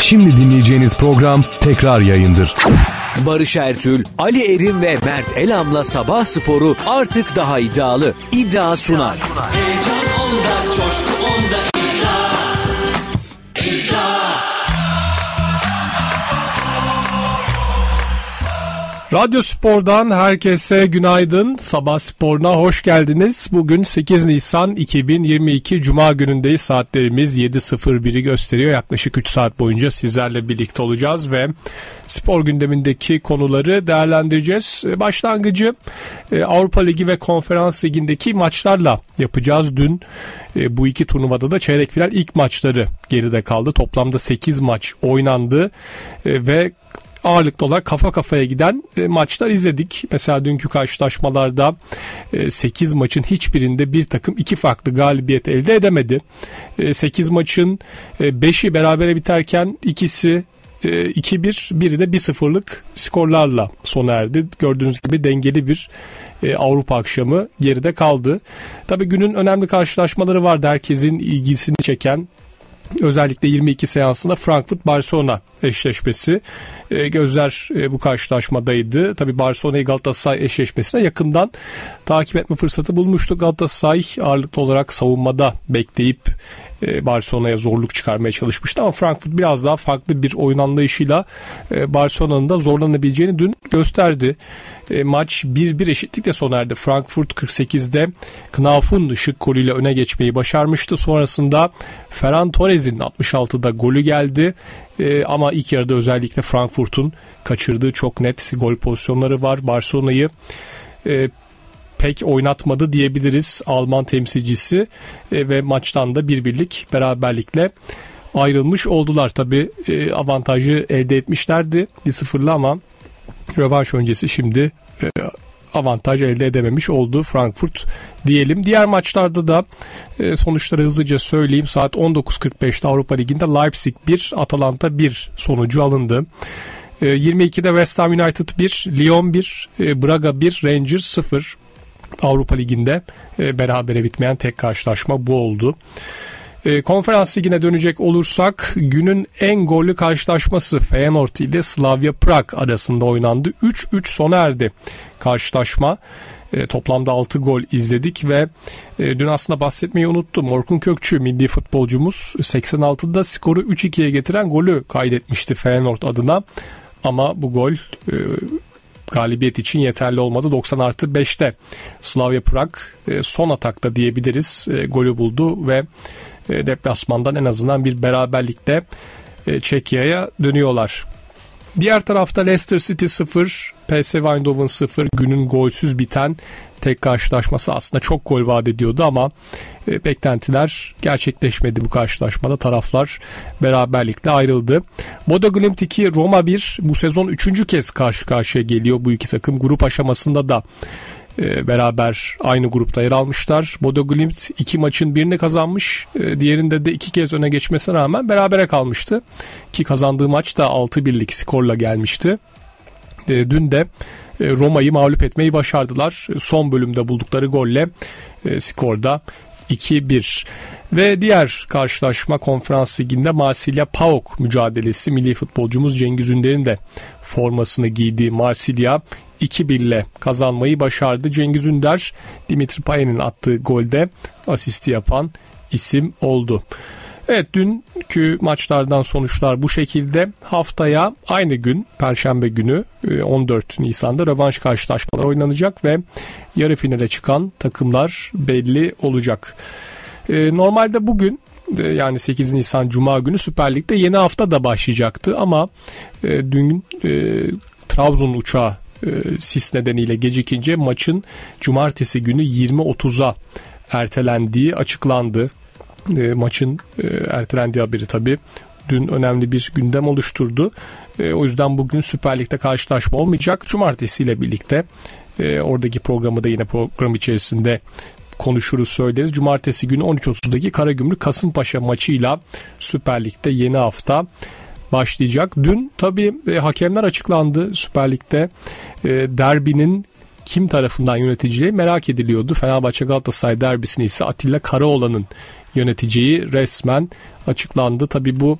Şimdi dinleyeceğiniz program tekrar yayındır. Barış Ertül, Ali Erim ve Mert Elam'la Sabah Sporu artık daha iddialı. İddia sunar. Heyecan onda, coşku onda, iddia. Radyo Spor'dan herkese günaydın. Sabah Spor'una hoş geldiniz. Bugün 8 Nisan 2022 Cuma günündeyiz. Saatlerimiz 7.01'i gösteriyor. Yaklaşık 3 saat boyunca sizlerle birlikte olacağız ve spor gündemindeki konuları değerlendireceğiz. Başlangıcı Avrupa Ligi ve Konferans Ligi'ndeki maçlarla yapacağız. Dün bu iki turnuvada da çeyrek final ilk maçları geride kaldı. Toplamda 8 maç oynandı ve ağırlıklı olarak kafa kafaya giden maçlar izledik. Mesela dünkü karşılaşmalarda 8 maçın hiçbirinde bir takım iki farklı galibiyet elde edemedi. 8 maçın 5'i berabere biterken ikisi 2-1, biri de 1-0'lık skorlarla sona erdi. Gördüğünüz gibi dengeli bir Avrupa akşamı geride kaldı. Tabii günün önemli karşılaşmaları vardı. Herkesin ilgisini çeken, özellikle 22 seansında Frankfurt-Barcelona eşleşmesi. Gözler bu karşılaşmadaydı. Tabii Barcelona'yı Galatasaray eşleşmesine yakından takip etme fırsatı bulmuştu. Galatasaray ağırlıklı olarak savunmada bekleyip Barcelona'ya zorluk çıkarmaya çalışmıştı ama Frankfurt biraz daha farklı bir oyun anlayışıyla Barcelona'nın da zorlanabileceğini dün gösterdi. Maç 1-1 eşitlikle sona erdi. Frankfurt 48'de Knauf'un şık golüyle öne geçmeyi başarmıştı. Sonrasında Ferran Torres'in 66'da golü geldi. Ama ilk yarıda özellikle Frankfurt'un kaçırdığı çok net gol pozisyonları var. Barcelona'yı pek oynatmadı diyebiliriz Alman temsilcisi ve maçtan da bir birlik beraberlikle ayrılmış oldular. Tabii avantajı elde etmişlerdi 1-0'la ama rövanş öncesi şimdi avantaj elde edememiş oldu Frankfurt diyelim. Diğer maçlarda da sonuçları hızlıca söyleyeyim. Saat 19.45'te Avrupa Ligi'nde Leipzig 1, Atalanta 1 sonucu alındı. 22'de West Ham United 1, Lyon 1, Braga 1, Rangers 0. Avrupa Ligi'nde berabere bitmeyen tek karşılaşma bu oldu. Konferans Ligi'ne dönecek olursak günün en gollü karşılaşması Feyenoord ile Slavia Prag arasında oynandı. 3-3 sona erdi karşılaşma. Toplamda 6 gol izledik ve dün aslında bahsetmeyi unuttum. Orkun Kökçü milli futbolcumuz 86'da skoru 3-2'ye getiren golü kaydetmişti Feyenoord adına. Ama bu gol galibiyet için yeterli olmadı. 90+5'te Slavia Prag son atakta diyebiliriz golü buldu ve deplasmandan en azından bir beraberlikte Çekya'ya dönüyorlar. Diğer tarafta Leicester City 0, PSV Eindhoven 0, günün golsüz biten tek karşılaşması aslında çok gol vaat ediyordu ama beklentiler gerçekleşmedi bu karşılaşmada. Taraflar beraberlikle ayrıldı. Bodo Glimt 2, Roma 1, bu sezon 3. kez karşı karşıya geliyor bu iki takım. Grup aşamasında da beraber aynı grupta yer almışlar. Bodo Glimt 2 maçın birini kazanmış. Diğerinde de 2 kez öne geçmesine rağmen berabere kalmıştı. Ki kazandığı maç da 6-1'lik skorla gelmişti. Dün de Roma'yı mağlup etmeyi başardılar. Son bölümde buldukları golle skorda 2-1. Ve diğer karşılaşma Konferans Ligi'nde Marsilya PAOK mücadelesi. Milli futbolcumuz Cengiz Ünder'in de formasını giydiği Marsilya 2-1 ile kazanmayı başardı. Cengiz Ünder, Dimitri Payet'in attığı golde asisti yapan isim oldu. Evet, dünkü maçlardan sonuçlar bu şekilde. Haftaya aynı gün Perşembe günü 14 Nisan'da rövanş karşılaşmalar oynanacak ve yarı finale çıkan takımlar belli olacak. Normalde bugün yani 8 Nisan Cuma günü Süper Lig'de yeni hafta da başlayacaktı ama dün Trabzon uçağı sis nedeniyle gecikince maçın cumartesi günü 20.30'a ertelendiği açıklandı. Maçın ertelendiği haberi tabii dün önemli bir gündem oluşturdu. O yüzden bugün Süper Lig'de karşılaşma olmayacak. Cumartesiyle birlikte oradaki programı da yine program içerisinde konuşuruz, söyleriz. Cumartesi günü 13.30'daki Karagümrük Kasımpaşa maçıyla Süper Lig'de yeni hafta başlayacak. Dün tabii hakemler açıklandı Süper Lig'de. Derbinin kim tarafından yöneteceği merak ediliyordu. Fenerbahçe Galatasaray derbisini ise Atilla Karaoğlan'ın yöneteceği resmen açıklandı. Tabii bu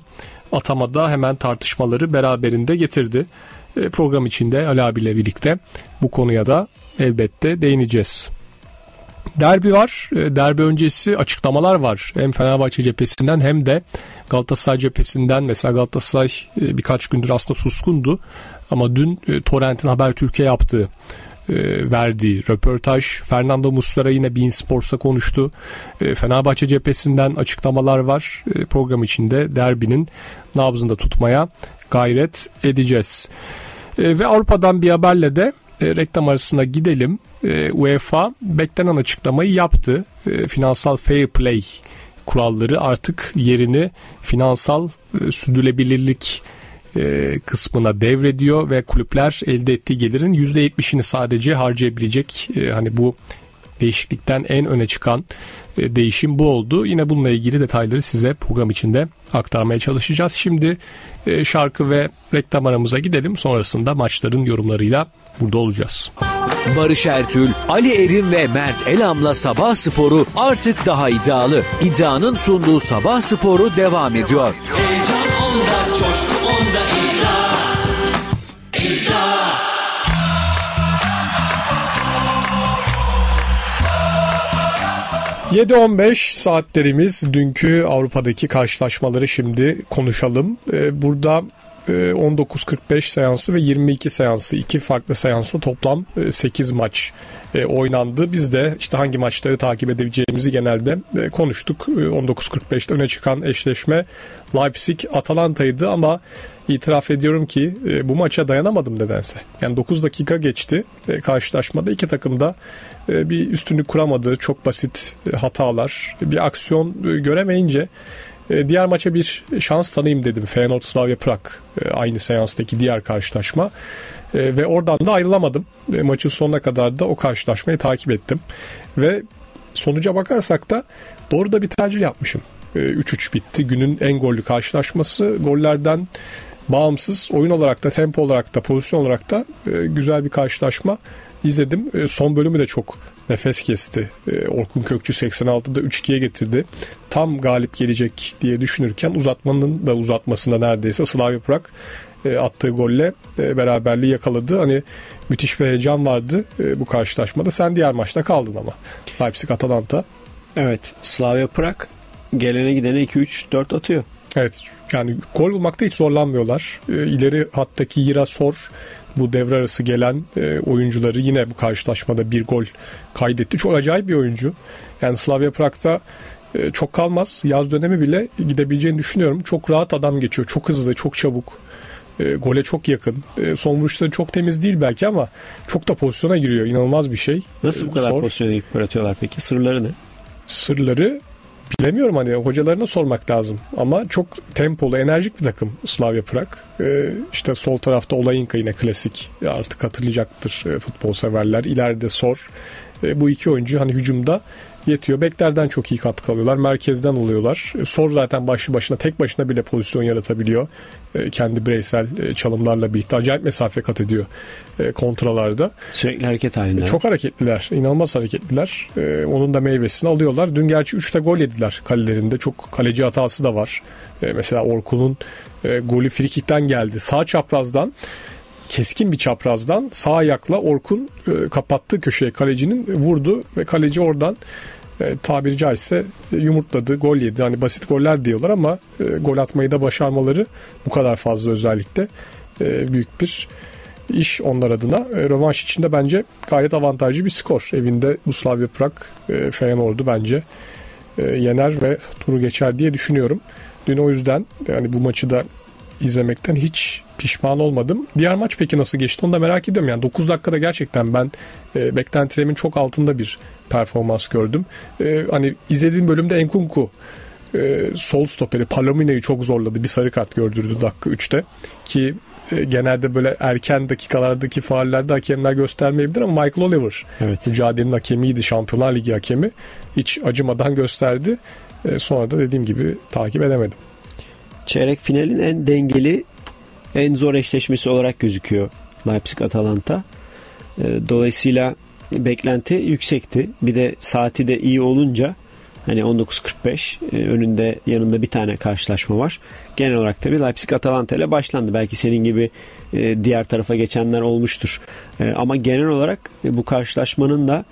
atamada hemen tartışmaları beraberinde getirdi. Program içinde Ali abiyle birlikte bu konuya da elbette değineceğiz. Derbi var. Derbi öncesi açıklamalar var. Hem Fenerbahçe cephesinden hem de Galatasaray cephesinden. Mesela Galatasaray birkaç gündür aslında suskundu. Ama dün Torrent'in Habertürk'e yaptığı, verdiği röportaj. Fernando Muslera yine beIN Sports'ta konuştu. Fenerbahçe cephesinden açıklamalar var. Program içinde derbinin nabzında tutmaya gayret edeceğiz. Ve Avrupa'dan bir haberle de reklam arasına gidelim. UEFA beklenen açıklamayı yaptı. Finansal fair play kuralları artık yerini finansal sürdürülebilirlik kısmına devrediyor ve kulüpler elde ettiği gelirin %70'ini sadece harcayabilecek. Hani bu değişiklikten en öne çıkan değişim bu oldu. Yine bununla ilgili detayları size program içinde aktarmaya çalışacağız. Şimdi şarkı ve reklam aramıza gidelim. Sonrasında maçların yorumlarıyla burada olacağız. Barış Ertül, Ali Erim ve Mert Elam'la Sabah Sporu artık daha iddialı. İddianın sunduğu Sabah Sporu devam ediyor. Heyecan onda, coşku onda, iddia. İddia. ...7.15 saatlerimiz. Dünkü Avrupa'daki karşılaşmaları şimdi konuşalım. Burada 19.45 seansı ve 22 seansı, iki farklı seansla toplam 8 maç oynandı. Biz de işte hangi maçları takip edebileceğimizi genelde konuştuk. 19.45'te öne çıkan eşleşme Leipzig-Atalanta'ydı ama itiraf ediyorum ki bu maça dayanamadım nedense. Yani 9 dakika geçti karşılaşmada, iki takım da bir üstünlük kuramadı. Çok basit hatalar, bir aksiyon göremeyince diğer maça bir şans tanıyayım dedim. Feyenoord Slavia Prag aynı seanstaki diğer karşılaşma ve oradan da ayrılamadım. Maçın sonuna kadar da o karşılaşmayı takip ettim ve sonuca bakarsak da doğru da bir tercih yapmışım. 3-3 bitti. Günün en gollü karşılaşması. Gollerden bağımsız oyun olarak da, tempo olarak da, pozisyon olarak da güzel bir karşılaşma izledim. Son bölümü de çok nefes kesti. Orkun Kökçü 86'da 3-2'ye getirdi. Tam galip gelecek diye düşünürken uzatmanın da uzatmasında neredeyse Slavia Prag attığı golle beraberliği yakaladı. Hani müthiş bir heyecan vardı bu karşılaşmada. Sen diğer maçta kaldın ama. Leipzig-Atalanta. Evet. Slavia Prag gelene gidene 2-3-4 atıyor. Evet. Yani gol bulmakta hiç zorlanmıyorlar. İleri hattaki Yira Sor, bu devre arası gelen oyuncuları yine bu karşılaşmada bir gol kaydetti. Çok acayip bir oyuncu. Yani Slavia Prag'da çok kalmaz. Yaz dönemi bile gidebileceğini düşünüyorum. Çok rahat adam geçiyor. Çok hızlı, çok çabuk. Gole çok yakın. Son vuruşları çok temiz değil belki ama çok da pozisyona giriyor. İnanılmaz bir şey. Nasıl bu kadar pozisyona girip atıyorlar peki? Sırları ne? Sırları bilemiyorum, hani hocalarına sormak lazım. Ama çok tempolu, enerjik bir takım Slavia Prag. İşte sol tarafta Olayinka yine klasik. Artık hatırlayacaktır futbol severler. İleride Sor. Bu iki oyuncu hani hücumda yetiyor. Beklerden çok iyi katkı alıyorlar. Merkezden alıyorlar. Sor zaten başlı başına, tek başına bile pozisyon yaratabiliyor. Kendi bireysel çalımlarla birlikte acayip mesafe kat ediyor kontralarda. Sürekli hareket halinde. Çok hareketliler. İnanılmaz hareketliler. Onun da meyvesini alıyorlar. Dün gerçi 3'te gol yediler kalelerinde. Çok kaleci hatası da var. Mesela Orkun'un golü frikikten geldi. Sağ çaprazdan, keskin bir çaprazdan sağ ayakla Orkun kapattığı köşeye kalecinin vurdu ve kaleci oradan tabiri caizse yumurtladı, gol yedi. Hani basit goller diyorlar ama gol atmayı da başarmaları bu kadar fazla özellikle büyük bir iş onlar adına. Rövanş içinde bence gayet avantajlı bir skor. Evinde bu Slavia Prag Feyenoord'u bence yener ve turu geçer diye düşünüyorum. Dün o yüzden yani bu maçı da izlemekten hiç pişman olmadım. Diğer maç peki nasıl geçti onu da merak ediyorum. Yani 9 dakikada gerçekten ben beklentilerimin çok altında bir performans gördüm. Hani izlediğim bölümde Enkunku sol stoperi Palomina'yı çok zorladı. Bir sarı kart gördürdü dakika 3'te. Ki genelde böyle erken dakikalardaki faullerde hakemler göstermeyebilir ama Michael Oliver mücadelenin hakemiydi. Şampiyonlar Ligi hakemi. Hiç acımadan gösterdi. Sonra da dediğim gibi takip edemedim. Çeyrek finalin en dengeli, en zor eşleşmesi olarak gözüküyor Leipzig-Atalanta. Dolayısıyla beklenti yüksekti. Bir de saati de iyi olunca Hani 19.45 önünde yanında bir tane karşılaşma var. Genel olarak tabii Leipzig Atalanta ile başlandı. Belki senin gibi diğer tarafa geçenler olmuştur. Ama genel olarak bu karşılaşmanın da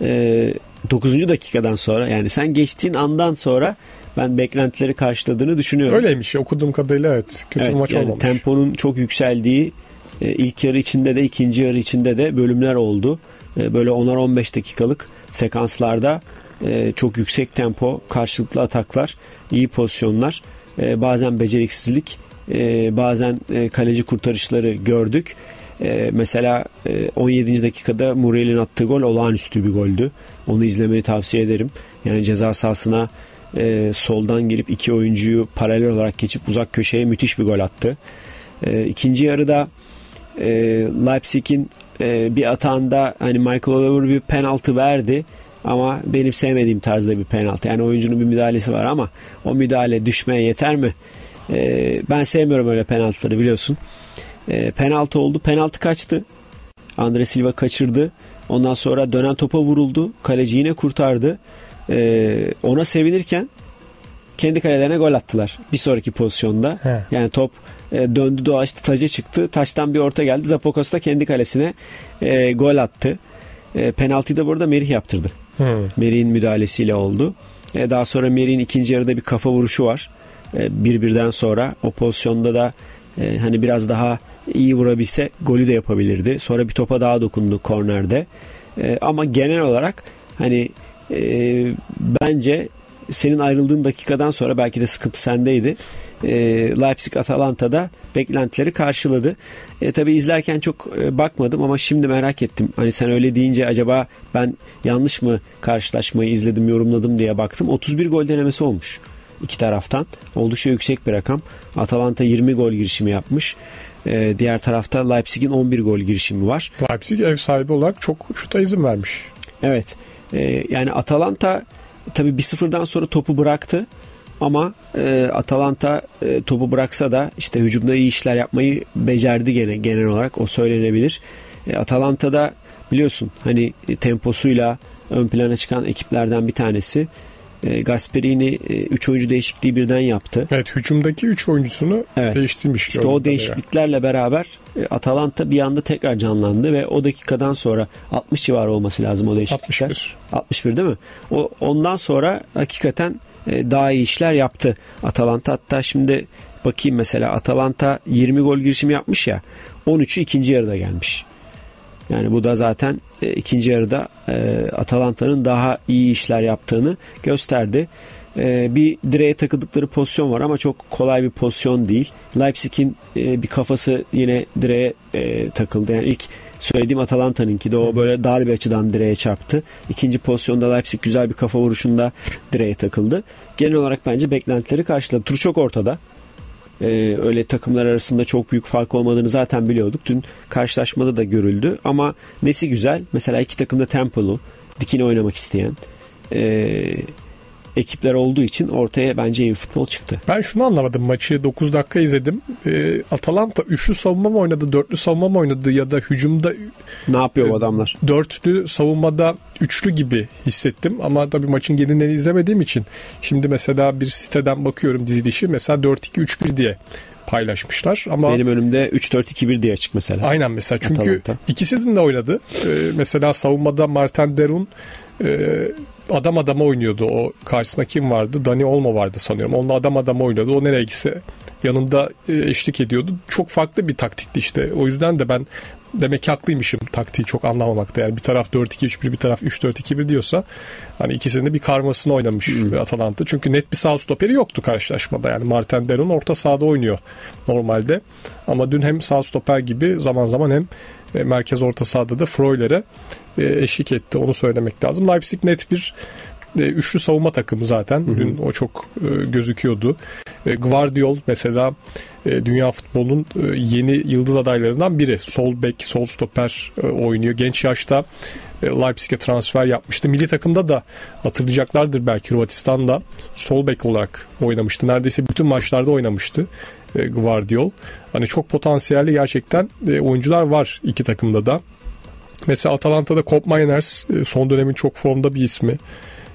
9. dakikadan sonra, yani sen geçtiğin andan sonra ben beklentileri karşıladığını düşünüyorum. Öyleymiş. Okuduğum kadarıyla evet. Kötü bir maç yani olmamış. Temponun çok yükseldiği, ilk yarı içinde de ikinci yarı içinde de bölümler oldu. Böyle 10-15 dakikalık sekanslarda çok yüksek tempo, karşılıklı ataklar, iyi pozisyonlar, bazen beceriksizlik, bazen kaleci kurtarışları gördük. Mesela 17. dakikada Muriel'in attığı gol olağanüstü bir goldü. Onu izlemeni tavsiye ederim. Yani ceza sahasına soldan girip iki oyuncuyu paralel olarak geçip uzak köşeye müthiş bir gol attı. İkinci yarıda Leipzig'in bir atağında hani Michael Oliver bir penaltı verdi ama benim sevmediğim tarzda bir penaltı. Yani oyuncunun bir müdahalesi var ama o müdahale düşmeye yeter mi? Ben sevmiyorum öyle penaltıları, biliyorsun. Penaltı oldu. Penaltı kaçtı. Andre Silva kaçırdı. Ondan sonra dönen topa vuruldu. Kaleci yine kurtardı. Ona sevinirken kendi kalelerine gol attılar. Bir sonraki pozisyonda. Yani top döndü dolaştı, taca çıktı. Taçtan bir orta geldi. Zapokos da kendi kalesine gol attı. Penaltıyı da burada Merih yaptırdı. Merih'in müdahalesiyle oldu. Daha sonra Merih'in ikinci yarıda bir kafa vuruşu var. 1-1'den sonra o pozisyonda da hani biraz daha iyi vurabilse golü de yapabilirdi. Sonra bir topa daha dokundu kornerde. Ama genel olarak hani bence senin ayrıldığın dakikadan sonra belki de sıkıntı sendeydi. Leipzig Atalanta'da beklentileri karşıladı. Tabii izlerken çok bakmadım ama şimdi merak ettim. Hani sen öyle deyince acaba ben yanlış mı karşılaşmayı izledim, yorumladım diye baktım. 31 gol denemesi olmuş iki taraftan. Oldukça yüksek bir rakam. Atalanta 20 gol girişimi yapmış. Diğer tarafta Leipzig'in 11 gol girişimi var. Leipzig ev sahibi olarak çok şuta izin vermiş. Evet. Yani Atalanta tabii 1-0'dan sonra topu bıraktı. Ama Atalanta topu bıraksa da işte hücumda iyi işler yapmayı becerdi genel olarak. O söylenebilir. Atalanta'da biliyorsun hani temposuyla ön plana çıkan ekiplerden bir tanesi. Gasperini 3 oyuncu değişikliği birden yaptı. Evet, hücumdaki 3 oyuncusunu değiştirmiş. İşte o değişikliklerle beraber Atalanta bir anda tekrar canlandı ve o dakikadan sonra 60 civarı olması lazım o değişiklikler. 61 değil mi? Ondan sonra hakikaten daha iyi işler yaptı Atalanta. Hatta şimdi bakayım, mesela Atalanta 20 gol girişimi yapmış ya, 13'ü ikinci yarıda gelmiş. Yani bu da zaten ikinci yarıda Atalanta'nın daha iyi işler yaptığını gösterdi. Bir direğe takıldıkları pozisyon var ama çok kolay bir pozisyon değil. Leipzig'in bir kafası yine direğe takıldı. Yani ilk söylediğim Atalanta'nınki de o böyle dar bir açıdan direğe çarptı. İkinci pozisyonda Leipzig güzel bir kafa vuruşunda direğe takıldı. Genel olarak bence beklentileri karşıladı. Tur çok ortada. Öyle takımlar arasında çok büyük fark olmadığını zaten biliyorduk. Dün karşılaşmada da görüldü. Ama nesi güzel? Mesela iki takım da tempolu, dikine oynamak isteyen ekipler olduğu için ortaya bence iyi bir futbol çıktı. Ben şunu anlamadım. Maçı 9 dakika izledim. Atalanta üçlü savunma mı oynadı, dörtlü savunma mı oynadı ya da hücumda ne yapıyor bu adamlar? Dörtlü savunmada üçlü gibi hissettim ama tabii maçın gelinlerini izlemediğim için şimdi mesela bir siteden bakıyorum dizilişi, mesela 4-2-3-1 diye paylaşmışlar ama benim önümde 3-4-2-1 diye açık mesela. Aynen mesela, çünkü Atalanta ikisinin de oynadı. Mesela savunmada Martin Derun adam adama oynuyordu. O karşısında kim vardı? Dani Olmo vardı sanıyorum. Onunla adam adama oynuyordu. O nereye gitse yanında eşlik ediyordu. Çok farklı bir taktikti işte. O yüzden de ben demek ki haklıymışım taktiği çok anlamamakta. Yani bir taraf 4-2-3-1, bir taraf 3-4-2-1 diyorsa hani ikisinin de bir karmasını oynamış Atalanta. Çünkü net bir sağ stoperi yoktu karşılaşmada. Yani Martin Derun orta sahada oynuyor normalde. Ama dün hem sağ stoper gibi zaman zaman hem merkez orta sahada da Freuler'e eşlik etti. Onu söylemek lazım. Leipzig net bir üçlü savunma takımı zaten. Dün o çok gözüküyordu. Guardiol mesela dünya futbolunun yeni yıldız adaylarından biri. Sol bek, sol stoper oynuyor. Genç yaşta Leipzig'e transfer yapmıştı. Milli takımda da hatırlayacaklardır belki, Hırvatistan'da sol bek olarak oynamıştı. Neredeyse bütün maçlarda oynamıştı Guardiol. Hani çok potansiyelli gerçekten oyuncular var iki takımda da. Mesela Atalanta'da Koop Mainers son dönemin çok formda bir ismi.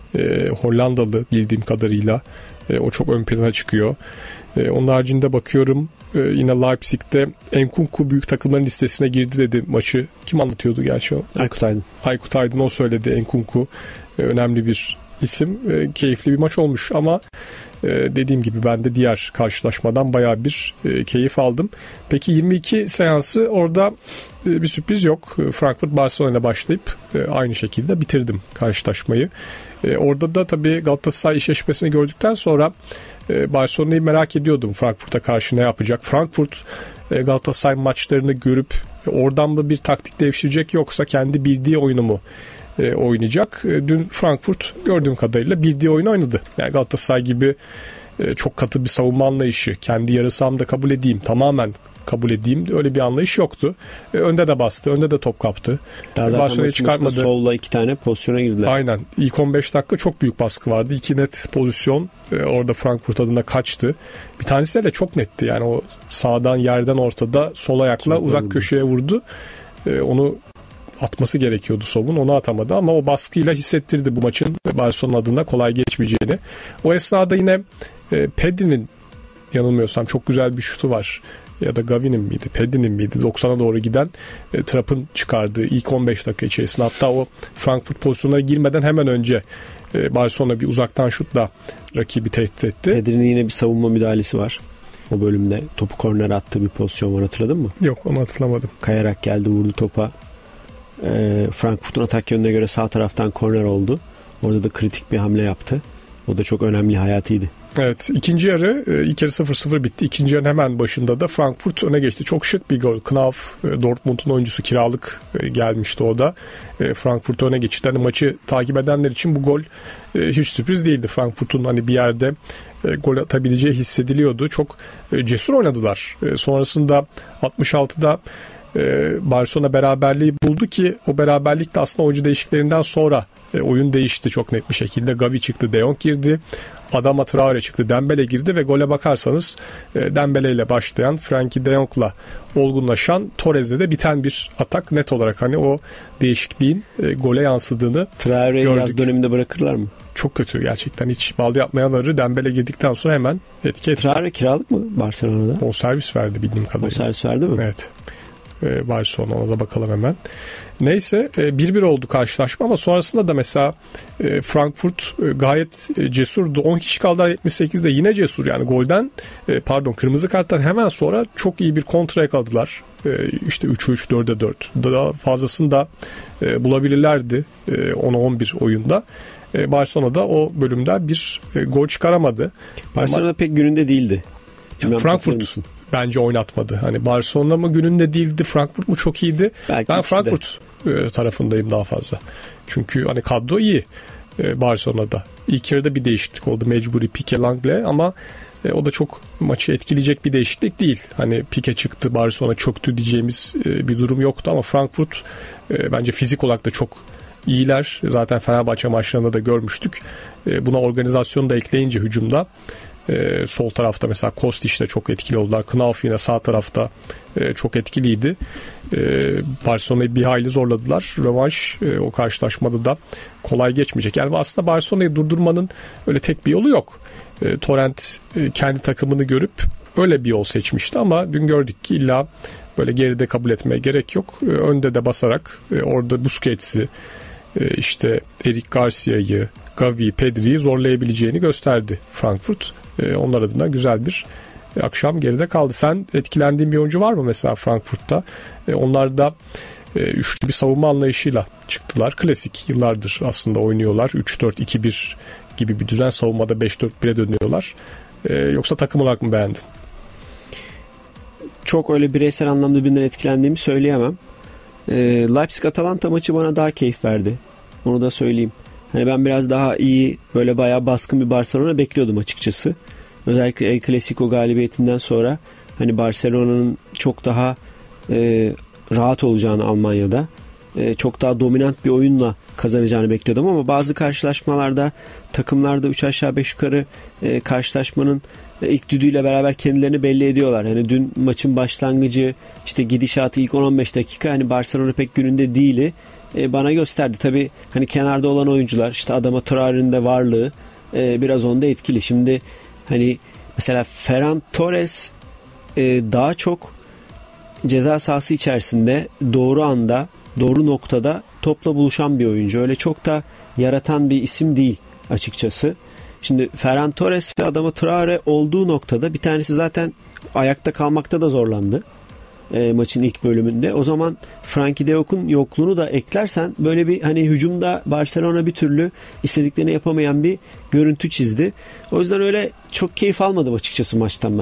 Hollandalı bildiğim kadarıyla. O çok ön plana çıkıyor. Onun haricinde bakıyorum yine Leipzig'te Nkunku büyük takımların listesine girdi dedi maçı. Kim anlatıyordu gerçi o? Aykut Aydın. Aykut Aydın o söyledi. Nkunku önemli bir isim. Keyifli bir maç olmuş ama dediğim gibi ben de diğer karşılaşmadan bayağı bir keyif aldım. Peki 22 seansı orada bir sürpriz yok. Frankfurt Barcelona ile başlayıp aynı şekilde bitirdim karşılaşmayı. Orada da tabii Galatasaray eşleşmesini gördükten sonra Barcelona'yı merak ediyordum. Frankfurt'a karşı ne yapacak? Frankfurt Galatasaray maçlarını görüp oradan mı bir taktik devşirecek yoksa kendi bildiği oyunu mu oynayacak? Dün Frankfurt gördüğüm kadarıyla bildiği oyunu oynadı. Yani Galatasaray gibi çok katı bir savunma anlayışı, kendi yarı sahamda kabul edeyim, tamamen kabul edeyim, öyle bir anlayış yoktu. Önde de bastı, önde de top kaptı. Barcelona'yı çıkartmadı. Sol'la 2 tane pozisyona girdiler. Aynen. İlk 15 dakika çok büyük baskı vardı. 2 net pozisyon orada Frankfurt adına kaçtı. Bir tanesi de çok netti. Yani o sağdan yerden ortada sol ayakla çok uzak köşeye vurdu. Onu atması gerekiyordu Sol'un. Onu atamadı ama o baskıyla hissettirdi bu maçın Barcelona adına kolay geçmeyeceğini. O esnada yine Pedri'nin yanılmıyorsam çok güzel bir şutu var. Ya da Gavi'nin miydi? Pedri'nin miydi? 90'a doğru giden Trapp'ın çıkardığı ilk 15 dakika içerisinde. Hatta o Frankfurt pozisyonlara girmeden hemen önce Barcelona bir uzaktan şutla rakibi tehdit etti. Pedri'nin yine bir savunma müdahalesi var. O bölümde topu kornere attığı bir pozisyon var, hatırladın mı? Yok, onu hatırlamadım. Kayarak geldi, vurdu topa. Frankfurt'un atak yönüne göre sağ taraftan korner oldu. Orada da kritik bir hamle yaptı. O da çok önemli, hayatiydi. Evet, ikinci yarı ilk yarı 0-0 bitti. İkinci yarının hemen başında da Frankfurt öne geçti. Çok şık bir gol. Knauf, Dortmund'un oyuncusu, kiralık gelmişti o da. Frankfurt öne geçti. Hani maçı takip edenler için bu gol hiç sürpriz değildi. Frankfurt'un hani bir yerde gol atabileceği hissediliyordu. Çok cesur oynadılar. Sonrasında 66'da Barcelona beraberliği buldu ki o beraberlik de aslında oyuncu değişiklerinden sonra oyun değişti çok net bir şekilde. Gavi çıktı, De Jong girdi. Adama Traore çıktı, Dembele girdi ve gole bakarsanız Dembele ile başlayan, Frenkie De Jong'la olgunlaşan, Torres'le de biten bir atak, net olarak hani o değişikliğin gole yansıdığını Traore'yi gördük. yaz döneminde bırakırlar mı? Çok kötü gerçekten, hiç balde yapmayanları Dembele girdikten sonra hemen etki etti. Traore kiralık mı Barcelona'da? O servis verdi bildiğim kadarıyla. O servis verdi mi? Evet. Barcelona'ya da bakalım hemen. Neyse 1-1 oldu karşılaşma ama sonrasında da mesela Frankfurt gayet cesurdu. 10 kişi kaldılar 78'de, yine cesur. Yani golden kırmızı karttan hemen sonra çok iyi bir kontra yakaladılar. İşte 3'e 3, 4'e 4. Daha fazlasını da bulabilirlerdi 10'a 11 oyunda. Barcelona'da o bölümde bir gol çıkaramadı. Barcelona pek gününde değildi. Frankfurt bence oynatmadı. Hani Barcelona mı gününde değildi, Frankfurt mu çok iyiydi? Belki ben Frankfurt tarafındayım daha fazla. Çünkü hani kadro iyi Barcelona'da. İlk yarıda bir değişiklik oldu, mecburi Piqué Langley, ama o da çok maçı etkileyecek bir değişiklik değil. Hani Piqué çıktı, Barcelona çöktü diyeceğimiz bir durum yoktu ama Frankfurt bence fizik olarak da çok iyiler. Zaten Fenerbahçe maçlarında da görmüştük. Buna organizasyonu da ekleyince hücumda sol tarafta mesela Kostić de çok etkili oldular. Knauf yine sağ tarafta çok etkiliydi. Barcelona'yı bir hayli zorladılar. Rövanş o karşılaşmada da kolay geçmeyecek. Yani aslında Barcelona'yı durdurmanın öyle tek bir yolu yok. Torrent kendi takımını görüp öyle bir yol seçmişti ama dün gördük ki illa böyle geride kabul etmeye gerek yok. Önde de basarak orada Busquets'i, işte Eric Garcia'yı, Gavi, Pedri'yi zorlayabileceğini gösterdi Frankfurt. Onlar adına güzel bir akşam geride kaldı. Sen etkilendiğin bir oyuncu var mı mesela Frankfurt'ta? Onlar da üçlü bir savunma anlayışıyla çıktılar. Klasik, yıllardır aslında oynuyorlar. 3-4-2-1 gibi bir düzen, savunmada 5-4-1'e dönüyorlar. Yoksa takım olarak mı beğendin? Çok öyle bireysel anlamda birinden etkilendiğimi söyleyemem. Leipzig-Atalanta maçı bana daha keyif verdi. Onu da söyleyeyim. Hani ben biraz daha iyi, böyle bayağı baskın bir Barcelona bekliyordum açıkçası. Özellikle El Clasico galibiyetinden sonra hani Barcelona'nın çok daha rahat olacağını Almanya'da, çok daha dominant bir oyunla kazanacağını bekliyordum ama bazı karşılaşmalarda, takımlarda 3 aşağı 5 yukarı karşılaşmanın ilk düdüğüyle beraber kendilerini belli ediyorlar. Yani dün maçın başlangıcı, işte gidişatı ilk 10-15 dakika hani Barcelona pek gününde değili bana gösterdi. Tabii hani kenarda olan oyuncular, işte Adama Traore'nin de varlığı biraz onda etkili. Şimdi hani mesela Ferran Torres daha çok ceza sahası içerisinde doğru anda, doğru noktada topla buluşan bir oyuncu. Öyle çok da yaratan bir isim değil açıkçası. Şimdi Ferran Torres ve Adama Traore olduğu noktada bir tanesi zaten ayakta kalmakta da zorlandı maçın ilk bölümünde. O zaman Frenkie de Jong'un yokluğunu da eklersen böyle bir hani hücumda Barcelona bir türlü istediklerini yapamayan bir görüntü çizdi. O yüzden öyle çok keyif almadım açıkçası maçtan ben.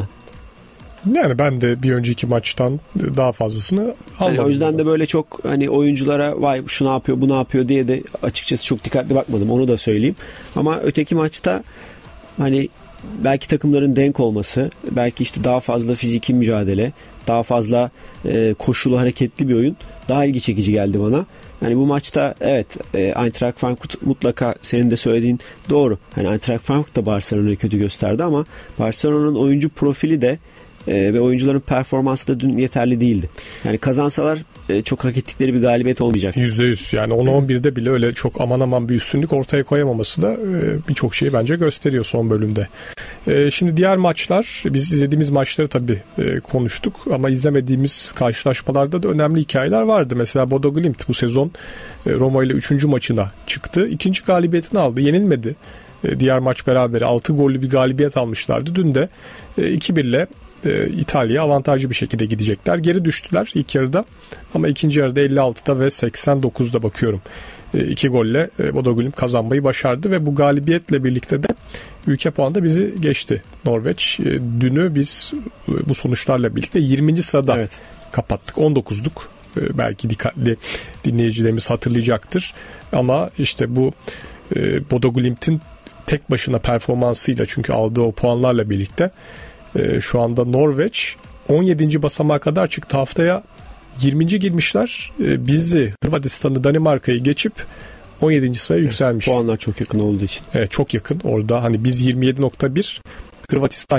Yani ben de bir önceki maçtan daha fazlasını almadım. Yani o yüzden de böyle çok hani oyunculara vay şu ne yapıyor bu ne yapıyor diye de açıkçası çok dikkatli bakmadım, onu da söyleyeyim. Ama öteki maçta hani belki takımların denk olması, belki işte daha fazla fiziki mücadele, daha fazla koşulu hareketli bir oyun daha ilgi çekici geldi bana. Yani bu maçta evet Eintracht Frankfurt mutlaka senin de söylediğin doğru. Hani Eintracht Frankfurt da Barcelona'yı kötü gösterdi ama Barcelona'nın oyuncu profili de ve oyuncuların performansı da dün yeterli değildi. Yani kazansalar çok hak ettikleri bir galibiyet olmayacak. %100 yani 10-11'de bile öyle çok aman aman bir üstünlük ortaya koyamaması da birçok şeyi bence gösteriyor son bölümde. Şimdi diğer maçlar, biz izlediğimiz maçları tabii konuştuk ama izlemediğimiz karşılaşmalarda da önemli hikayeler vardı. Mesela Bodo Glimt bu sezon Roma ile 3. maçına çıktı. 2. galibiyetini aldı. Yenilmedi. Diğer maç berabere 6 gollü bir galibiyet almışlardı. Dün de 2-1 ile İtalya avantajlı bir şekilde gidecekler. Geri düştüler ilk yarıda ama ikinci yarıda 56'da ve 89'da bakıyorum 2 golle Bodo Glimt kazanmayı başardı ve bu galibiyetle birlikte de ülke puanında bizi geçti Norveç. Dünü biz bu sonuçlarla birlikte 20. sırada kapattık. 19'luk. Belki dikkatli dinleyicilerimiz hatırlayacaktır. Ama işte bu Bodo Glimt'in tek başına performansıyla, çünkü aldığı o puanlarla birlikte şu anda Norveç 17. basamağa kadar çıktı. Haftaya 20. girmişler. Bizi, Hırvatistan'ı, Danimarka'yı geçip 17. sıraya yükselmiş. Puanlar çok yakın olduğu için. Evet, çok yakın. Orada hani biz 27.1, Hırvatistan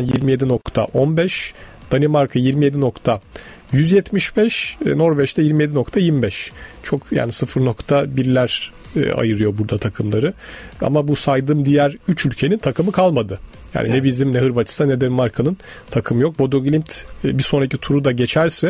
27.15, Danimarka 27.175, Norveç'te 27.25. Çok yani 0.1'ler ayırıyor burada takımları. Ama bu saydığım diğer 3 ülkenin takımı kalmadı. Yani ne bizim, ne Hırvatistan, ne Danimarka'nın takım yok. Bodo Glimt bir sonraki turu da geçerse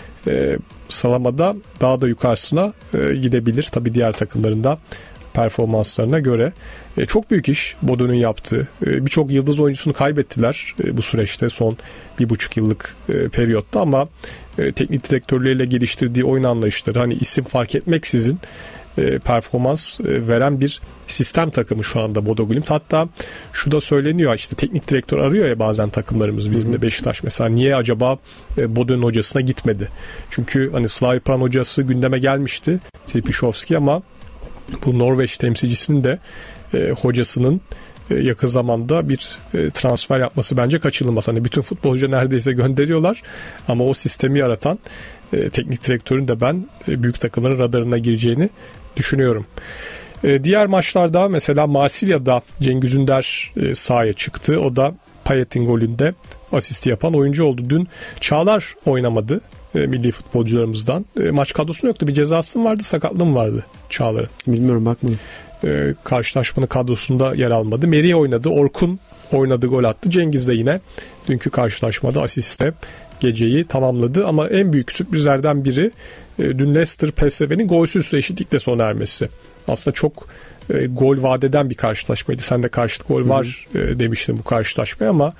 sıralamada daha da yukarısına gidebilir. Tabii diğer takımların da performanslarına göre. Çok büyük iş Bodo'nun yaptığı. Birçok yıldız oyuncusunu kaybettiler bu süreçte, son 1,5 yıllık periyotta, ama teknik direktörleriyle geliştirdiği oyun anlayışları, hani isim fark etmeksizin performans veren bir sistem takımı şu anda Bodo Glimt. Hatta şu da söyleniyor, işte teknik direktör arıyor ya bazen takımlarımız, bizim de Beşiktaş mesela, niye acaba Bodo'nun hocasına gitmedi? Çünkü hani Slavia Prag hocası gündeme gelmişti, Trpišovski, ama bu Norveç temsilcisinin de hocasının yakın zamanda bir transfer yapması bence kaçınılmaz. Hani bütün futbolcu neredeyse gönderiyorlar ama o sistemi yaratan teknik direktörün de ben büyük takımların radarına gireceğini düşünüyorum. Diğer maçlarda mesela Marsilya'da Cengiz Ünder sahaya çıktı. O da Payet'in golünde asisti yapan oyuncu oldu. Dün Çağlar oynamadı milli futbolcularımızdan. Maç kadrosunda yoktu. Bir cezası mı vardı, sakatlığı mı vardı Çağlar'ın? Bilmiyorum, bakmadım. Karşılaşmanın kadrosunda yer almadı. Meri oynadı. Orkun oynadı, gol attı. Cengiz de yine dünkü karşılaşmada asistle geceyi tamamladı. Ama en büyük sürprizlerden biri dün Leicester PSV'nin golsüz eşitlikle sona ermesi. Aslında çok gol vaat eden bir karşılaşmaydı. Sen de karşılık gol var demiştin bu karşılaşmaya, ama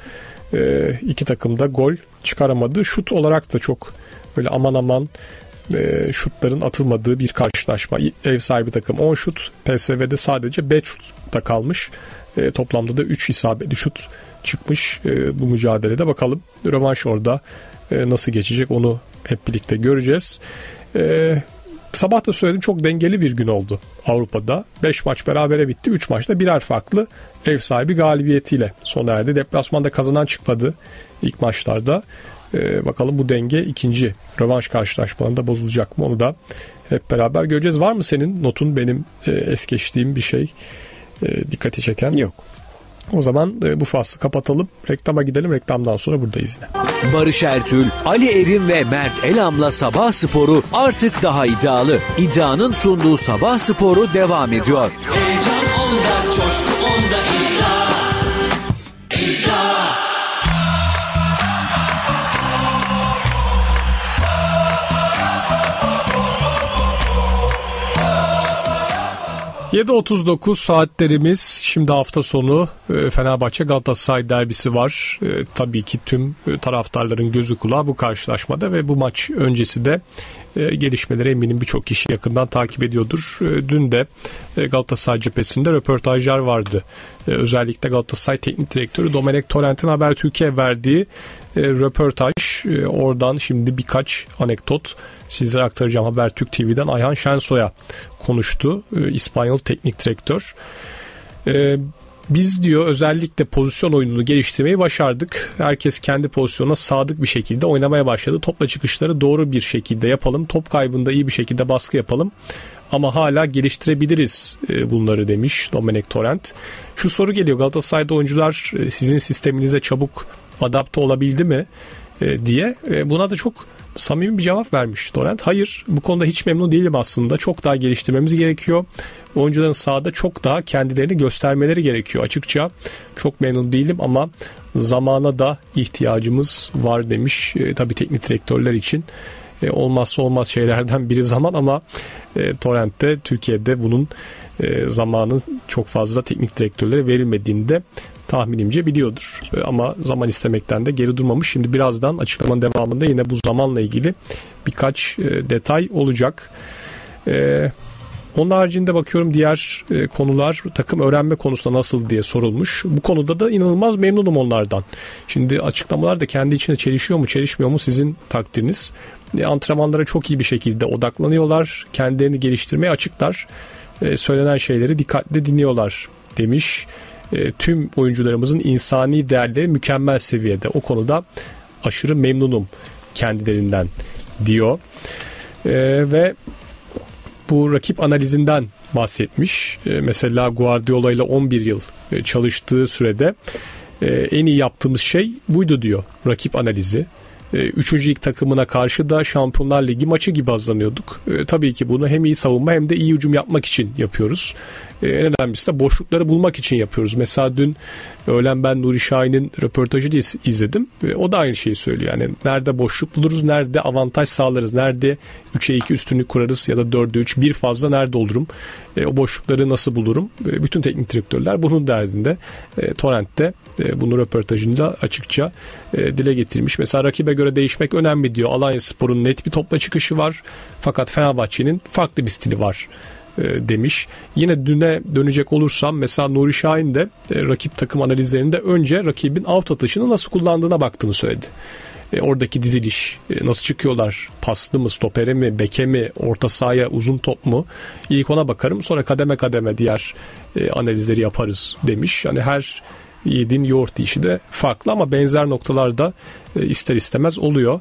iki takım da gol çıkaramadı. Şut olarak da çok böyle aman aman şutların atılmadığı bir karşılaşma. Ev sahibi takım 10 şut, PSV'de sadece 5 şutta kalmış. Toplamda da 3 isabetli şut çıkmış bu mücadelede. Bakalım rövanş orada nasıl geçecek, onu hep birlikte göreceğiz. Sabah da söyledim, çok dengeli bir gün oldu Avrupa'da. 5 maç berabere bitti. 3 maçta birer farklı ev sahibi galibiyetiyle sona erdi. Deplasmanda kazanan çıkmadı ilk maçlarda. Bakalım bu denge ikinci rövanş karşılaşmalarında bozulacak mı, onu da hep beraber göreceğiz. Var mı senin notun, benim es geçtiğim bir şey dikkati çeken? Yok. O zaman bu faslı kapatalım. Reklama gidelim. Reklamdan sonra buradayız yine. Barış Ertül, Ali Erim ve Mert Elam'la Sabah Sporu artık daha iddialı. İddianın sunduğu Sabah Sporu devam ediyor. Heyecan onda, coşku onda, iddia. İddia. 7.39 saatlerimiz. Şimdi hafta sonu Fenerbahçe Galatasaray derbisi var. Tabii ki tüm taraftarların gözü kulağı bu karşılaşmada ve bu maç öncesi de gelişmeleri eminim birçok kişi yakından takip ediyordur. Dün de Galatasaray cephesinde röportajlar vardı. Özellikle Galatasaray Teknik Direktörü Domenech Torrent'in Habertürk'e verdiği röportaj. Oradan şimdi birkaç anekdot sizlere aktaracağım. Habertürk TV'den Ayhan Şensoy'a konuştu. İspanyol Teknik Direktör. Biz diyor özellikle pozisyon oyununu geliştirmeyi başardık. Herkes kendi pozisyonuna sadık bir şekilde oynamaya başladı. Topla çıkışları doğru bir şekilde yapalım. Top kaybında iyi bir şekilde baskı yapalım. Ama hala geliştirebiliriz bunları demiş Domenech Torrent. Şu soru geliyor: Galatasaray'da oyuncular sizin sisteminize çabuk adapte olabildi mi diye. Buna da çok samimi bir cevap vermiş Torrent. Hayır, bu konuda hiç memnun değilim aslında. Çok daha geliştirmemiz gerekiyor. Oyuncuların sahada çok daha kendilerini göstermeleri gerekiyor. Açıkça çok memnun değilim ama zamana da ihtiyacımız var demiş. Tabii teknik direktörler için olmazsa olmaz şeylerden biri zaman ama Torrent'te Türkiye'de bunun zamanı çok fazla teknik direktörlere verilmediğinde tahminimce biliyordur. Ama zaman istemekten de geri durmamış. Şimdi birazdan açıklamanın devamında yine bu zamanla ilgili birkaç detay olacak. Onun haricinde bakıyorum diğer konular, takım öğrenme konusunda nasıl diye sorulmuş. Bu konuda da inanılmaz memnunum onlardan. Şimdi açıklamalar da kendi içinde çelişiyor mu çelişmiyor mu sizin takdiriniz. Antrenmanlara çok iyi bir şekilde odaklanıyorlar. Kendilerini geliştirmeye açıklar. Söylenen şeyleri dikkatle dinliyorlar demiş. Tüm oyuncularımızın insani değerleri mükemmel seviyede. O konuda aşırı memnunum kendilerinden diyor. Ve bu rakip analizinden bahsetmiş. Mesela Guardiola ile 11 yıl çalıştığı sürede en iyi yaptığımız şey buydu diyor. Rakip analizi. 3. lig takımına karşı da Şampiyonlar Ligi maçı gibi hazırlanıyorduk. Tabii ki bunu hem iyi savunma hem de iyi hücum yapmak için yapıyoruz. En önemlisi de boşlukları bulmak için yapıyoruz. Mesela dün öğlen ben Nuri Şahin'in röportajını izledim. O da aynı şeyi söylüyor. Yani nerede boşluk buluruz, nerede avantaj sağlarız, nerede 3'e 2 üstünlük kurarız ya da 4'e 3 bir fazla nerede olurum, o boşlukları nasıl bulurum. Bütün teknik direktörler bunun derdinde. Torrent'te bunu röportajında açıkça dile getirmiş. Mesela rakibe göre değişmek önemli diyor. Alanyaspor'un net bir topla çıkışı var. Fakat Fenerbahçe'nin farklı bir stili var demiş. Yine düne dönecek olursam mesela Nuri Şahin de rakip takım analizlerinde önce rakibin out atışını nasıl kullandığına baktığını söyledi. Oradaki diziliş, nasıl çıkıyorlar, paslı mı, stopere mi, beke mi, orta sahaya uzun top mu, ilk ona bakarım, sonra kademe kademe diğer analizleri yaparız demiş. Yani her yediğin yoğurt işi de farklı ama benzer noktalarda ister istemez oluyor.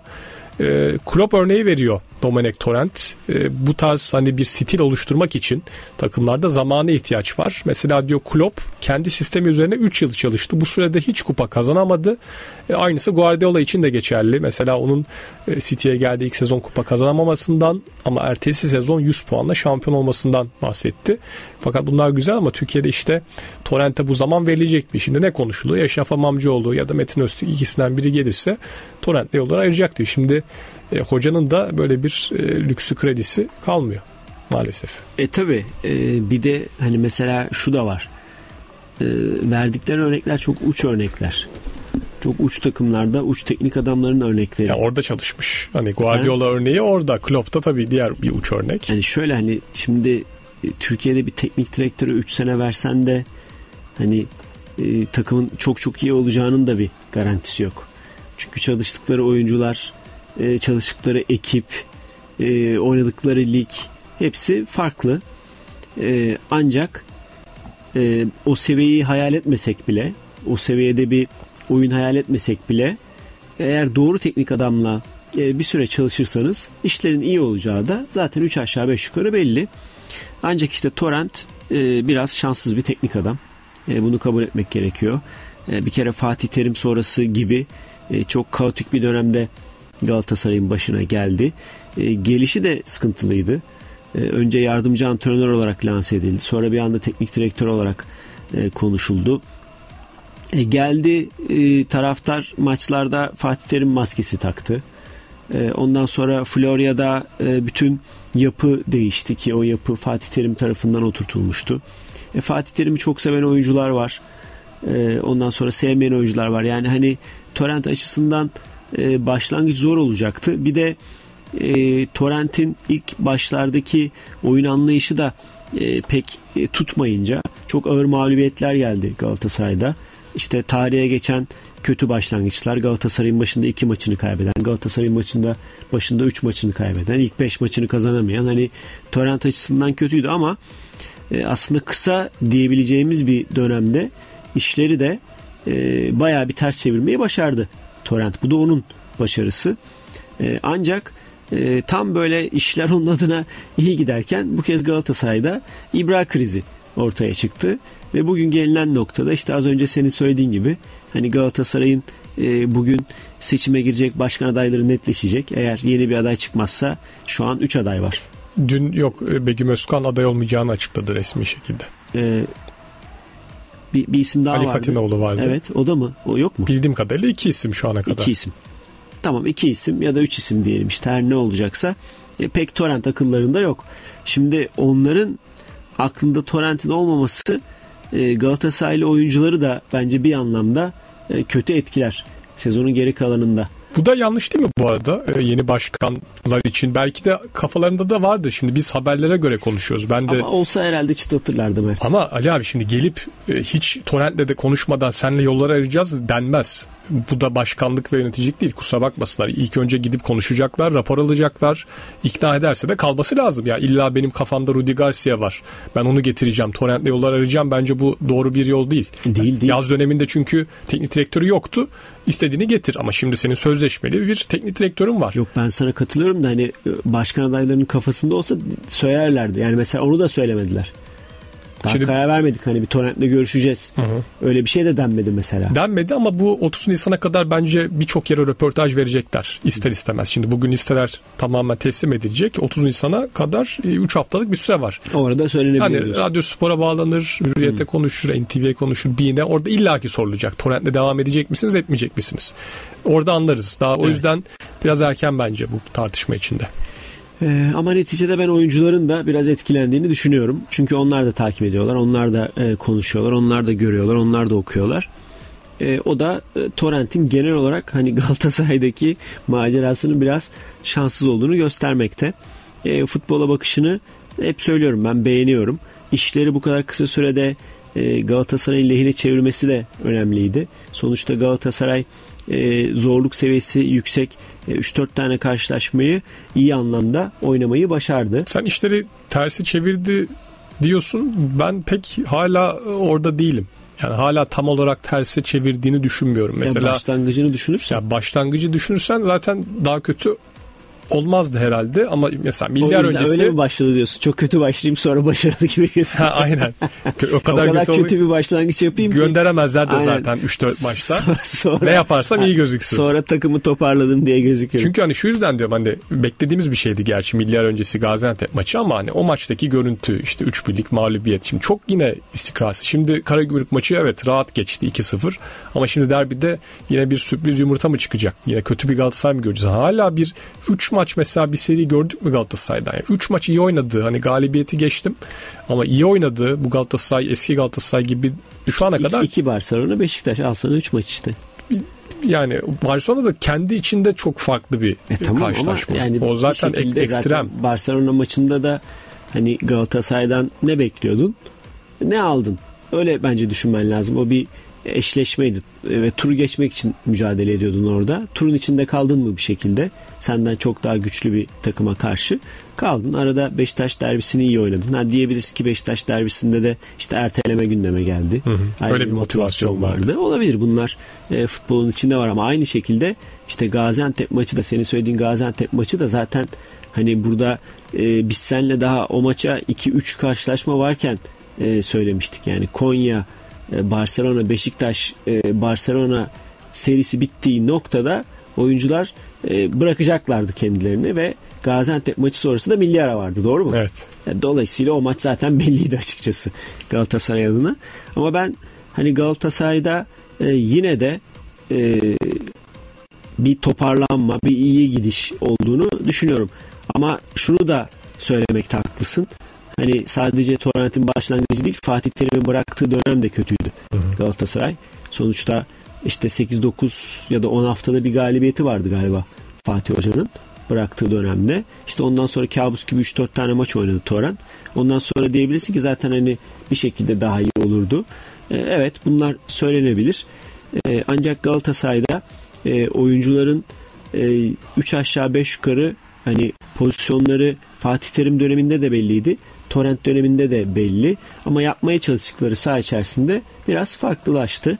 Klopp örneği veriyor Domenech Torrent. Bu tarz hani bir stil oluşturmak için takımlarda zamana ihtiyaç var. Mesela diyor Klopp kendi sistemi üzerine 3 yıl çalıştı. Bu sürede hiç kupa kazanamadı. Aynısı Guardiola için de geçerli. Mesela onun City'ye geldiği ilk sezon kupa kazanamamasından ama ertesi sezon 100 puanla şampiyon olmasından bahsetti. Fakat bunlar güzel ama Türkiye'de işte Torrent'e bu zaman verilecek mi? Şimdi ne konuşuluyor? Ya Şafak Mamcıoğlu ya da Metin Öztürk, ikisinden biri gelirse Torrent'le yolları ayıracak diyor. Şimdi hocanın da böyle bir lüksü, kredisi kalmıyor maalesef. Tabii bir de hani mesela şu da var. Verdikleri örnekler çok uç örnekler. Çok uç takımlarda uç teknik adamların örnekleri. Ya orada çalışmış. Hani Guardiola örneği orada. Klopp da tabii diğer bir uç örnek. Yani şöyle hani şimdi Türkiye'de bir teknik direktörü 3 sene versen de hani takımın çok çok iyi olacağının da bir garantisi yok. Çünkü çalıştıkları oyuncular, çalıştıkları ekip, oynadıkları lig hepsi farklı. Ancak o seviyeyi hayal etmesek bile, o seviyede bir oyun hayal etmesek bile eğer doğru teknik adamla bir süre çalışırsanız işlerin iyi olacağı da zaten 3 aşağı 5 yukarı belli. Ancak işte Torrent biraz şanssız bir teknik adam. Bunu kabul etmek gerekiyor. Bir kere Fatih Terim sonrası gibi çok kaotik bir dönemde Galatasaray'ın başına geldi. Gelişi de sıkıntılıydı. Önce yardımcı antrenör olarak lanse edildi. Sonra bir anda teknik direktör olarak konuşuldu. Geldi, taraftar maçlarda Fatih Terim maskesi taktı. Ondan sonra Florya'da bütün yapı değişti ki o yapı Fatih Terim tarafından oturtulmuştu. Fatih Terim'i çok seven oyuncular var. Ondan sonra sevmeyen oyuncular var. Yani hani Torrent açısından başlangıç zor olacaktı. Bir de Torrent'in ilk başlardaki oyun anlayışı da pek tutmayınca çok ağır mağlubiyetler geldi Galatasaray'da. İşte tarihe geçen kötü başlangıçlar, Galatasaray'ın başında 2 maçını kaybeden, Galatasaray'ın başında 3 maçını kaybeden, ilk 5 maçını kazanamayan, hani Torrent açısından kötüydü ama aslında kısa diyebileceğimiz bir dönemde işleri de bayağı bir ters çevirmeyi başardı Torrent. Bu da onun başarısı. Ancak tam böyle işler onun adına iyi giderken bu kez Galatasaray'da İbra krizi ortaya çıktı. Ve bugün gelinen noktada işte az önce senin söylediğin gibi hani Galatasaray'ın bugün seçime girecek başkan adayları netleşecek. Eğer yeni bir aday çıkmazsa şu an 3 aday var. Dün Begüm Özkan aday olmayacağını açıkladı resmi şekilde. Bir isim daha Ali vardı. Fatinoğlu vardı. Evet, o da mı? O yok mu? Bildiğim kadarıyla 2 isim şu ana kadar. 2 isim. Tamam, 2 isim ya da 3 isim diyelim işte her ne olacaksa. Pek Torrent akıllarında yok. Şimdi onların aklında Torrent'in olmaması Galatasaraylı oyuncuları da bence bir anlamda kötü etkiler sezonun geri kalanında. Bu da yanlış değil mi bu arada? Yeni başkanlar için. Belki de kafalarında da vardı. Şimdi biz haberlere göre konuşuyoruz. Ben de... Ama olsa herhalde çıtlatırlardı Mert. Ama Ali abi şimdi gelip hiç Torrent'le de konuşmadan seninle yolları ayıracağız denmez. Bu da başkanlık ve yöneticilik değil. Kusura bakmasınlar. İlk önce gidip konuşacaklar, rapor alacaklar. İkna ederse de kalması lazım. Ya illa benim kafamda Rudi Garcia var. Ben onu getireceğim. Torrent'le yollar arayacağım. Bence bu doğru bir yol değil. Değil. Yaz döneminde çünkü teknik direktörü yoktu. İstediğini getir. Ama şimdi senin sözleşmeli bir teknik direktörün var. Yok, ben sana katılıyorum da hani başkan adaylarının kafasında olsa söylerlerdi. Yani mesela onu da söylemediler. Daha Şimdi, karar vermedik, hani bir Torrent'le görüşeceğiz. Öyle bir şey de denmedi mesela. Denmedi ama bu 30 Nisan'a kadar bence birçok yere röportaj verecekler. İster istemez. Şimdi bugün listeler tamamen teslim edilecek. 30 Nisan'a kadar 3 haftalık bir süre var. Orada söylenebilir hani diyorsun. Radyo Spor'a bağlanır, Hürriyet'e konuşur, NTV'ye konuşur, BİN'e. Orada illaki sorulacak. Torrent'le devam edecek misiniz, etmeyecek misiniz? Orada anlarız. Daha o yüzden biraz erken bence bu tartışma içinde. Ama neticede ben oyuncuların da biraz etkilendiğini düşünüyorum. Çünkü onlar da takip ediyorlar, onlar da konuşuyorlar, onlar da görüyorlar, onlar da okuyorlar. O da Torrent'in genel olarak hani Galatasaray'daki macerasının biraz şanssız olduğunu göstermekte. Futbola bakışını hep söylüyorum, ben beğeniyorum. İşleri bu kadar kısa sürede Galatasaray'ın lehine çevirmesi de önemliydi. Sonuçta Galatasaray zorluk seviyesi yüksek 3-4 tane karşılaşmayı iyi anlamda oynamayı başardı. Sen işleri tersi çevirdi diyorsun. Ben pek hala orada değilim. Yani hala tam olarak tersi çevirdiğini düşünmüyorum. Mesela başlangıcını düşünürsen. Ya başlangıcı düşünürsen zaten daha kötü olmazdı herhalde ama mesela milyar öncesi... Öyle mi başladı diyorsun? Çok kötü başlayayım sonra başarılı gibi gözüküyor. Aynen. O kadar kötü bir başlangıç yapayım ki. Gönderemezler de zaten 3-4 maçta. Sonra, ne yaparsam iyi gözüksün. Sonra takımı toparladım diye gözüküyor. Çünkü hani şu yüzden diyorum, hani beklediğimiz bir şeydi gerçi milyar öncesi Gaziantep maçı ama hani o maçtaki görüntü işte 3-1'lik mağlubiyet. Şimdi çok yine istikrarsız. Şimdi Karagümrük maçı evet rahat geçti 2-0 ama şimdi derbide yine bir sürpriz yumurta mı çıkacak? Yine kötü bir Galatasaray mı göreceğiz? Hala bir 3 maç mesela bir seri gördük mü Galatasaray'dan? Yani 3 maç iyi oynadı. Hani galibiyeti geçtim. Ama iyi oynadı. Bu Galatasaray eski Galatasaray gibi şu ana kadar. 2 Barcelona, Beşiktaş. Al sana 3 maç işte. Yani Barcelona da kendi içinde çok farklı bir karşılaşma. Yani o zaten ekstrem. Zaten Barcelona maçında da hani Galatasaray'dan ne bekliyordun? Ne aldın? Öyle bence düşünmen lazım. O bir eşleşmeydi ve turu geçmek için mücadele ediyordun orada. Turun içinde kaldın mı bir şekilde? Senden çok daha güçlü bir takıma karşı kaldın. Arada Beşiktaş derbisini iyi oynadın. Ha, diyebiliriz ki Beşiktaş derbisinde de işte erteleme gündeme geldi. Öyle bir motivasyon vardı. Olabilir. Bunlar futbolun içinde var ama aynı şekilde işte Gaziantep maçı da, senin söylediğin Gaziantep maçı da zaten hani burada biz seninle daha o maça 2-3 karşılaşma varken söylemiştik. Yani Konya, Barcelona, Beşiktaş, Barcelona serisi bittiği noktada oyuncular bırakacaklardı kendilerini ve Gaziantep maçı sonrası da milli ara vardı. Doğru mu? Evet. Dolayısıyla o maç zaten belliydi açıkçası Galatasaray adına. Ama ben hani Galatasaray'da yine de bir toparlanma, bir iyi gidiş olduğunu düşünüyorum. Ama şunu da söylemekte haklısın. Hani sadece Torrent'in başlangıcı değil, Fatih Terim'in bıraktığı dönem de kötüydü Galatasaray. Sonuçta işte 8-9 ya da 10 haftada bir galibiyeti vardı galiba Fatih Hoca'nın bıraktığı dönemde. İşte ondan sonra kabus gibi 3-4 tane maç oynadı Torrent. Ondan sonra diyebilirsin ki zaten hani bir şekilde daha iyi olurdu. Evet, bunlar söylenebilir. Ancak Galatasaray'da oyuncuların 3 aşağı 5 yukarı hani pozisyonları Fatih Terim döneminde de belliydi. Torrent döneminde de belli. Ama yapmaya çalıştıkları saha içerisinde biraz farklılaştı.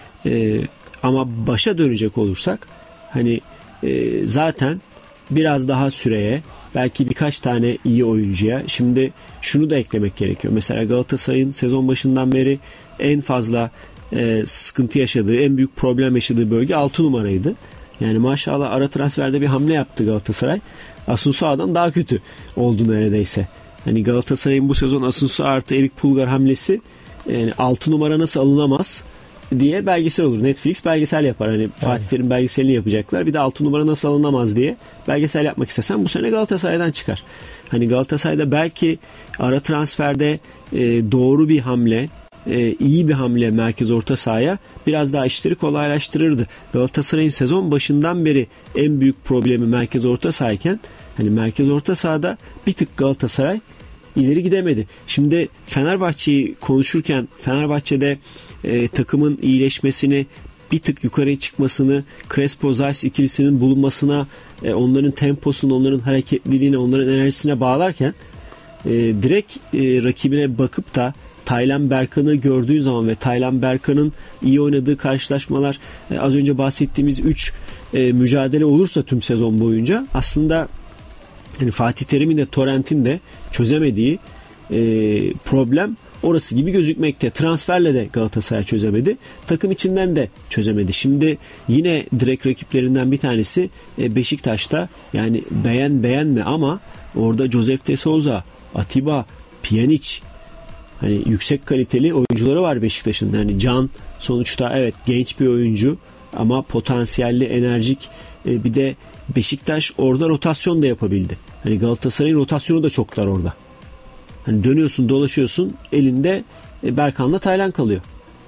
Ama başa dönecek olursak hani zaten biraz daha süreye, belki birkaç tane iyi oyuncuya, şimdi şunu da eklemek gerekiyor. Mesela Galatasaray'ın sezon başından beri en fazla sıkıntı yaşadığı, en büyük problem yaşadığı bölge 6 numaraydı. Yani maşallah ara transferde bir hamle yaptı Galatasaray. Asunsua'dan daha kötü oldu neredeyse. Hani Galatasaray'ın bu sezon Asunsua artı Erik Pulgar hamlesi 6 numara nasıl alınamaz diye belgesel olur. Netflix belgesel yapar. Hani Fatih Terim belgeselini yapacaklar. Bir de 6 numara nasıl alınamaz diye belgesel yapmak istesen bu sene Galatasaray'dan çıkar. Hani Galatasaray'da belki ara transferde doğru bir hamle, iyi bir hamle merkez orta sahaya biraz daha işleri kolaylaştırırdı. Galatasaray'ın sezon başından beri en büyük problemi merkez orta sahayken hani merkez orta sahada bir tık Galatasaray ileri gidemedi. Şimdi Fenerbahçe'yi konuşurken Fenerbahçe'de takımın iyileşmesini, bir tık yukarıya çıkmasını, Crespo-Zeiss ikilisinin bulunmasına, onların temposunu, onların hareketliliğine, onların enerjisine bağlarken direkt rakibine bakıp da Taylan Berkan'ı gördüğü zaman ve Taylan Berkan'ın iyi oynadığı karşılaşmalar, az önce bahsettiğimiz 3 mücadele olursa tüm sezon boyunca aslında yani Fatih Terim'in de Torrent'in de çözemediği problem orası gibi gözükmekte. Transferle de Galatasaray çözemedi. Takım içinden de çözemedi. Şimdi yine direkt rakiplerinden bir tanesi Beşiktaş'ta, yani beğenme ama orada Josef de Souza, Atiba, Pjanic, hani yüksek kaliteli oyuncuları var Beşiktaş'ın. Yani Can sonuçta evet genç bir oyuncu ama potansiyelli, enerjik. Bir de Beşiktaş orada rotasyon da yapabildi. Hani Galatasaray'ın rotasyonu da çok dar orada. Hani dönüyorsun, dolaşıyorsun, elinde Berkan'la Taylan kalıyor.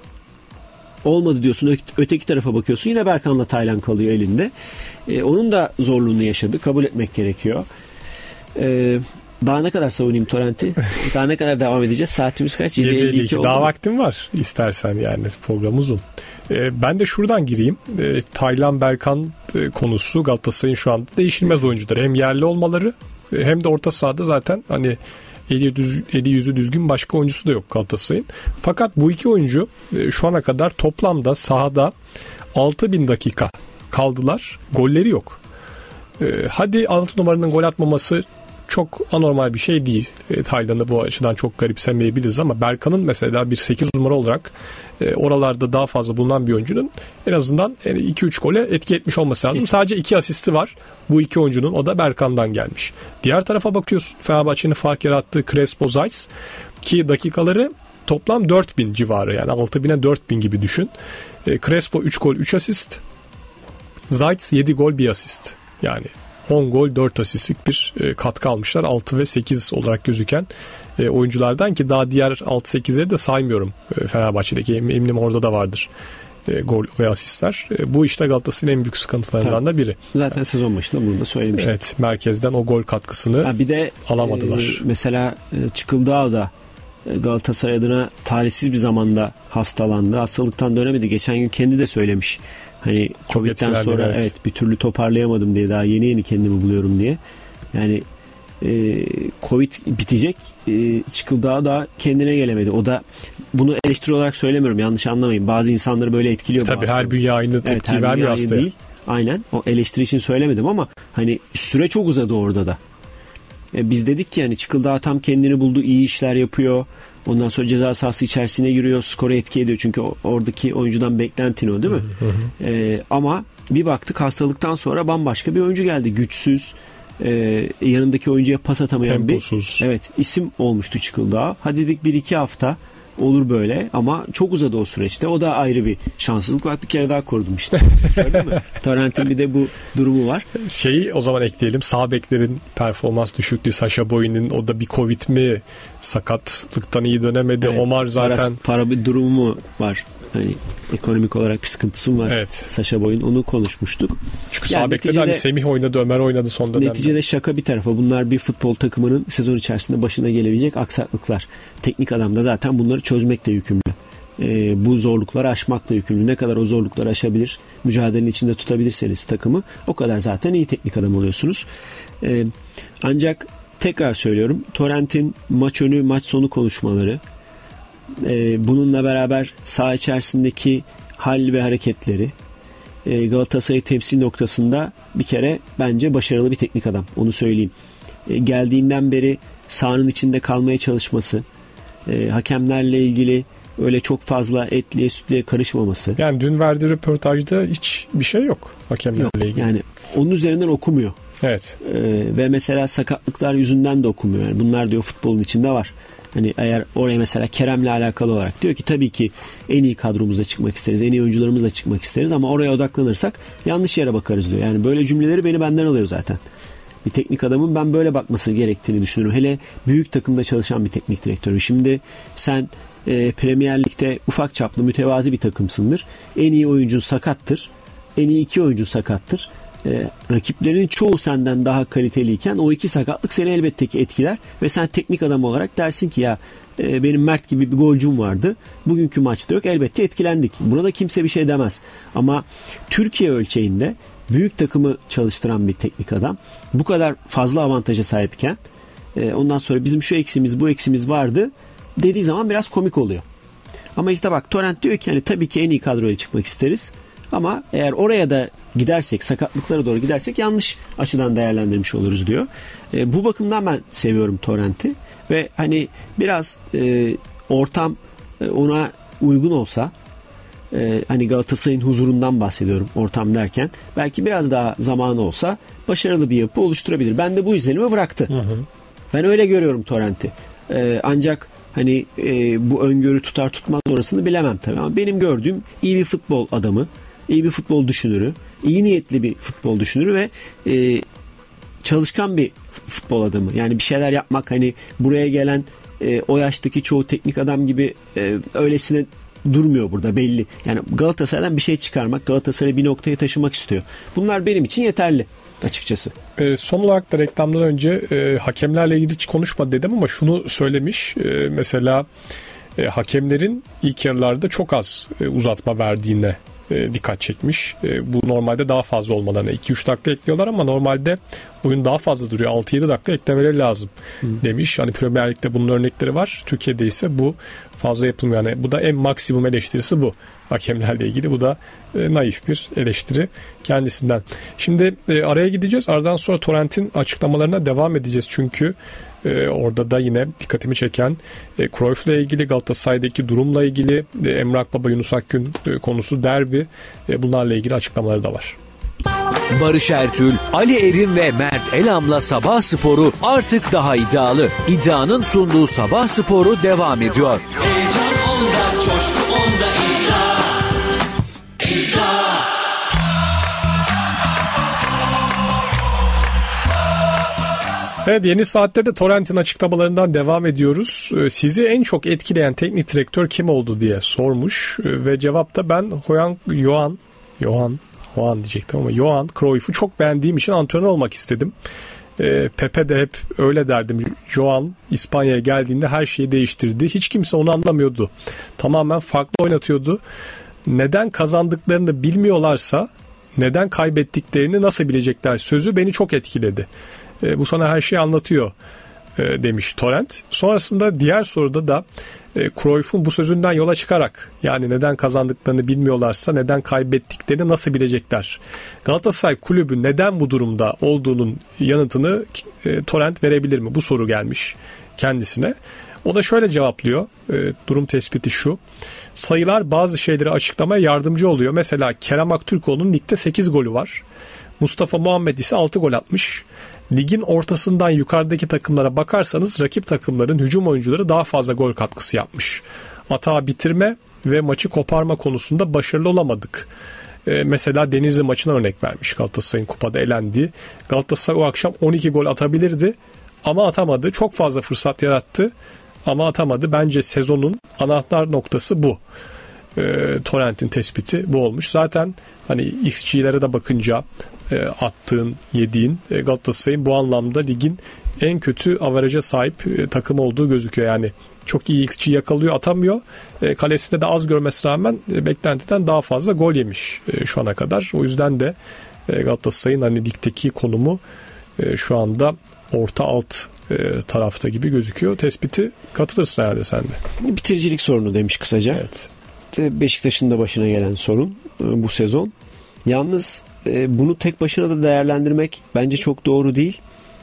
Olmadı diyorsun, öteki tarafa bakıyorsun, yine Berkan'la Taylan kalıyor elinde. Onun da zorluğunu yaşadı. Kabul etmek gerekiyor. Daha ne kadar savunayım Torrent'i? Daha ne kadar devam edeceğiz? Saatimiz kaç? 7:52 oldu. Daha vaktim var istersen, yani program uzun. Ben de şuradan gireyim. Taylan Berkan konusu Galatasaray'ın şu anda değişilmez oyuncuları. Hem yerli olmaları hem de orta sahada zaten hani eli yüzü düzgün başka oyuncusu da yok Galatasaray'ın. Fakat bu iki oyuncu şu ana kadar toplamda sahada 6000 dakika kaldılar. Golleri yok. Hadi 6 numaranın gol atmaması çok anormal bir şey değil. Taylan'ı bu açıdan çok garipsemeyebiliriz ama Berkan'ın mesela bir 8 numara olarak oralarda daha fazla bulunan bir oyuncunun en azından 2-3 gole etki etmiş olması lazım. Sadece 2 asisti var bu iki oyuncunun, o da Berkan'dan gelmiş. Diğer tarafa bakıyorsun, Fenerbahçe'nin fark yarattığı Crespo-Zeiss ki dakikaları toplam 4000 civarı, yani 6000'e 4000 gibi düşün. Crespo 3 gol 3 asist, Zeiss 7 gol 1 asist, yani 10 gol 4 asistlik bir katkı almışlar. 6 ve 8 olarak gözüken oyunculardan ki daha diğer 6-8'leri de saymıyorum Fenerbahçe'deki. Eminim orada da vardır gol ve asistler. Bu işte Galatasaray'ın en büyük sıkıntılarından da biri. Zaten sezon başında bunu da söylemiştik. Evet, merkezden o gol katkısını bir de alamadılar. Mesela Çıkıldağ da Galatasaray adına talihsiz bir zamanda hastalandı. Hastalıktan dönemedi. Geçen gün kendi de söylemiş. Hani Covid'den sonra evet bir türlü toparlayamadım diye, daha yeni kendimi buluyorum diye. Yani Covid bitecek, Çıkıldağ da kendine gelemedi. O da, bunu eleştiri olarak söylemiyorum, yanlış anlamayın. Bazı insanları böyle etkiliyor. Tabii her bünye aynı tepki vermiyor hastaya. Değil. Aynen. O eleştiri için söylemedim ama hani süre çok uzadı orada da. Biz dedik ki yani Çıkıldağ tam kendini buldu, iyi işler yapıyor. Ondan sonra ceza sahası içerisine giriyor, skoru etki ediyor. Çünkü oradaki oyuncudan beklentin o değil mi? Ama bir baktık hastalıktan sonra bambaşka bir oyuncu geldi. Güçsüz, yanındaki oyuncuya pas atamayan temposuz. Evet, isim olmuştu Çıkıldağ. Hadi dedik 1-2 hafta olur böyle ama çok uzadı o süreçte. O da ayrı bir şanssızlık. Bak bir kere daha korudum işte. Gördün mü? Torrent'in bir de bu durumu var. Şeyi o zaman ekleyelim. Sağ beklerin performans düşüklüğü. Sacha Boey'nin o da bir Covid mi? Sakatlıktan iyi dönemedi. Evet, Omar zaten. Para bir durumu mu var? Hani ekonomik olarak bir sıkıntısı mı var? Evet. Sacha Boey'in, onu konuşmuştuk. Çünkü sağ beklerde hani Semih oynadı, Ömer oynadı son dönemde. Neticede şaka bir tarafa. Bunlar bir futbol takımının sezon içerisinde başına gelebilecek aksaklıklar. Teknik adam da zaten bunları çözmekle yükümlü. Bu zorlukları aşmakla yükümlü. Ne kadar o zorlukları aşabilir, mücadelenin içinde tutabilirseniz takımı, o kadar zaten iyi teknik adam oluyorsunuz. Ancak tekrar söylüyorum, Torrent'in maç önü maç sonu konuşmaları, bununla beraber saha içerisindeki hal ve hareketleri, Galatasaray'ı temsil noktasında bir kere bence başarılı bir teknik adam. Onu söyleyeyim. Geldiğinden beri sahanın içinde kalmaya çalışması, hakemlerle ilgili öyle çok fazla etliye sütlüye karışmaması. Yani dün verdiği röportajda hiç bir şey yok hakemlerle ilgili. Yani onun üzerinden okumuyor. Evet. Ve mesela sakatlıklar yüzünden de okumuyor. Yani bunlar diyor futbolun içinde var. Hani eğer oraya mesela Kerem'le alakalı olarak diyor ki tabii ki en iyi kadromuzla çıkmak isteriz, en iyi oyuncularımızla çıkmak isteriz ama oraya odaklanırsak yanlış yere bakarız diyor. Yani böyle cümleleri benden alıyor zaten. Bir teknik adamın ben böyle bakması gerektiğini düşünüyorum. Hele büyük takımda çalışan bir teknik direktörü. Şimdi sen Premier Lig'de ufak çaplı mütevazi bir takımsındır. En iyi oyuncun sakattır. En iyi 2 oyuncun sakattır. Rakiplerin çoğu senden daha kaliteliyken o 2 sakatlık seni elbette ki etkiler ve sen teknik adam olarak dersin ki ya benim Mert gibi bir golcüm vardı. Bugünkü maçta yok. Elbette etkilendik. Buna da kimse bir şey demez. Ama Türkiye ölçeğinde büyük takımı çalıştıran bir teknik adam bu kadar fazla avantaja sahipken ondan sonra bizim şu eksimiz bu eksimiz vardı dediği zaman biraz komik oluyor. Ama işte bak Torrent diyor ki hani tabii ki en iyi kadroyla çıkmak isteriz. Ama eğer oraya da gidersek, sakatlıklara doğru gidersek yanlış açıdan değerlendirmiş oluruz diyor. Bu bakımdan ben seviyorum Torrent'i ve hani biraz ortam ona uygun olsa, hani Galatasaray'ın huzurundan bahsediyorum ortam derken, belki biraz daha zamanı olsa başarılı bir yapı oluşturabilir. Ben de bu izlenimi bıraktı. Ben öyle görüyorum Torrent'i. Ancak hani bu öngörü tutar tutmaz orasını bilemem tabii ama benim gördüğüm iyi bir futbol adamı, iyi bir futbol düşünürü, iyi niyetli bir futbol düşünürü ve çalışkan bir futbol adamı. Yani bir şeyler yapmak, hani buraya gelen o yaştaki çoğu teknik adam gibi öylesine durmuyor burada belli. Yani Galatasaray'dan bir şey çıkarmak, Galatasaray'ı bir noktaya taşımak istiyor. Bunlar benim için yeterli açıkçası. Son olarak da reklamdan önce hakemlerle ilgili hiç konuşma dedim ama şunu söylemiş. Mesela hakemlerin ilk yarılarda çok az uzatma verdiğine dikkat çekmiş. Bu normalde daha fazla olmalarına 2-3 dakika ekliyorlar ama normalde oyun daha fazla duruyor. 6-7 dakika eklemeleri lazım demiş. Hani Premier Lig'de bunun örnekleri var. Türkiye'de ise bu fazla yapılmıyor. Yani bu da en maksimum eleştirisi bu. Hakemlerle ilgili. Bu da naif bir eleştiri kendisinden. Şimdi araya gideceğiz. Aradan sonra Torrent'in açıklamalarına devam edeceğiz. Çünkü orada da yine dikkatimi çeken Cruyff'la ilgili, Galatasaray'daki durumla ilgili, Emre Akbaba, Yunus Akgün konusu, derbi, bunlarla ilgili açıklamaları da var. Barış Ertül, Ali Erim ve Mert Elam'la Sabah Sporu artık daha iddialı. İddianın sunduğu Sabah Sporu devam ediyor. Heyecan onda, coşku onda, iddia. İddia. Evet, yeni saatte de Torrent'in açıklamalarından devam ediyoruz. Sizi en çok etkileyen teknik direktör kim oldu diye sormuş ve cevapta ben Johan diyecektim ama Johan Cruyff'u çok beğendiğim için antrenör olmak istedim. Pepe de hep öyle derdim. Johan İspanya'ya geldiğinde her şeyi değiştirdi. Hiç kimse onu anlamıyordu. Tamamen farklı oynatıyordu. Neden kazandıklarını bilmiyorlarsa neden kaybettiklerini nasıl bilecekler sözü beni çok etkiledi. Bu sana her şeyi anlatıyor demiş Torrent. Sonrasında diğer soruda da Cruyff'un bu sözünden yola çıkarak, yani neden kazandıklarını bilmiyorlarsa neden kaybettiklerini nasıl bilecekler? Galatasaray kulübü neden bu durumda olduğunun yanıtını Torrent verebilir mi? Bu soru gelmiş kendisine. O da şöyle cevaplıyor. Durum tespiti şu: sayılar bazı şeyleri açıklamaya yardımcı oluyor. Mesela Kerem Aktürkoğlu'nun ligde 8 golü var. Mustafa Muhammed ise 6 gol atmış. Ligin ortasından yukarıdaki takımlara bakarsanız rakip takımların hücum oyuncuları daha fazla gol katkısı yapmış. Hata bitirme ve maçı koparma konusunda başarılı olamadık. Mesela Denizli maçına örnek vermiş, Galatasaray'ın kupada elendiği. Galatasaray o akşam 12 gol atabilirdi ama atamadı. Çok fazla fırsat yarattı ama atamadı. Bence sezonun anahtar noktası bu. Torrent'in tespiti bu olmuş. Zaten hani XG'lere de bakınca attığın, yediğin, Galatasaray'ın bu anlamda ligin en kötü averaja sahip takım olduğu gözüküyor. Yani çok iyi XG yakalıyor, atamıyor. Kalesinde de az görmesine rağmen beklentiden daha fazla gol yemiş şu ana kadar. O yüzden de Galatasaray'ın hani ligdeki konumu şu anda orta alt tarafta gibi gözüküyor. Tespiti katılırsın herhalde sen de. Bitiricilik sorunu demiş kısaca. Evet. Beşiktaş'ın da başına gelen sorun bu sezon. Yalnız bunu tek başına da değerlendirmek bence çok doğru değil.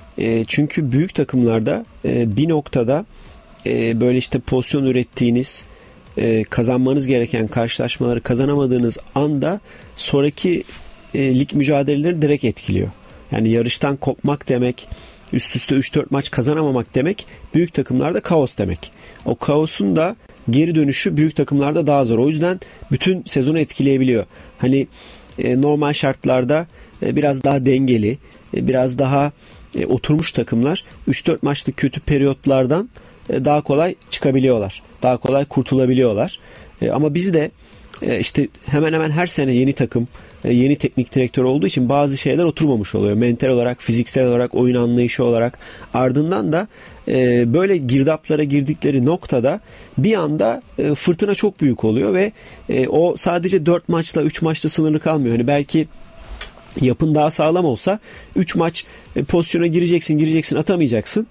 Çünkü büyük takımlarda bir noktada böyle işte pozisyon ürettiğiniz, kazanmanız gereken karşılaşmaları kazanamadığınız anda sonraki lig mücadeleleri direkt etkiliyor. Yani yarıştan kopmak demek, üst üste 3-4 maç kazanamamak demek, büyük takımlarda kaos demek. O kaosun da geri dönüşü büyük takımlarda daha zor. O yüzden bütün sezonu etkileyebiliyor. Hani normal şartlarda biraz daha dengeli, biraz daha oturmuş takımlar 3-4 maçlık kötü periyotlardan daha kolay çıkabiliyorlar. Daha kolay kurtulabiliyorlar. Ama biz de işte hemen hemen her sene yeni takım, yeni teknik direktör olduğu için bazı şeyler oturmamış oluyor. Mental olarak, fiziksel olarak, oyun anlayışı olarak. Ardından da böyle girdaplara girdikleri noktada bir anda fırtına çok büyük oluyor ve o sadece 4 maçla 3 maçla sınırlı kalmıyor. Hani belki yapın daha sağlam olsa 3 maç pozisyona gireceksin atamayacaksın.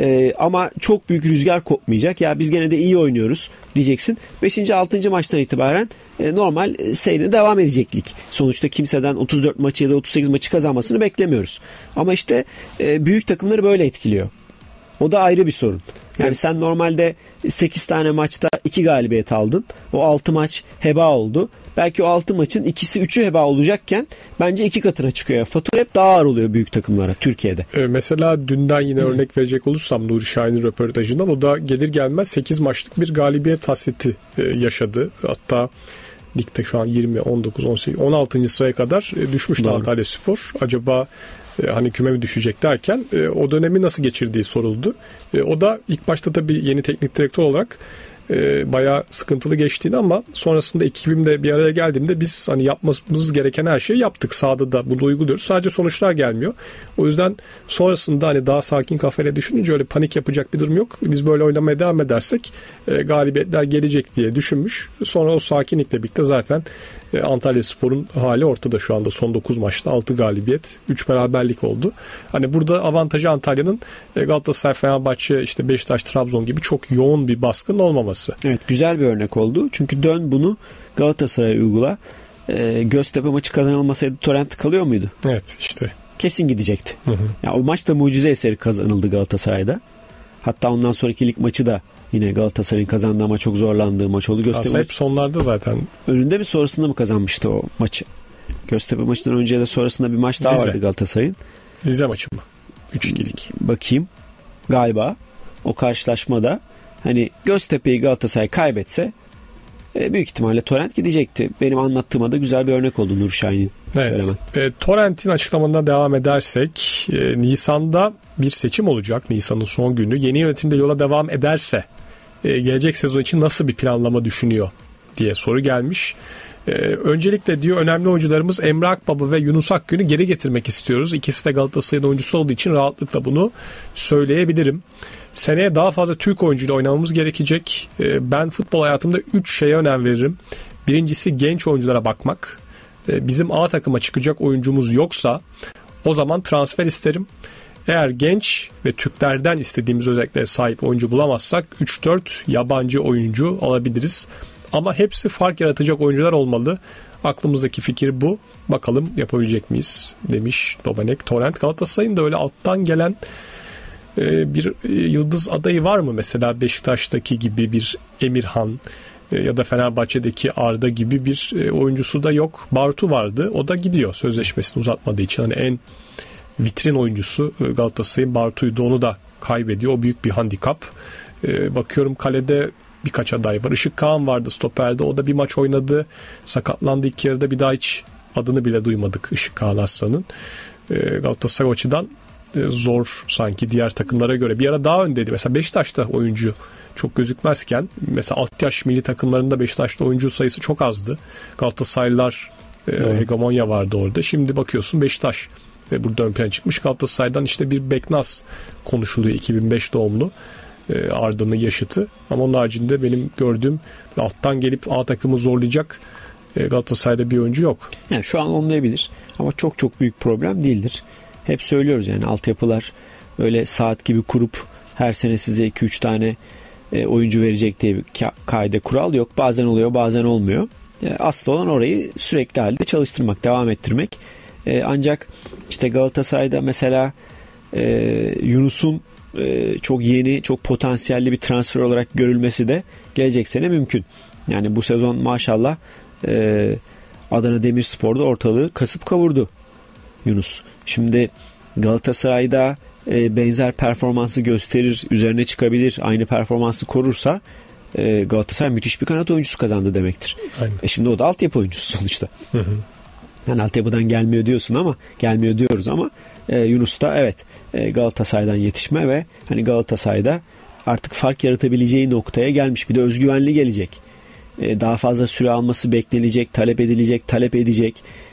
Ama çok büyük rüzgar kopmayacak. Ya biz gene de iyi oynuyoruz diyeceksin. 5. 6. maçtan itibaren normal seyrine devam edeceklik. Sonuçta kimseden 34 maçı ya da 38 maçı kazanmasını beklemiyoruz. Ama işte büyük takımları böyle etkiliyor. O da ayrı bir sorun. Yani sen normalde 8 tane maçta 2 galibiyet aldın. O 6 maç heba oldu. Belki o 6 maçın ikisi 3'ü heba olacakken bence 2 katına çıkıyor. Fatura hep daha ağır oluyor büyük takımlara Türkiye'de. Mesela dünden yine örnek verecek olursam Nuri Şahin'in röportajından, o da gelir gelmez 8 maçlık bir galibiyet hasreti yaşadı. Hatta ligde şu an 20, 19, 18, 16. sıraya kadar düşmüştü Antalyaspor. Acaba hani küme mi düşecek derken o dönemi nasıl geçirdiği soruldu. O da ilk başta tabii yeni teknik direktör olarak bayağı sıkıntılı geçtiğini, ama sonrasında ekibimle bir araya geldiğimde biz hani yapmamız gereken her şeyi yaptık. Sahada da bunu uyguluyoruz. Sadece sonuçlar gelmiyor. O yüzden sonrasında hani daha sakin kafayla düşününce öyle panik yapacak bir durum yok. Biz böyle oynamaya devam edersek galibiyetler gelecek diye düşünmüş. Sonra o sakinlikle birlikte zaten Antalyaspor'un hali ortada şu anda. Son 9 maçta 6 galibiyet, 3 beraberlik oldu. Hani burada avantajı Antalya'nın Galatasaray, Fenerbahçe, işte Beşiktaş, Trabzon gibi çok yoğun bir baskının olmaması. Evet, güzel bir örnek oldu. Çünkü dön bunu Galatasaray'a uygula. Göztepe maçı kazanılmasaydı Torrent kalıyor muydu? Evet, işte. Kesin gidecekti. Ya, o maç da mucize eseri kazanıldı Galatasaray'da. Hatta ondan sonraki lig maçı da yine Galatasaray'ın kazandığı ama çok zorlandığı maç oldu. Göztepe hep sonlarda zaten. Önünde mi sonrasında mı kazanmıştı o maçı? Göztepe maçından önce ya da sonrasında bir maç daha vardı Galatasaray'ın. Rize maçı mı? 3-2'lik. Bakayım. Galiba o karşılaşmada hani Göztepe'yi Galatasaray kaybetse büyük ihtimalle Torrent gidecekti. Benim anlattığıma da güzel bir örnek oldu Nur Şahin'in. Evet. Torrent'in açıklamalarına devam edersek, Nisan'da bir seçim olacak. Nisan'ın son günü. Yeni yönetimde yola devam ederse gelecek sezon için nasıl bir planlama düşünüyor diye soru gelmiş. Öncelikle diyor, önemli oyuncularımız Emre Akbaba ve Yunus Akgün'ü geri getirmek istiyoruz. İkisi de Galatasaray'ın oyuncusu olduğu için rahatlıkla bunu söyleyebilirim. Seneye daha fazla Türk oyuncuyla oynamamız gerekecek. Ben futbol hayatımda 3 şeye önem veririm. Birincisi genç oyunculara bakmak. Bizim A takıma çıkacak oyuncumuz yoksa o zaman transfer isterim. Eğer genç ve Türklerden istediğimiz özelliklere sahip oyuncu bulamazsak 3-4 yabancı oyuncu alabiliriz. Ama hepsi fark yaratacak oyuncular olmalı. Aklımızdaki fikir bu. Bakalım yapabilecek miyiz demiş Domenek Torrent. Galatasaray'ın da öyle alttan gelen bir yıldız adayı var mı? Mesela Beşiktaş'taki gibi bir Emirhan ya da Fenerbahçe'deki Arda gibi bir oyuncusu da yok. Bartu vardı. O da gidiyor sözleşmesini uzatmadığı için. Hani en vitrin oyuncusu Galatasaray'ın Bartu'ydu. Onu da kaybediyor. O büyük bir handikap. Bakıyorum kalede birkaç aday var. Işık Kağan vardı stoperde. O da bir maç oynadı. Sakatlandı ilk yarıda. Bir daha hiç adını bile duymadık Işık Kağan Aslan'ın. Galatasaray açıdan zor sanki diğer takımlara göre. Bir ara daha öndeydi. Mesela Beşiktaş'ta oyuncu çok gözükmezken mesela alt yaş milli takımlarında Beşiktaş'ta oyuncu sayısı çok azdı. Galatasaraylılar hegemonya vardı orada. Şimdi bakıyorsun Beşiktaş burada ön plana çıkmış. Galatasaray'dan işte bir Beknaz konuşuluyor. 2005 doğumlu. Arda'nın yaşıtı. Ama onun haricinde benim gördüğüm alttan gelip A takımı zorlayacak Galatasaray'da bir oyuncu yok. Yani şu an olmayabilir. Ama çok çok büyük problem değildir. Hep söylüyoruz yani altyapılar öyle saat gibi kurup her sene size 2-3 tane oyuncu verecek diye bir kaide kural yok. Bazen oluyor bazen olmuyor. Asıl olan orayı sürekli halde çalıştırmak, devam ettirmek. Ancak işte Galatasaray'da mesela Yunus'un çok yeni, çok potansiyelli bir transfer olarak görülmesi de gelecek sene mümkün. Yani bu sezon maşallah Adana Demirspor'da ortalığı kasıp kavurdu Yunus. Şimdi Galatasaray'da benzer performansı gösterir, üzerine çıkabilir, aynı performansı korursa Galatasaray müthiş bir kanat oyuncusu kazandı demektir. Şimdi o da altyapı oyuncusu sonuçta. Hı hı. Yani altyapıdan gelmiyor diyoruz ama Yunus da evet Galatasaray'dan yetişme ve hani Galatasaray'da artık fark yaratabileceği noktaya gelmiş. Bir de özgüvenli gelecek. Daha fazla süre alması beklenilecek, talep edecek.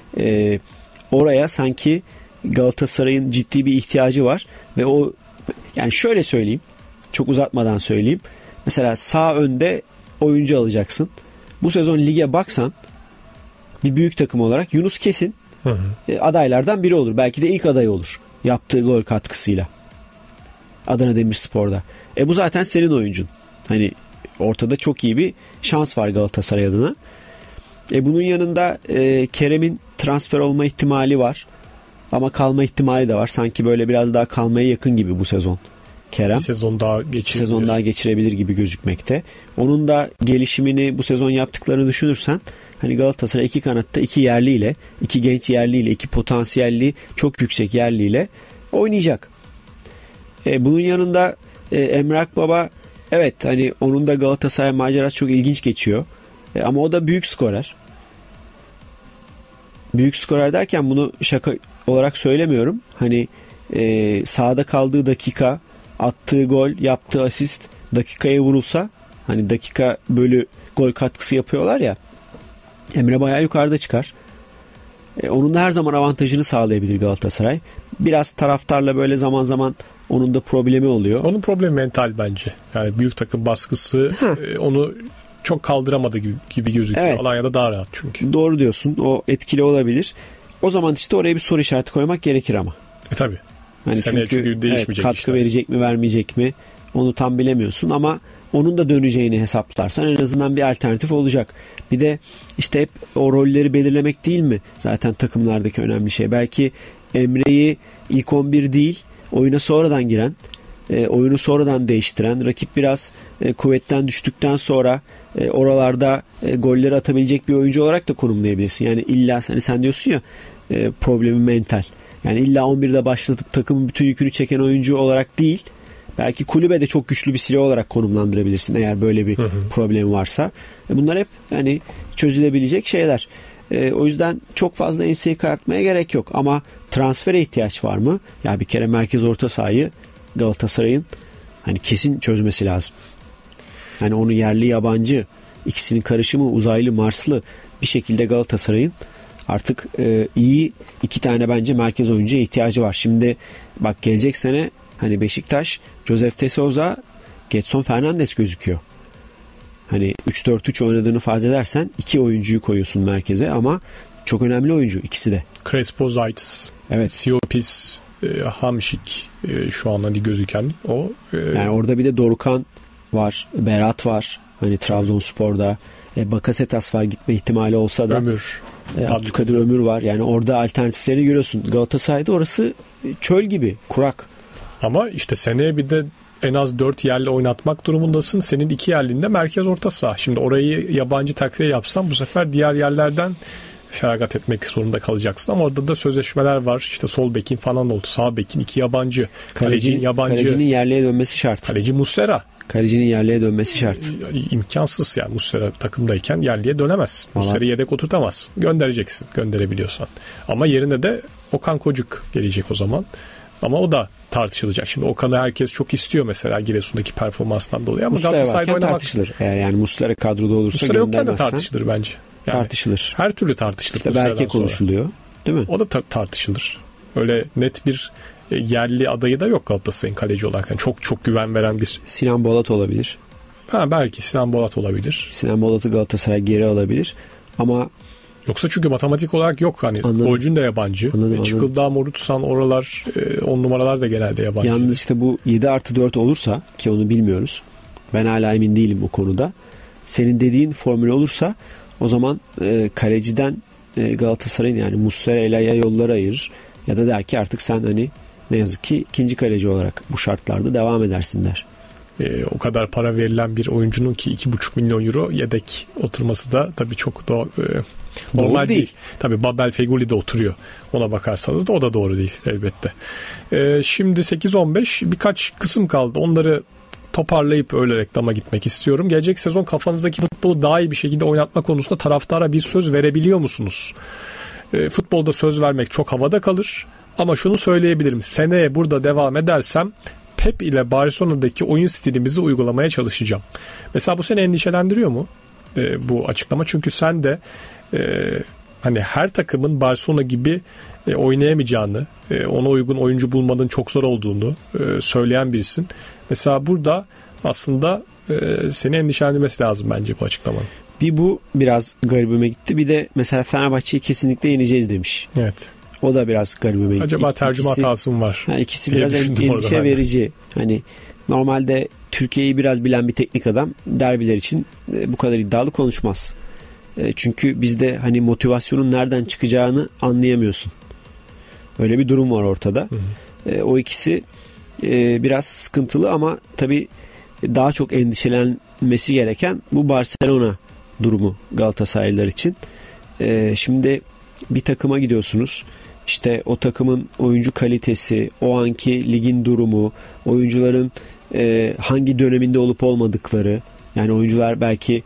Oraya sanki Galatasaray'ın ciddi bir ihtiyacı var ve o yani şöyle söyleyeyim, çok uzatmadan söyleyeyim. Mesela sağ önde oyuncu alacaksın. Bu sezon lige baksan bir büyük takım olarak Yunus kesin adaylardan biri olur. Belki de ilk aday olur. Yaptığı gol katkısıyla. Adana Demirspor'da. Bu zaten senin oyuncun. Hani ortada çok iyi bir şans var Galatasaray adına. Bunun yanında Kerem'in transfer olma ihtimali var. Ama kalma ihtimali de var. Sanki böyle biraz daha kalmaya yakın gibi bu sezon Kerem. Bir sezon daha geçirebilir gibi gözükmekte. Onun da gelişimini bu sezon yaptıklarını düşünürsen hani Galatasaray iki kanatta iki yerliyle, iki genç yerliyle, iki potansiyelli çok yüksek yerliyle oynayacak. Bunun yanında Emre Akbaba evet hani onun da Galatasaray macerası çok ilginç geçiyor. Ama o da büyük skorer. Büyük skorer derken bunu şaka olarak söylemiyorum. Hani sahada kaldığı dakika, attığı gol, yaptığı asist dakikaya vurulsa hani dakika bölü gol katkısı yapıyorlar ya, Emre bayağı yukarıda çıkar. Onun da her zaman avantajını sağlayabilir Galatasaray. Biraz taraftarla böyle zaman zaman onun da problemi oluyor. Onun problemi mental bence. Yani büyük takım baskısı onu çok kaldıramadı gibi gözüküyor. Evet. Alanya'da daha rahat çünkü. Doğru diyorsun. O etkili olabilir. O zaman işte oraya bir soru işareti koymak gerekir ama. Tabii. Yani çünkü evet, katkı verecek mi vermeyecek mi onu tam bilemiyorsun ama onun da döneceğini hesaplarsan en azından bir alternatif olacak. Bir de işte hep o rolleri belirlemek değil mi? Zaten takımlardaki önemli şey. Belki Emre'yi ilk 11 değil, oyuna sonradan giren, oyunu sonradan değiştiren, rakip biraz kuvvetten düştükten sonra oralarda golleri atabilecek bir oyuncu olarak da konumlayabilirsin. Yani illa hani sen diyorsun ya problemi mental. Yani illa 11'de başlatıp takımın bütün yükünü çeken oyuncu olarak değil, belki kulübede çok güçlü bir silah olarak konumlandırabilirsin eğer böyle bir problem varsa. Bunlar hep yani çözülebilecek şeyler. O yüzden çok fazla enseyi karartmaya gerek yok. Ama transfere ihtiyaç var mı? Ya bir kere merkez orta sahayı Galatasaray'ın hani kesin çözmesi lazım. Yani onu yerli yabancı ikisinin karışımı uzaylı Marslı bir şekilde Galatasaray'ın artık iyi iki tane bence merkez oyuncuya ihtiyacı var. Şimdi bak gelecek sene hani Beşiktaş Josef de Souza, Gedson Fernandes gözüküyor. Hani 3-4-3 oynadığını farz edersen iki oyuncuyu koyuyorsun merkeze ama çok önemli oyuncu ikisi de. Crespo Zaitis, evet. Siopis Hamşik şu an hani gözüken o. Yani orada bir de Dorukhan var, Berat var. Hani Trabzonspor'da Bakasetas var, gitme ihtimali olsa da. Ömür. Abdülkadir Ömür var. Yani orada alternatiflerini görüyorsun. Galatasaray'da orası çöl gibi, kurak. Ama işte seneye bir de en az 4 yerli oynatmak durumundasın. Senin 2 yerlinde merkez orta saha. Şimdi orayı yabancı takviye yapsan bu sefer diğer yerlerden feragat etmek zorunda kalacaksın. Ama orada da sözleşmeler var. İşte sol bekin falan oldu. Sağ bekin 2 yabancı. Kalecinin yabancı. Kalecinin yerliye dönmesi şart. Kaleci Muslera. Kalecinin yerliye dönmesi şart. İmkansız yani. Muslera takımdayken yerliye dönemezsin. Muslera'yı yedek oturtamazsın. Göndereceksin. Gönderebiliyorsan. Ama yerine de Okan Kocuk gelecek o zaman. Ama o da tartışılacak. Şimdi Okan'ı herkes çok istiyor mesela Giresun'daki performansından dolayı. Ama Galatasaray'da oynamak tartışılır. Yani Muslera kadroda olursa Muslera yokken de tartışılır bence. Yani tartışılır. Her türlü tartışılır. İşte belki konuşuluyor. Değil mi? O da tartışılır. Öyle net bir yerli adayı da yok Galatasaray'ın kaleci olarak. Yani çok güven veren bir. Sinan Bolat olabilir. Belki Sinan Bolat olabilir. Sinan Bolat'ı Galatasaray geri alabilir. Ama yoksa çünkü matematik olarak yok. Hani golcün de yabancı. Çıkıldağ, Morutsan oralar 10 numaralar da genelde yabancı. Yalnız işte bu 7+4 olursa, ki onu bilmiyoruz. Ben hala emin değilim bu konuda. Senin dediğin formül olursa o zaman kaleciden Galatasaray'ın yani Muslera ile ya yolları ayırır ya da der ki artık sen hani ne yazık ki ikinci kaleci olarak bu şartlarda devam edersin der. O kadar para verilen bir oyuncunun ki 2,5 milyon euro yedek oturması da tabii çok normal değil. Tabii Babel Feguli de oturuyor. Ona bakarsanız da o da doğru değil elbette. Şimdi 8-15 birkaç kısım kaldı. Onları toparlayıp öyle reklama gitmek istiyorum. Gelecek sezon kafanızdaki futbolu daha iyi bir şekilde oynatma konusunda taraftara bir söz verebiliyor musunuz? Futbolda söz vermek çok havada kalır. Ama şunu söyleyebilirim. Seneye burada devam edersem Pep ile Barcelona'daki oyun stilimizi uygulamaya çalışacağım. Mesela bu seni endişelendiriyor mu? Bu açıklama. Çünkü sen de hani her takımın Barcelona gibi oynayamayacağını, ona uygun oyuncu bulmanın çok zor olduğunu söyleyen birisin. Mesela burada aslında seni endişelendirmesi lazım bence bu açıklamanın. Bu biraz garibime gitti. Bir de mesela Fenerbahçe'yi kesinlikle yeneceğiz demiş. Evet. O da biraz garibime gitti. Acaba tercüme hatası mı var? Yani ikisi biraz endişe verici. Hani normalde Türkiye'yi biraz bilen bir teknik adam derbiler için bu kadar iddialı konuşmaz. Çünkü bizde hani motivasyonun nereden çıkacağını anlayamıyorsun. Öyle bir durum var ortada. O ikisi biraz sıkıntılı ama tabii daha çok endişelenmesi gereken bu Barcelona durumu Galatasaraylılar için. Şimdi bir takıma gidiyorsunuz. İşte o takımın oyuncu kalitesi, o anki ligin durumu, oyuncuların hangi döneminde olup olmadıkları, yani oyuncular belki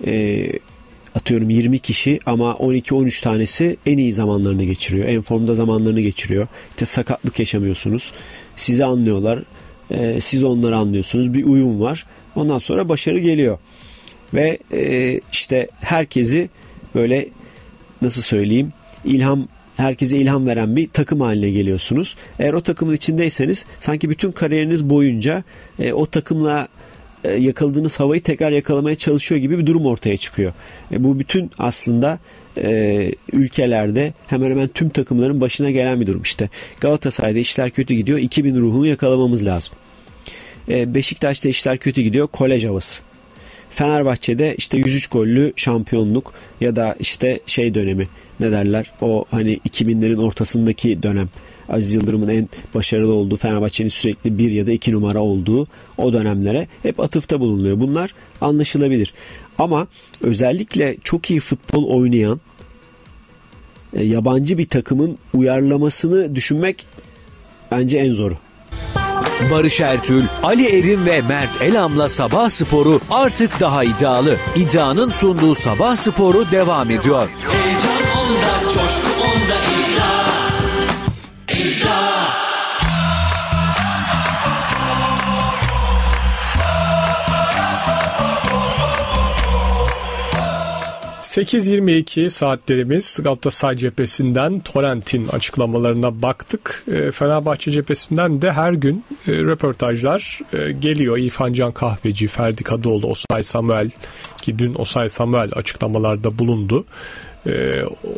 atıyorum 20 kişi ama 12-13 tanesi en iyi zamanlarını geçiriyor. En formda zamanlarını geçiriyor. İşte sakatlık yaşamıyorsunuz. Sizi anlıyorlar. Siz onları anlıyorsunuz. Bir uyum var. Ondan sonra başarı geliyor. Ve işte herkesi böyle nasıl söyleyeyim herkese ilham veren bir takım haline geliyorsunuz. Eğer o takımın içindeyseniz sanki bütün kariyeriniz boyunca o takımla yakaladığınız havayı tekrar yakalamaya çalışıyor gibi bir durum ortaya çıkıyor. Bu bütün aslında ülkelerde hemen hemen tüm takımların başına gelen bir durum. İşte Galatasaray'da işler kötü gidiyor. 2000 ruhunu yakalamamız lazım. Beşiktaş'ta işler kötü gidiyor. Kolej havası. Fenerbahçe'de işte 103 gollü şampiyonluk ya da işte dönemi ne derler o hani 2000'lerin ortasındaki dönem. Aziz Yıldırım'ın en başarılı olduğu, Fenerbahçe'nin sürekli 1 ya da 2 numara olduğu o dönemlere hep atıfta bulunuyor. Bunlar anlaşılabilir. Ama özellikle çok iyi futbol oynayan yabancı bir takımın uyarlamasını düşünmek bence en zoru. Barış Ertül, Ali Erim ve Mert Elam'la Sabah Sporu artık daha iddialı. İddianın sunduğu Sabah Sporu devam ediyor. Heyecan onda, coşku onda, iddia. İddia. 8.22 saatlerimiz. Galatasaray cephesinden Torrent'in açıklamalarına baktık. Fenerbahçe cephesinden de her gün röportajlar geliyor. İrfan Can Kahveci, Ferdi Kadıoğlu, Osay Samuel, ki dün Osay Samuel açıklamalarda bulundu.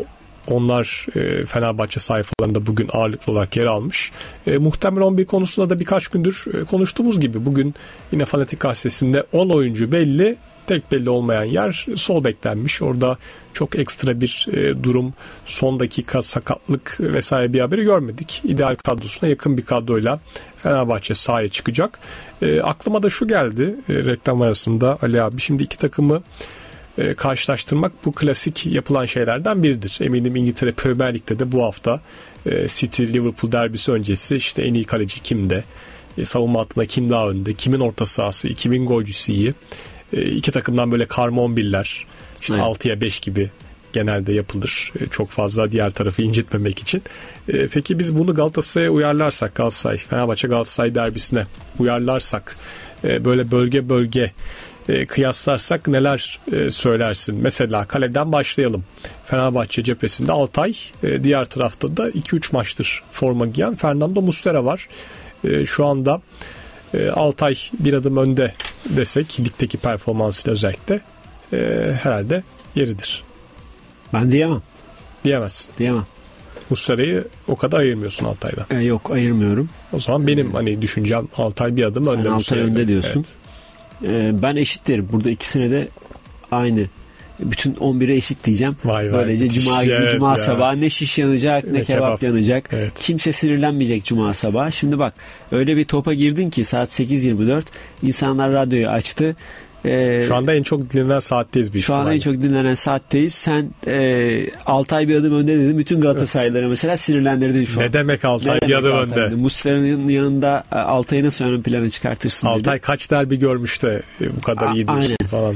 onlar Fenerbahçe sayfalarında bugün ağırlıklı olarak yer almış. Muhtemel 11 konusunda da birkaç gündür konuştuğumuz gibi bugün yine Fanatik Gazetesi'nde 10 oyuncu belli, tek belli olmayan yer sol beklenmiş. Orada çok ekstra bir durum, son dakika sakatlık vesaire bir haberi görmedik. İdeal kadrosuna yakın bir kadroyla Fenerbahçe sahaya çıkacak. Aklıma da şu geldi reklam arasında Ali abi, şimdi iki takımı karşılaştırmak bu klasik yapılan şeylerden biridir. Eminim İngiltere Premier Lig'de de bu hafta City Liverpool derbisi öncesi işte en iyi kaleci kimde, savunma hattında kim daha önde, kimin orta sahası, kimin golcüsü iyi. İki takımdan böyle karma 11'ler işte evet. 6'ya 5 gibi genelde yapılır. Çok fazla diğer tarafı incitmemek için. Peki biz bunu Galatasaray'a uyarlarsak, Fenerbahçe Galatasaray derbisine uyarlarsak, böyle bölge bölge kıyaslarsak neler söylersin? Mesela kaleden başlayalım. Fenerbahçe cephesinde Altay, diğer tarafta da 2-3 maçtır forma giyen Fernando Muslera var. Şu anda Altay bir adım önde desek, ligdeki performansıyla özellikle herhalde yeridir. Ben diyemem. Diyemezsin. Diyemem. Muslera'yı o kadar ayırmıyorsun Altay'dan. Yok, ayırmıyorum. O zaman benim düşüncem Altay bir adım önde. Sen Altay önde diyorsun. Evet. Ben eşit derim. Burada ikisine de aynı. Bütün 11'e eşit diyeceğim. Vay böylece cuma günü, evet, cuma sabahı ne şiş yanacak ne kebap yanacak. Evet. Kimse sinirlenmeyecek cuma sabahı. Şimdi bak, öyle bir topa girdin ki saat 8.24, insanlar radyoyu açtı. Şu anda en çok dinlenen saatteyiz. Şu anda en çok dinlenen saatteyiz. Sen Altay bir adım önde dedin. Bütün Galatasaraylıları mesela sinirlendirdin şu an. Ne demek Altay bir adım önde? Muslera'nın yanında Altay'ı nasıl ön plana çıkartırsın dedi. Altay kaç derbi görmüş de bu kadar iyi diyorsun falan.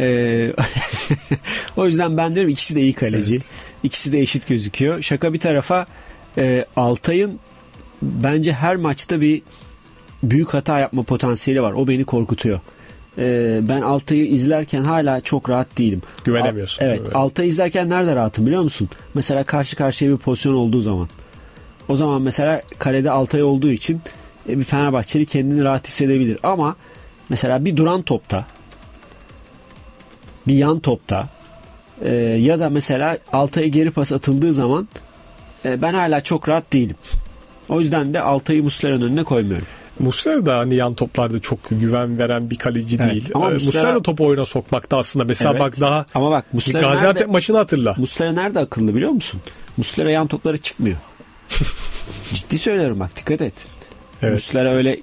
O yüzden ben diyorum ikisi de iyi kaleci. Evet. İkisi de eşit gözüküyor. Şaka bir tarafa, Altay'ın bence her maçta bir büyük hata yapma potansiyeli var. O beni korkutuyor. Ben Altay'ı izlerken hala çok rahat değilim. Güvenemiyorsun. Evet. Altay'ı izlerken nerede rahatım biliyor musun? Mesela karşı karşıya bir pozisyon olduğu zaman. O zaman mesela kalede Altay olduğu için bir Fenerbahçeli kendini rahat hissedebilir. Ama mesela bir duran topta, bir yan topta ya da mesela Altay'a geri pas atıldığı zaman ben hala çok rahat değilim. O yüzden de Altay'ı Muslera'nın önüne koymuyorum. Muslera da hani yan toplarda çok güven veren bir kaleci değil. Ama Muslera da topu oyuna sokmakta aslında. Mesela evet. Bak daha ama bak Gaziantep maçını hatırla. Muslera nerede akıllı biliyor musun? Muslera yan toplara çıkmıyor. Ciddi söylüyorum bak, dikkat et. Evet. Muslera öyle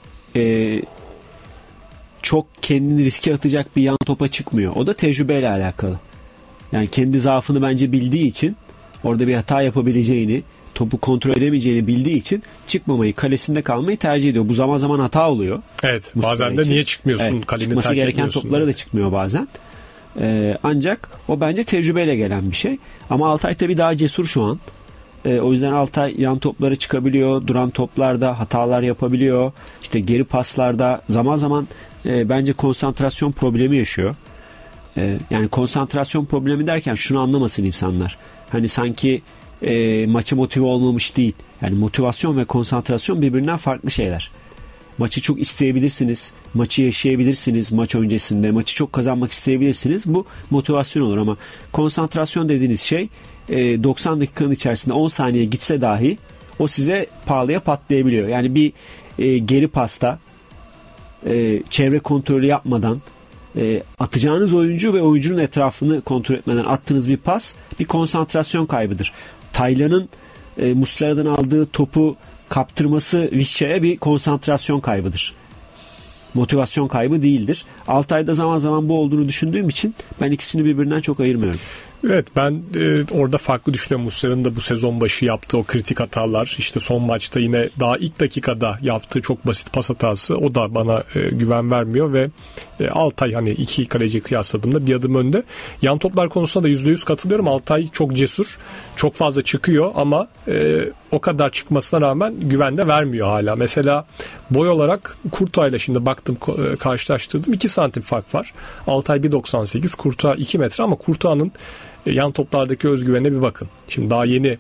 çok kendini riske atacak bir yan topa çıkmıyor. O da tecrübeyle alakalı. Yani kendi zaafını bence bildiği için, orada bir hata yapabileceğini, topu kontrol edemeyeceğini bildiği için çıkmamayı, kalesinde kalmayı tercih ediyor. Bu zaman zaman hata oluyor. Evet. Bazen de niye çıkmıyorsun? Evet, çıkması gereken toplara da çıkmıyor bazen. Ancak o bence tecrübeyle gelen bir şey. Ama Altay tabii daha cesur şu an. O yüzden Altay yan toplara çıkabiliyor. Duran toplarda hatalar yapabiliyor. İşte geri paslarda zaman zaman bence konsantrasyon problemi yaşıyor. Yani konsantrasyon problemi derken şunu anlamasın insanlar. Hani sanki maça motive olmamış değil. Yani motivasyon ve konsantrasyon birbirinden farklı şeyler. Maçı çok isteyebilirsiniz. Maçı yaşayabilirsiniz maç öncesinde. Maçı çok kazanmak isteyebilirsiniz. Bu motivasyon olur ama konsantrasyon dediğiniz şey 90 dakikanın içerisinde 10 saniye gitse dahi o size pahalıya patlayabiliyor. Yani bir geri pasta çevre kontrolü yapmadan atacağınız oyuncu ve oyuncunun etrafını kontrol etmeden attığınız bir pas bir konsantrasyon kaybıdır. Taylan'ın Muslera'dan aldığı topu kaptırması Vişça'ya bir konsantrasyon kaybıdır. Motivasyon kaybı değildir. Altay'da zaman zaman bu olduğunu düşündüğüm için ben ikisini birbirinden çok ayırmıyorum. Evet, ben orada farklı düşünüyorum. Muslera'nın da bu sezon başı yaptığı o kritik hatalar, işte son maçta yine daha ilk dakikada yaptığı çok basit pas hatası, o da bana güven vermiyor ve Altay hani iki kaleci kıyasladığımda bir adım önde. Yan toplar konusunda da %100 katılıyorum. Altay çok cesur, çok fazla çıkıyor ama o kadar çıkmasına rağmen güven de vermiyor hala. Mesela boy olarak Kurtuğ'la şimdi baktım, karşılaştırdım, 2 santim fark var. Altay 1.98, Kurtuğ 2 metre ama Kurtuğ'un yan toplardaki özgüvene bir bakın. Şimdi daha yeni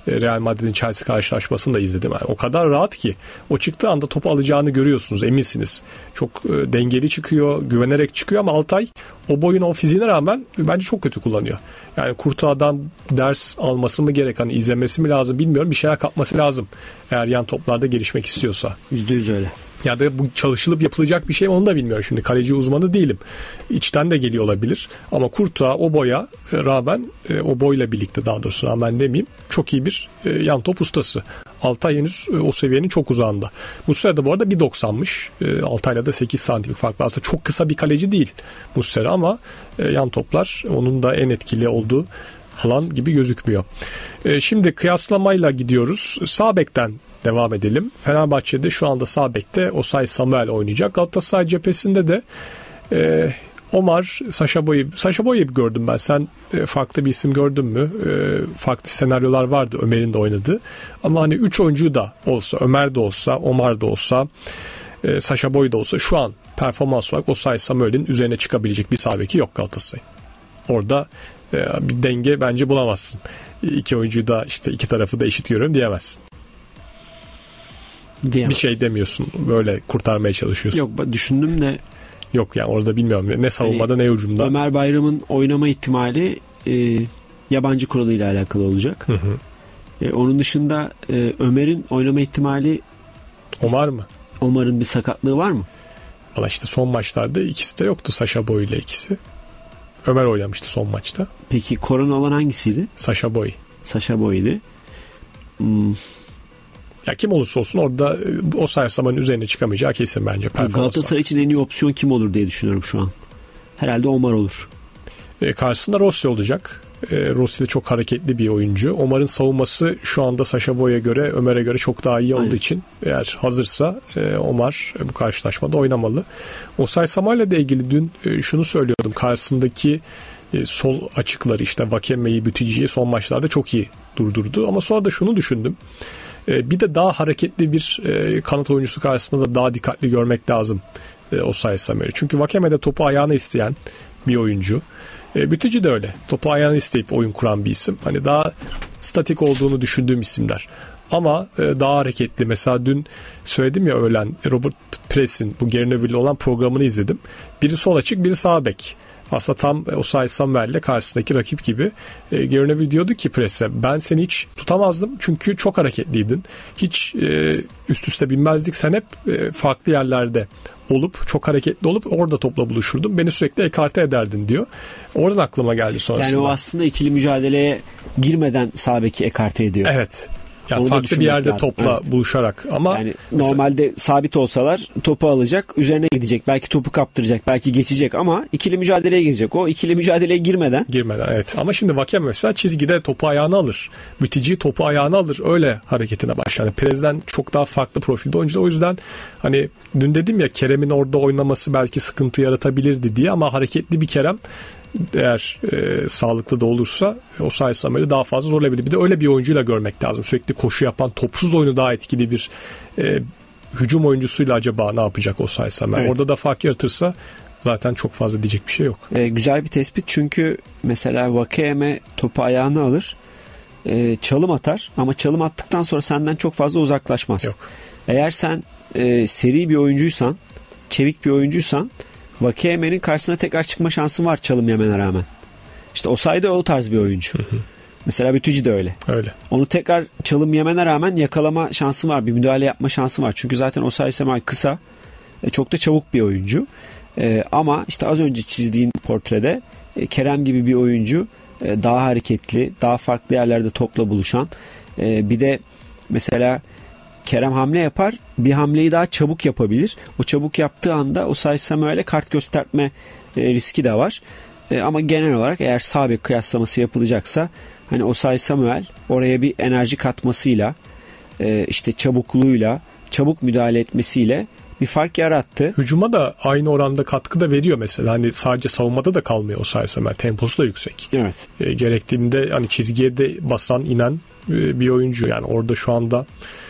Real Madrid'in Chelsea karşılaşmasını da izledim. Yani o kadar rahat ki o çıktığı anda topu alacağını görüyorsunuz, eminsiniz. Çok dengeli çıkıyor, güvenerek çıkıyor ama Altay o boyuna, o fiziğine rağmen bence çok kötü kullanıyor. Yani Courtois'dan ders alması mı gerek, hani izlemesi mi lazım bilmiyorum, bir şeyler kapması lazım eğer yan toplarda gelişmek istiyorsa. %100 öyle. Ya da bu çalışılıp yapılacak bir şey mi onu da bilmiyorum. Şimdi kaleci uzmanı değilim. İçten de geliyor olabilir. Ama Courtois o boya rağmen, o boyla birlikte daha doğrusu rağmen demeyeyim, çok iyi bir yan top ustası. Altay henüz o seviyenin çok uzağında. Muslera da bu arada 1.90'mış. Altay'la da 8 santimlik fark var. Aslında çok kısa bir kaleci değil Muslera ama yan toplar onun da en etkili olduğu alan gibi gözükmüyor. Şimdi kıyaslamayla gidiyoruz. Sağ bekten devam edelim. Fenerbahçe'de şu anda sağ bekte Osay Samuel oynayacak. Galatasaray cephesinde de Omar, Sacha Boey'i gördüm ben. Sen farklı bir isim gördün mü? Farklı senaryolar vardı Ömer'in de oynadığı. Ama hani 3 oyuncu da olsa, Ömer de olsa, Omar da olsa, Sacha Boey da olsa şu an performans olarak Osay Samuel'in üzerine çıkabilecek bir sağ beki yok Galatasaray. Orada bir denge bence bulamazsın. İki oyuncuyu da işte iki tarafı da eşit görüyorum diyemezsin. Diyemem. Bir şey demiyorsun. Böyle kurtarmaya çalışıyorsun. Yok, düşündüm de. Yok yani orada bilmiyorum. Ne savunmada ne hücumda. Ömer Bayram'ın oynama ihtimali yabancı kuralıyla alakalı olacak. Hı hı. Onun dışında Ömer'in oynama ihtimali. Omar mı? Omar'ın bir sakatlığı var mı? Valla işte son maçlarda ikisi de yoktu. Sacha Boey ile ikisi. Ömer oynamıştı son maçta. Peki korona olan hangisiydi? Sacha Boey. Sacha Boey'di. Ya kim olursa olsun orada o sayıslamanın üzerine çıkamayacağı kesin bence. Galatasaray için en iyi opsiyon kim olur diye düşünüyorum şu an. Herhalde Omar olur. Karşısında Rossi olacak. Rossi de çok hareketli bir oyuncu. Omar'ın savunması şu anda Sacha Boey'e göre, Ömer'e göre çok daha iyi olduğu için eğer hazırsa Omar bu karşılaşmada oynamalı. Osay Samuel'le de ilgili dün şunu söylüyordum. Karşısındaki sol açıkları işte Vakeme'yi, Bütici'yi son maçlarda çok iyi durdurdu. Ama sonra da şunu düşündüm. Bir de daha hareketli bir kanat oyuncusu karşısında da daha dikkatli görmek lazım Osay Samuel'i. Çünkü Vakeme'de topu ayağına isteyen bir oyuncu. Bütücü de öyle. Topu ayağına isteyip oyun kuran bir isim. Hani daha statik olduğunu düşündüğüm isimler. Ama daha hareketli. Mesela dün söyledim ya öğlen Robert Press'in bu Gary Neville'le olan programını izledim. Biri sol açık, biri sağ bek. Aslında tam Osay Samuel'le karşısındaki rakip gibi. Gary Neville diyordu ki Press'e, ben seni hiç tutamazdım çünkü çok hareketliydin. Hiç üst üste binmezdik. Sen hep farklı yerlerde olup, çok hareketli olup orada topla buluşurdun. Beni sürekli ekarte ederdin diyor. Oradan aklıma geldi sonrasında. Yani o aslında ikili mücadeleye girmeden sağ beki ekarte ediyor. Evet. Yani farklı bir yerde lazım. Topla buluşarak ama yani normalde sabit olsalar topu alacak, üzerine gidecek, belki topu kaptıracak, belki geçecek ama ikili mücadeleye girecek. O ikili mücadeleye girmeden evet. Ama şimdi Vakeme mesela çizgide topu ayağına alır. Mütici topu ayağına alır. Öyle hareketine başlar. Yani Perez'den çok daha farklı profilde oyuncular. O yüzden hani dün dedim ya Kerem'in orada oynaması belki sıkıntı yaratabilirdi diye ama hareketli bir Kerem eğer sağlıklı da olursa Osay Samuel'i daha fazla zorlayabilir. Bir de öyle bir oyuncuyla görmek lazım. Sürekli koşu yapan, topsuz oyunu daha etkili bir hücum oyuncusuyla acaba ne yapacak Osay Samuel? Evet. Orada da fark yaratırsa zaten çok fazla diyecek bir şey yok. Güzel bir tespit çünkü mesela Vakeme topu ayağına alır, çalım atar ama çalım attıktan sonra senden çok fazla uzaklaşmaz. Yok. Eğer sen seri bir oyuncuysan, çevik bir oyuncuysan Vakeme'nin karşısına tekrar çıkma şansın var çalım yemene rağmen. İşte Osay da o tarz bir oyuncu. Hı hı. Mesela Bütücü de öyle. Onu tekrar çalım yemene rağmen yakalama şansın var. Bir müdahale yapma şansın var. Çünkü zaten Osay Samuel kısa. Çok da çabuk bir oyuncu. Ama işte az önce çizdiğin portrede Kerem gibi bir oyuncu daha hareketli, daha farklı yerlerde topla buluşan. Bir de mesela Kerem hamle yapar. Bir hamleyi daha çabuk yapabilir. O çabuk yaptığı anda Osay Samuel'e kart gösterme riski de var. Ama genel olarak eğer sağ bek kıyaslaması yapılacaksa hani Osay Samuel oraya bir enerji katmasıyla işte çabukluğuyla, çabuk müdahale etmesiyle bir fark yarattı. Hücuma da aynı oranda katkı da veriyor mesela. Hani sadece savunmada da kalmıyor Osay Samuel. Temposu da yüksek. Evet. Gerektiğinde hani çizgiye de basan, inen bir oyuncu. Yani orada şu anda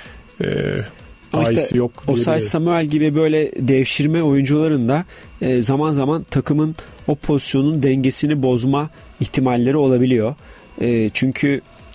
işte yok. Osay Samuel gibi böyle devşirme oyuncuların da zaman zaman takımın o pozisyonun dengesini bozma ihtimalleri olabiliyor. Çünkü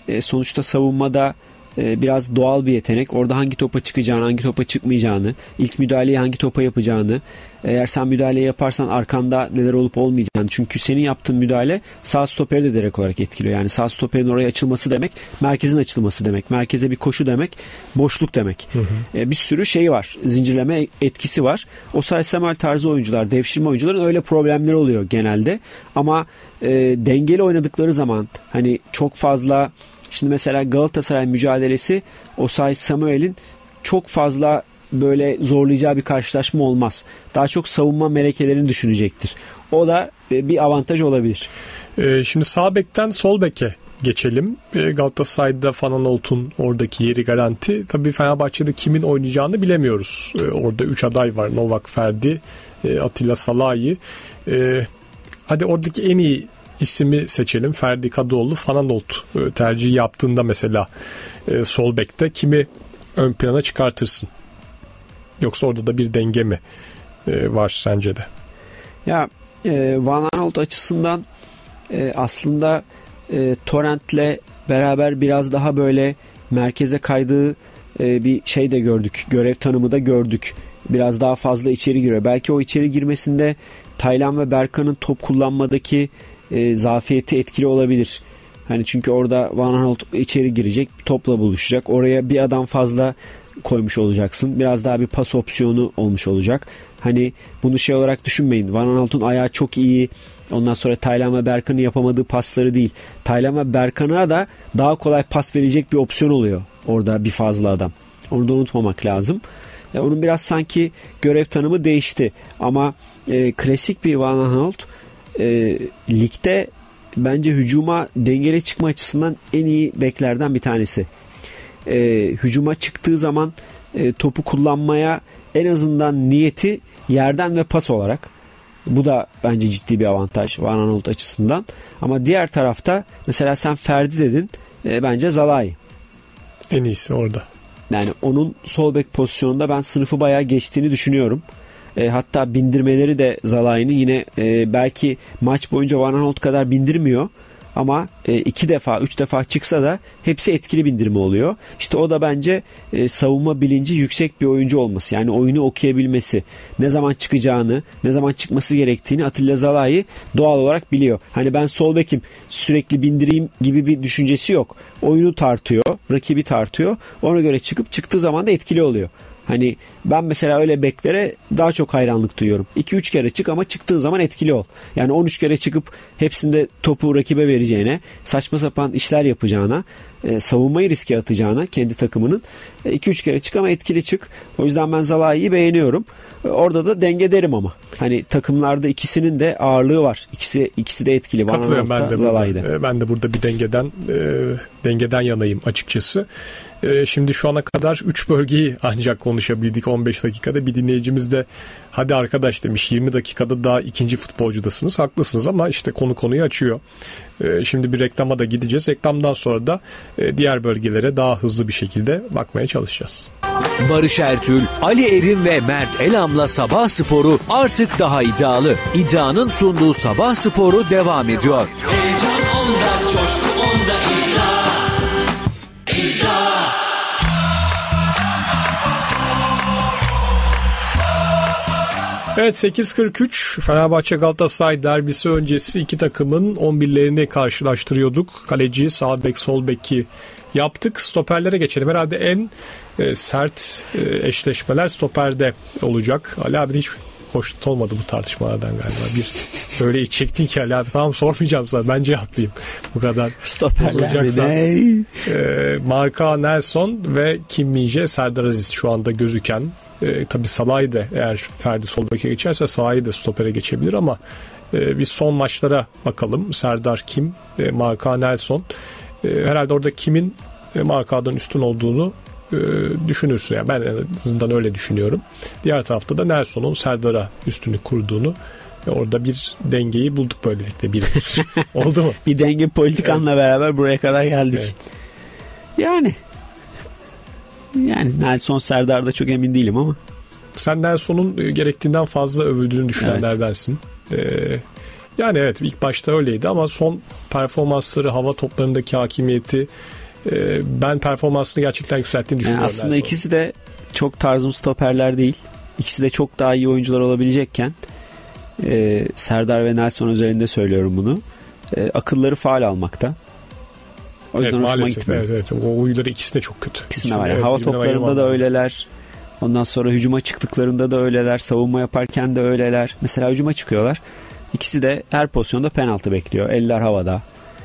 sonuçta savunmada biraz doğal bir yetenek. Orada hangi topa çıkacağını, hangi topa çıkmayacağını, ilk müdahaleyi hangi topa yapacağını, eğer sen müdahale yaparsan arkanda neler olup olmayacağını. Çünkü senin yaptığın müdahale sağ stoperi de direkt olarak etkiliyor. Yani sağ stoperin oraya açılması demek, merkezin açılması demek. Merkeze bir koşu demek, boşluk demek. Bir sürü şey var. Zincirleme etkisi var. Osayi Samuel tarzı oyuncular, devşirme oyuncuların öyle problemleri oluyor genelde. Ama dengeli oynadıkları zaman hani çok fazla, şimdi mesela Galatasaray mücadelesi Osayi Samuel'in çok fazla böyle zorlayacağı bir karşılaşma olmaz. Daha çok savunma melekelerini düşünecektir. O da bir avantaj olabilir. Şimdi sağ bekten sol beke geçelim. Galatasaray'da Van Aanholt'un oradaki yeri garanti. Tabii Fenerbahçe'de kimin oynayacağını bilemiyoruz. Orada 3 aday var. Novak, Ferdi, Atilla Salahi. Hadi oradaki en iyi ismi seçelim. Ferdi Kadıoğlu. Van Aanholt tercihi yaptığında mesela sol bekte kimi ön plana çıkartırsın? Yoksa orada da bir denge mi var sence de? Ya Van Aanholt açısından aslında Torrent'le beraber biraz daha böyle merkeze kaydığı bir şey de gördük. Görev tanımı da gördük. Biraz daha fazla içeri giriyor. Belki o içeri girmesinde Taylan ve Berkan'ın top kullanmadaki zafiyeti etkili olabilir. Hani çünkü orada Van Aanholt içeri girecek, topla buluşacak. Oraya bir adam fazla koymuş olacaksın. Biraz daha bir pas opsiyonu olmuş olacak. Hani bunu şey olarak düşünmeyin. Van Aanholt'un ayağı çok iyi. Ondan sonra Taylan ve Berkan'ın yapamadığı pasları değil. Taylan ve Berkan'a da daha kolay pas verecek bir opsiyon oluyor. Orada bir fazla adam. Onu da unutmamak lazım. Onun biraz sanki görev tanımı değişti. Ama klasik bir Van Aanholt ligde bence hücuma dengeli çıkma açısından en iyi beklerden bir tanesi. Hücuma çıktığı zaman topu kullanmaya en azından niyeti yerden ve pas olarak. Bu da bence ciddi bir avantaj Van Aanholt açısından. Ama diğer tarafta mesela sen Ferdi dedin. Bence Zalai. En iyisi orada. Yani onun sol bek pozisyonunda ben sınıfı bayağı geçtiğini düşünüyorum. Hatta bindirmeleri de Zalai'nin yine belki maç boyunca Van Aanholt kadar bindirmiyor. Ama 2 defa 3 defa çıksa da hepsi etkili bindirme oluyor. İşte o da bence savunma bilinci yüksek bir oyuncu olması. Yani oyunu okuyabilmesi. Ne zaman çıkacağını, ne zaman çıkması gerektiğini Atilla Zalai doğal olarak biliyor. Hani ben sol bekim, sürekli bindireyim gibi bir düşüncesi yok. Oyunu tartıyor, rakibi tartıyor. Ona göre çıktığı zaman da etkili oluyor. Hani ben mesela öyle beklere daha çok hayranlık duyuyorum. 2-3 kere çık ama çıktığın zaman etkili ol. Yani 13 kere çıkıp hepsinde topu rakibe vereceğine, saçma sapan işler yapacağına, savunmayı riske atacağına kendi takımının 2-3 kere çık ama etkili çık. O yüzden ben Zalai'yi beğeniyorum. Orada da denge derim ama. Hani takımlarda ikisinin de ağırlığı var. İkisi de etkili. Katılıyorum ben de burada bir dengeden yanayım açıkçası. Şimdi şu ana kadar 3 bölgeyi ancak konuşabildik 15 dakikada. Bir dinleyicimiz de hadi arkadaş demiş 20 dakikada daha ikinci futbolcudasınız. Haklısınız ama işte konuyu açıyor. Şimdi bir reklama da gideceğiz. Reklamdan sonra da diğer bölgelere daha hızlı bir şekilde bakmaya çalışacağız. Barış Ertül, Ali Erim ve Mert Elam'la Sabah Sporu artık daha iddialı. İddianın sunduğu Sabah Sporu devam ediyor. Heyecan onda, coşku onda, iddia. Evet, 8.43 Fenerbahçe Galatasaray derbisi öncesi iki takımın 11'lerini karşılaştırıyorduk. Kaleci, sağ bek, sol beki yaptık. Stoperlere geçelim. Herhalde en sert eşleşmeler stoperde olacak. Ali abi hiç hoşnut olmadı bu tartışmalardan galiba. Bir böyle iç çektin ki Ali abi, tamam sormayacağım sana, ben cevaplayayım. Bu kadar stoperler Marka Nelson ve Kim Min-jae, Serdar Aziz şu anda gözüken. Tabii Salahi de, eğer Ferdi sol beke geçerse Salahi de stopere geçebilir ama biz son maçlara bakalım. Serdar, Kim, Marka Nelson. Herhalde orada Kim'in Marka'dan üstün olduğunu düşünürsün. Yani ben en azından öyle düşünüyorum. Diğer tarafta da Nelson'un Serdar'a üstünlük kurduğunu, orada bir dengeyi bulduk böylelikle. Bir oldu mu? Bir denge politikanla beraber buraya kadar geldik. Evet. Yani Nelson Serdar'da çok emin değilim ama. Sen Nelson'un gerektiğinden fazla övüldüğünü düşünenlerdensin. Yani evet, ilk başta öyleydi ama son performansları, hava toplarındaki hakimiyeti, ben performansını gerçekten yükselttiğini düşünüyorum. Yani aslında ikisi de çok tarzım stoperler değil. İkisi de çok daha iyi oyuncular olabilecekken Serdar ve Nelson özelinde söylüyorum bunu. Akılları faul almakta. O yüzden hoşuma gitmiyor. Evet. O huyları ikisi de çok kötü. İkisine var. Yani hava toplarında da öyleler. Ondan sonra hücuma çıktıklarında da öyleler. Savunma yaparken de öyleler. Mesela hücuma çıkıyorlar. İkisi de her pozisyonda penaltı bekliyor. Eller havada.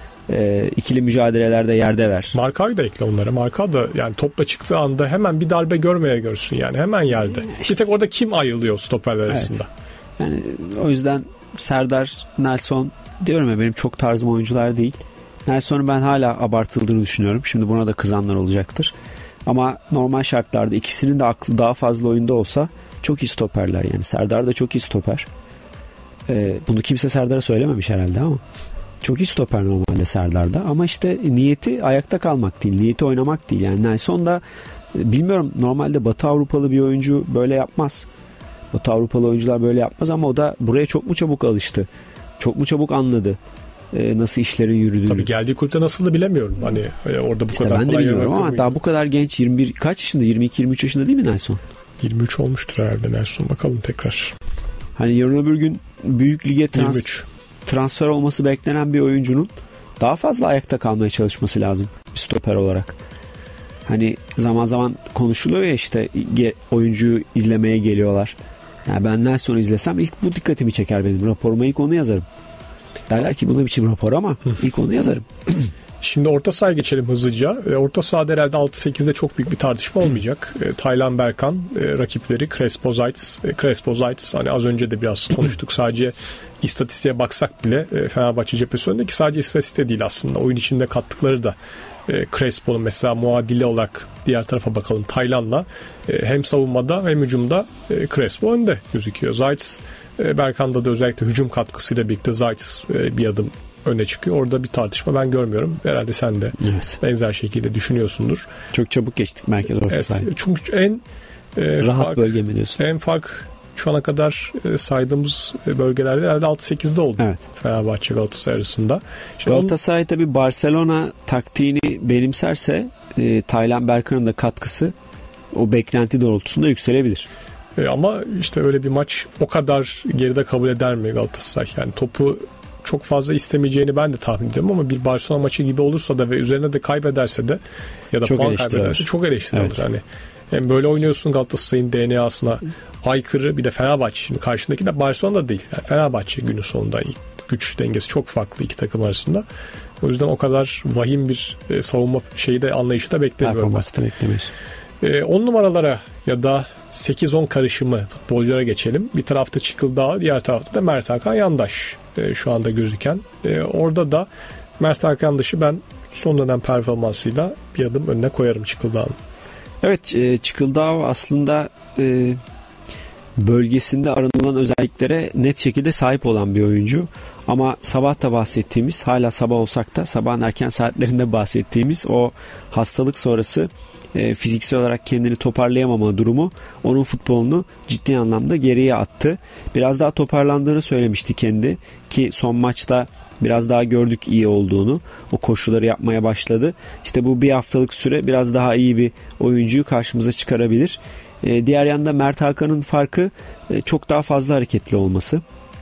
İkili mücadelelerde yerdeler. Marka'yı da ekle onlara. Marka da yani topla çıktığı anda hemen bir darbe görmeye görsün yani. Hemen yerde. İşte, bir tek orada kim ayrılıyor stoperler arasında? Yani o yüzden Serdar, Nelson diyorum ya, benim çok tarzım oyuncular değil. Nelson'un ben hala abartıldığını düşünüyorum. Şimdi buna da kızanlar olacaktır. Ama normal şartlarda ikisinin de aklı daha fazla oyunda olsa çok iyi stoperler. Yani Serdar da çok iyi stoper. Bunu kimse Serdar'a söylememiş herhalde ama çok iyi stoper normalde Serdar'da. Ama işte niyeti ayakta kalmak değil. Niyeti oynamak değil. Yani Nelson da bilmiyorum, normalde Batı Avrupalı bir oyuncu böyle yapmaz. Batı Avrupalı oyuncular böyle yapmaz ama o da buraya çok mu çabuk alıştı? Çok mu çabuk anladı nasıl işlerin yürüdüğünü? Tabii geldiği kulüpte nasıl bilemiyorum. Hani orada bu işte kadar ben de bilmiyorum ama daha bu kadar genç, 21 kaç yaşında? 22-23 yaşında değil mi Nelson? 23 olmuştur herhalde Nelson. Bakalım tekrar. Hani yarın öbür gün büyük lige transfer olması beklenen bir oyuncunun daha fazla ayakta kalmaya çalışması lazım bir stoper olarak. Hani zaman zaman konuşuluyor ya, işte oyuncuyu izlemeye geliyorlar. Yani ben Nelson'u izlesem ilk bu dikkatimi çeker benim. Raporuma ilk onu yazarım. Derler ki bu ne biçim rapor ama ilk onu yazarım. Şimdi orta sahaya geçelim hızlıca. Orta sahada herhalde 6-8'de çok büyük bir tartışma olmayacak. Taylan Berkan rakipleri Crespo Zayt hani az önce de biraz konuştuk. Sadece istatistiğe baksak bile Fenerbahçe cephesi önündeki sadece istatistik değil aslında. Oyun içinde kattıkları da Crespo'nun mesela muadili olarak diğer tarafa bakalım. Taylan'la hem savunmada hem hücumda Crespo önde gözüküyor. Zayt Berkan'da da özellikle hücum katkısıyla birlikte Zayt bir adım öne çıkıyor. Orada bir tartışma ben görmüyorum. Herhalde sen de benzer şekilde düşünüyorsundur. Çok çabuk geçtik merkez orta sahaya. Çünkü en rahat bölge mi diyorsun? En fark şu ana kadar saydığımız bölgelerde herhalde 6-8'de oldu. Evet. Fenerbahçe Galatasaray arasında. Galatasaray tabii Barcelona taktiğini benimserse Taylan Berkan'ın da katkısı o beklenti doğrultusunda yükselebilir. Ama işte öyle bir maç o kadar geride kabul eder mi Galatasaray? Yani topu çok fazla istemeyeceğini ben de tahmin ediyorum ama bir Barcelona maçı gibi olursa da ve üzerine de kaybederse de ya da çok puan kaybederse çok eleştiri alır. Yani hem böyle oynuyorsun, Galatasaray'ın DNA'sına aykırı, bir de Fenerbahçe, şimdi karşındaki de Barcelona değil. Yani Fenerbahçe günün sonunda güç dengesi çok farklı iki takım arasında. O yüzden o kadar vahim bir savunma şeyi de anlayışı da beklemiyorum. 10 numaralara ya da 8-10 karışımı futbolculara geçelim. Bir tarafta Çıkıldağ, diğer tarafta da Mert Hakan Yandaş şu anda gözüken. Orada da Mert Hakan Yandaş'ı ben son dönem performansıyla bir adım önüne koyarım Çıkıldağ'ın. Evet, Çıkıldağ aslında bölgesinde aranılan özelliklere net şekilde sahip olan bir oyuncu. Ama sabah da bahsettiğimiz, hala sabah olsak da sabahın erken saatlerinde bahsettiğimiz o hastalık sonrası fiziksel olarak kendini toparlayamama durumu onun futbolunu ciddi anlamda geriye attı. Biraz daha toparlandığını söylemişti kendi, ki son maçta biraz daha gördük iyi olduğunu. O koşuları yapmaya başladı. İşte bu bir haftalık süre biraz daha iyi bir oyuncuyu karşımıza çıkarabilir. Diğer yanda Mert Hakan'ın farkı çok daha fazla hareketli olması.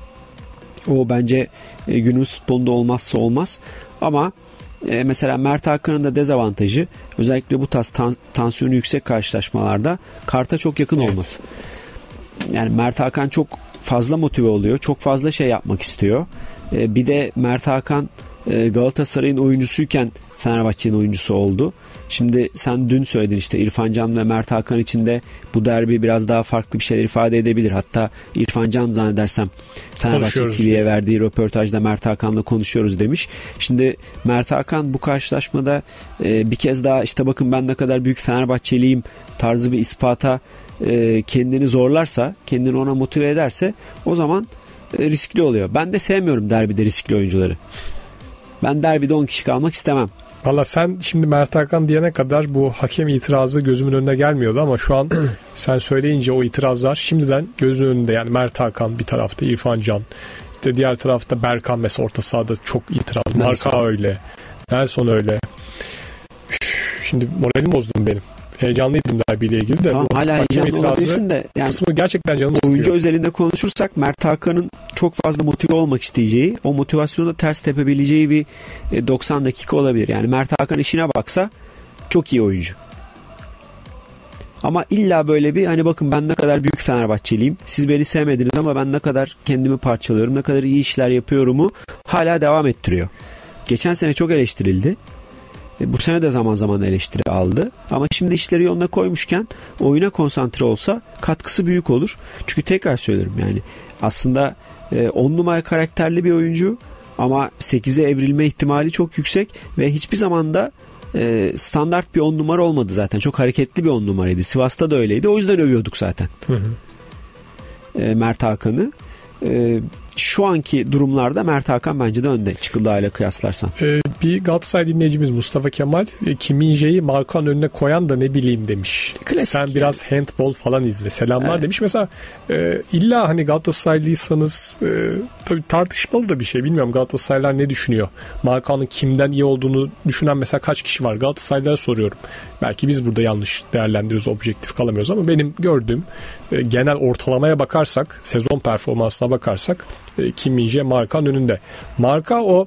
O bence günümüz futbolunda olmazsa olmaz. Ama mesela Mert Hakan'ın da dezavantajı özellikle bu tarz tansiyonu yüksek karşılaşmalarda karta çok yakın olması. Yani Mert Hakan çok fazla motive oluyor. Çok fazla şey yapmak istiyor. Bir de Mert Hakan Galatasaray'ın oyuncusuyken Fenerbahçe'nin oyuncusu oldu. Şimdi sen dün söyledin, işte İrfan Can ve Mert Hakan için de bu derbi biraz daha farklı bir şeyler ifade edebilir. Hatta İrfan Can zannedersem Fenerbahçe TV'ye verdiği röportajda Mert Hakan'la konuşuyoruz demiş. Şimdi Mert Hakan bu karşılaşmada bir kez daha işte bakın ben ne kadar büyük Fenerbahçeliyim tarzı bir ispata kendini zorlarsa, kendini ona motive ederse o zaman riskli oluyor. Ben de sevmiyorum derbide riskli oyuncuları. Ben derbide 10 kişi kalmak istemem. Valla sen şimdi Mert Hakan diyene kadar bu hakem itirazı gözümün önüne gelmiyordu ama şu an sen söyleyince o itirazlar şimdiden gözümün önünde. Yani Mert Hakan bir tarafta, İrfan Can, İşte diğer tarafta Berkan mesela orta sahada çok itiraz. Marka öyle. Nelson öyle. Şimdi moralim bozdum benim. Heyecanlıydım derbiyle ilgili de. Tamam, hala heyecanlı olabilirsin de. Yani kısmı gerçekten canımı sıkıyor. Oyuncu özelinde konuşursak Mert Hakan'ın çok fazla motive olmak isteyeceği, o motivasyonu da ters tepebileceği bir 90 dakika olabilir. Yani Mert Hakan işine baksa çok iyi oyuncu. Ama illa böyle bir hani bakın ben ne kadar büyük Fenerbahçeliyim. Siz beni sevmediniz ama ben ne kadar kendimi parçalıyorum, ne kadar iyi işler yapıyorumu hala devam ettiriyor. Geçen sene çok eleştirildi. Bu sene de zaman zaman eleştiri aldı. Ama şimdi işleri yoluna koymuşken oyuna konsantre olsa katkısı büyük olur. Çünkü tekrar söylerim yani aslında 10 numara karakterli bir oyuncu ama 8'e evrilme ihtimali çok yüksek ve hiçbir zaman da standart bir 10 numara olmadı zaten. Çok hareketli bir 10 numaraydı. Sivas'ta da öyleydi. O yüzden övüyorduk zaten. Mert Hakan'ı. Şu anki durumlarda Mert Hakan bence de önde Çıkıldağ ile kıyaslarsan. Bir Galatasaray dinleyicimiz Mustafa Kemal Kim Min-jae'yi Markan önüne koyan da ne bileyim demiş. Klasik sen yani. Biraz handball falan izle. Selamlar evet. Demiş. Mesela illa hani Galatasaraylıysanız tabii tartışmalı da bir şey. Bilmiyorum Galatasaraylılar ne düşünüyor? Markan'ın kimden iyi olduğunu düşünen mesela kaç kişi var? Galatasaraylılara soruyorum. Belki biz burada yanlış değerlendiriyoruz, objektif kalamıyoruz ama benim gördüğüm genel ortalamaya bakarsak, sezon performansına bakarsak Kim Min-jae Markan önünde. Marka o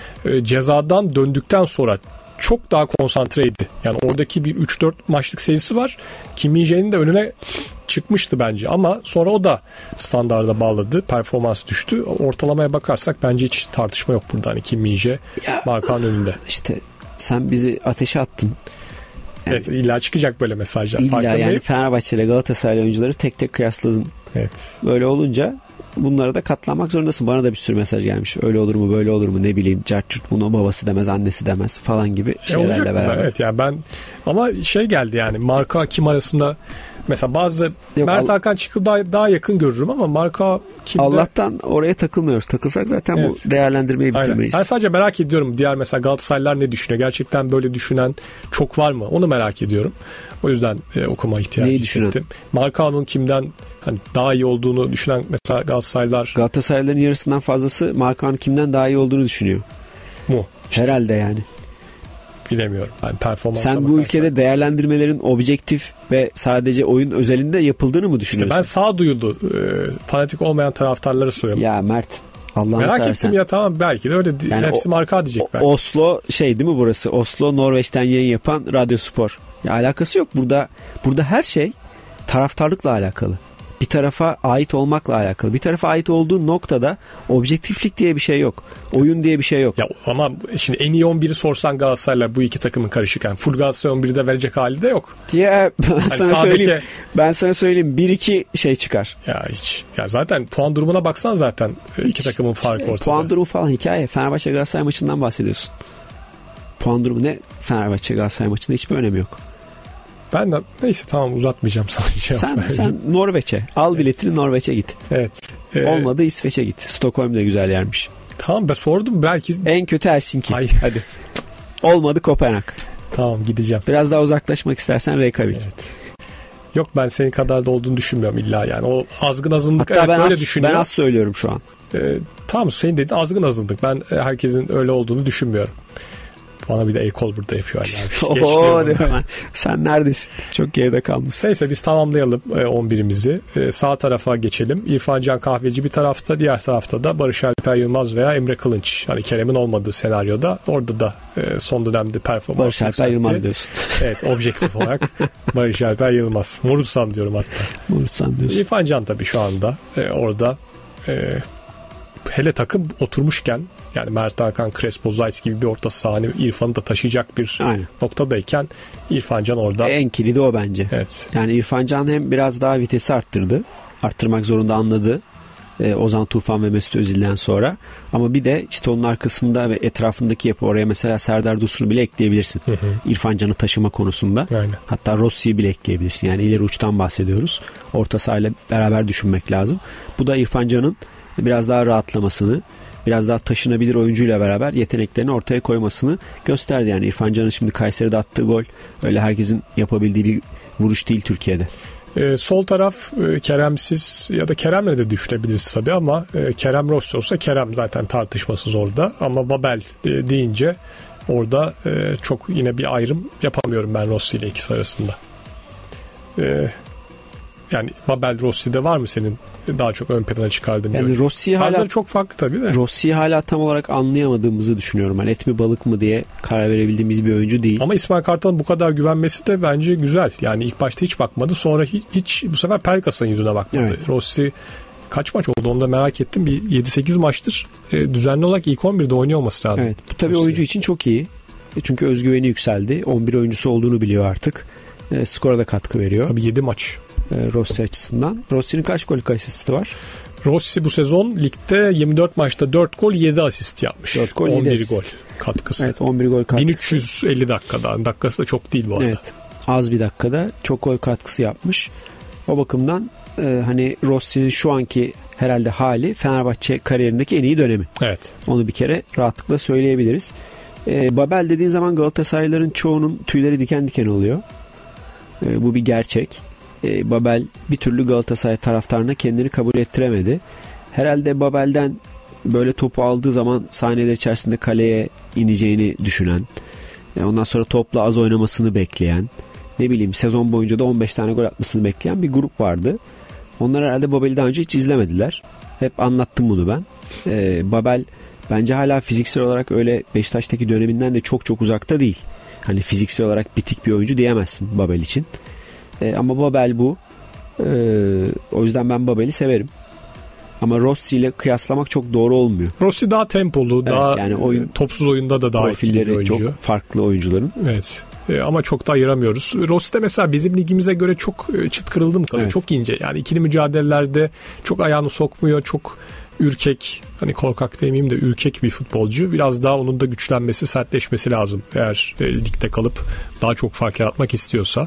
cezadan döndükten sonra çok daha konsantreydi. Yani oradaki bir 3-4 maçlık serisi var. Kim Min-jae'nin de önüne çıkmıştı bence ama sonra o da standarda bağladı. Performans düştü. Ortalamaya bakarsak bence hiç tartışma yok burada. Hani Kim Min-jae Markan önünde. İşte sen bizi ateşe attın. Yani, evet illa çıkacak böyle mesajlar. İlla yani Fenerbahçe ile Galatasaray oyuncuları tek tek kıyasladın. Evet. Böyle olunca bunlara da katlanmak zorundasın. Bana da bir sürü mesaj gelmiş. Öyle olur mu böyle olur mu ne bileyim. Cartçurt bunu babası demez annesi demez falan gibi şeylerle beraber. Evet yani ben ama geldi yani Marka Kim arasında mesela bazı Mert Hakan Çıkıldağ'ı daha yakın görürüm ama Marka Kim'de Allah'tan oraya takılmıyoruz. Takılsak zaten evet. Bu değerlendirmeyi bitirmeyiz. Ben sadece merak ediyorum diğer mesela Galatasaraylılar ne düşünüyor? Gerçekten böyle düşünen çok var mı? Onu merak ediyorum. O yüzden okuma ihtiyacı hissettim. Marka'nın kimden hani daha iyi olduğunu düşünen mesela Galatasaraylıların yarısından fazlası Marka'nın kimden daha iyi olduğunu düşünüyor. Mu? Herhalde yani. Bilemiyorum. Ben performansa sen bu ülkede değerlendirmelerin objektif ve sadece oyun özelinde yapıldığını mı düşünüyorsun? İşte ben sağduyulu, fanatik olmayan taraftarlara soruyorum. Ya Mert, Allah'ını merak seversen. Ettim ya tamam belki de öyle yani hepsi Marka diyecek belki. Oslo değil mi burası? Oslo Norveç'ten yayın yapan Radyo Spor. Ya alakası yok. Burada her şey taraftarlıkla alakalı. Bir tarafa ait olmakla alakalı. Bir tarafa ait olduğu noktada objektiflik diye bir şey yok. Oyun diye bir şey yok. Ya ama şimdi en iyi 11'i sorsan Galatasaray'la bu iki takımın karışık. Yani full Galatasaray 11'i de verecek hali de yok. Ya hani ben sana söyleyeyim 1-2 çıkar. Ya hiç. Ya zaten puan durumuna baksan zaten iki takımın farkı ortada. Puan durumu falan hikaye. Fenerbahçe Galatasaray maçından bahsediyorsun. Puan durumu ne? Fenerbahçe Galatasaray maçında hiçbir önemi yok. Ben de neyse tamam uzatmayacağım sana. Sen Norveç'e al biletini Norveç'e git. Evet. Olmadı İsveç'e git. Stockholm da güzel yermiş. Tamam ben sordum belki. En kötü Helsinki. Ay. Hadi. Olmadı Kopenhag. Tamam gideceğim. Biraz daha uzaklaşmak istersen Reykjavik. Evet. Yok ben senin kadar da olduğunu düşünmüyorum illa yani. O azgın azınlık hatta evet öyle düşünüyor. Ben az söylüyorum şu an. Tamam senin dediğin azgın azınlık. Ben herkesin öyle olduğunu düşünmüyorum. Bana bir de el-kol burada yapıyor. Sen neredesin? Çok geride kalmışsın. Neyse biz tamamlayalım 11'imizi. Sağ tarafa geçelim. İrfan Can Kahveci bir tarafta, diğer tarafta da Barış Alper Yılmaz veya Emre Kılınç. Hani Kerem'in olmadığı senaryoda orada da son dönemde performans Barış Alper Yılmaz diyorsun. Evet objektif olarak Barış Alper Yılmaz. Morutsan diyorum hatta. Morutsan diyorsun. İrfan Can tabii şu anda orada hele takım oturmuşken yani Mert Hakan, Crespo, Zayt gibi bir orta sahne İrfan'ı da taşıyacak bir noktadayken İrfan Can orada. En kilidi o bence. Evet. Yani İrfan Can hem biraz daha vitesi arttırdı. Arttırmak zorunda anladı. Ozan Tufan ve Mesut Özil'den sonra. Ama bir de işte onun arkasında ve etrafındaki yapı oraya mesela Serdar Dursun'u bile ekleyebilirsin. İrfan Can'ı taşıma konusunda. Aynen. Hatta Rossi'yi bile ekleyebilirsin. Yani ileri uçtan bahsediyoruz. Orta sahayla beraber düşünmek lazım. Bu da İrfan Can'ın biraz daha rahatlamasını, biraz daha taşınabilir oyuncuyla beraber yeteneklerini ortaya koymasını gösterdi. Yani İrfan Can'ın şimdi Kayseri'de attığı gol öyle herkesin yapabildiği bir vuruş değil Türkiye'de. Sol taraf Kerem'siz ya da Kerem'le de düşünebiliriz tabii ama Kerem Rossi olsa Kerem zaten tartışmasız orada. Ama Babel deyince orada çok yine bir ayrım yapamıyorum ben Rossi ile ikisi arasında. Yani Babel Rossi'de var mı senin daha çok ön plana çıkardığın? Yani Rossi'yi hala çok farklı tabii de. Rossi'yi hala tam olarak anlayamadığımızı düşünüyorum. Yani et mi balık mı diye karar verebildiğimiz bir oyuncu değil. Ama İsmail Kartal'ın bu kadar güvenmesi de bence güzel. Yani ilk başta hiç bakmadı. Sonra hiç bu sefer Pelkas'ın yüzüne bakmadı. Evet. Rossi kaç maç oldu onu da merak ettim. Bir 7-8 maçtır düzenli olarak ilk 11'de oynuyor olması lazım. Evet. Bu tabii oyuncu için çok iyi. Çünkü özgüveni yükseldi. 11 oyuncusu olduğunu biliyor artık. Skora da katkı veriyor. Tabii 7 maç. Rossi açısından. Rossi'nin kaç gol asisti var? Rossi bu sezon ligde 24 maçta 4 gol 7 asist yapmış. 4 gol 11 7 gol katkısı. Evet, 11 gol katkısı. 1350 dakikada. Dakikası da çok değil bu arada. Evet. Az bir dakikada çok gol katkısı yapmış. O bakımdan hani Rossi'nin şu anki herhalde hali Fenerbahçe kariyerindeki en iyi dönemi. Evet. Onu bir kere rahatlıkla söyleyebiliriz. Babel dediğin zaman Galatasaraylıların çoğunun tüyleri diken diken oluyor. Bu bir gerçek. Babel bir türlü Galatasaray taraftarına kendini kabul ettiremedi. Herhalde Babel'den böyle topu aldığı zaman saniyeler içerisinde kaleye ineceğini düşünen, ondan sonra topla az oynamasını bekleyen, ne bileyim sezon boyunca da 15 tane gol atmasını bekleyen bir grup vardı. Onlar herhalde Babel'i daha önce hiç izlemediler. Hep anlattım bunu ben. Babel bence hala fiziksel olarak öyle Beşiktaş'taki döneminden de çok çok uzakta değil. Hani fiziksel olarak bitik bir oyuncu diyemezsin Babel için. Ama Babel bu. O yüzden ben Babel'i severim. Ama Rossi ile kıyaslamak çok doğru olmuyor. Rossi daha tempolu, evet, daha yani topsuz oyunda da daha etkili bir oyuncu. Çok farklı oyuncuların. Evet. Ama çok da ayıramıyoruz. Rossi de mesela bizim ligimize göre çok çıt kırıldı mı kalıyor? Evet. Çok ince. Yani ikili mücadelelerde çok ayağını sokmuyor. Çok ürkek, hani korkak demeyeyim de ürkek bir futbolcu. Biraz daha onun da güçlenmesi, sertleşmesi lazım. Eğer ligde kalıp daha çok fark yaratmak istiyorsa.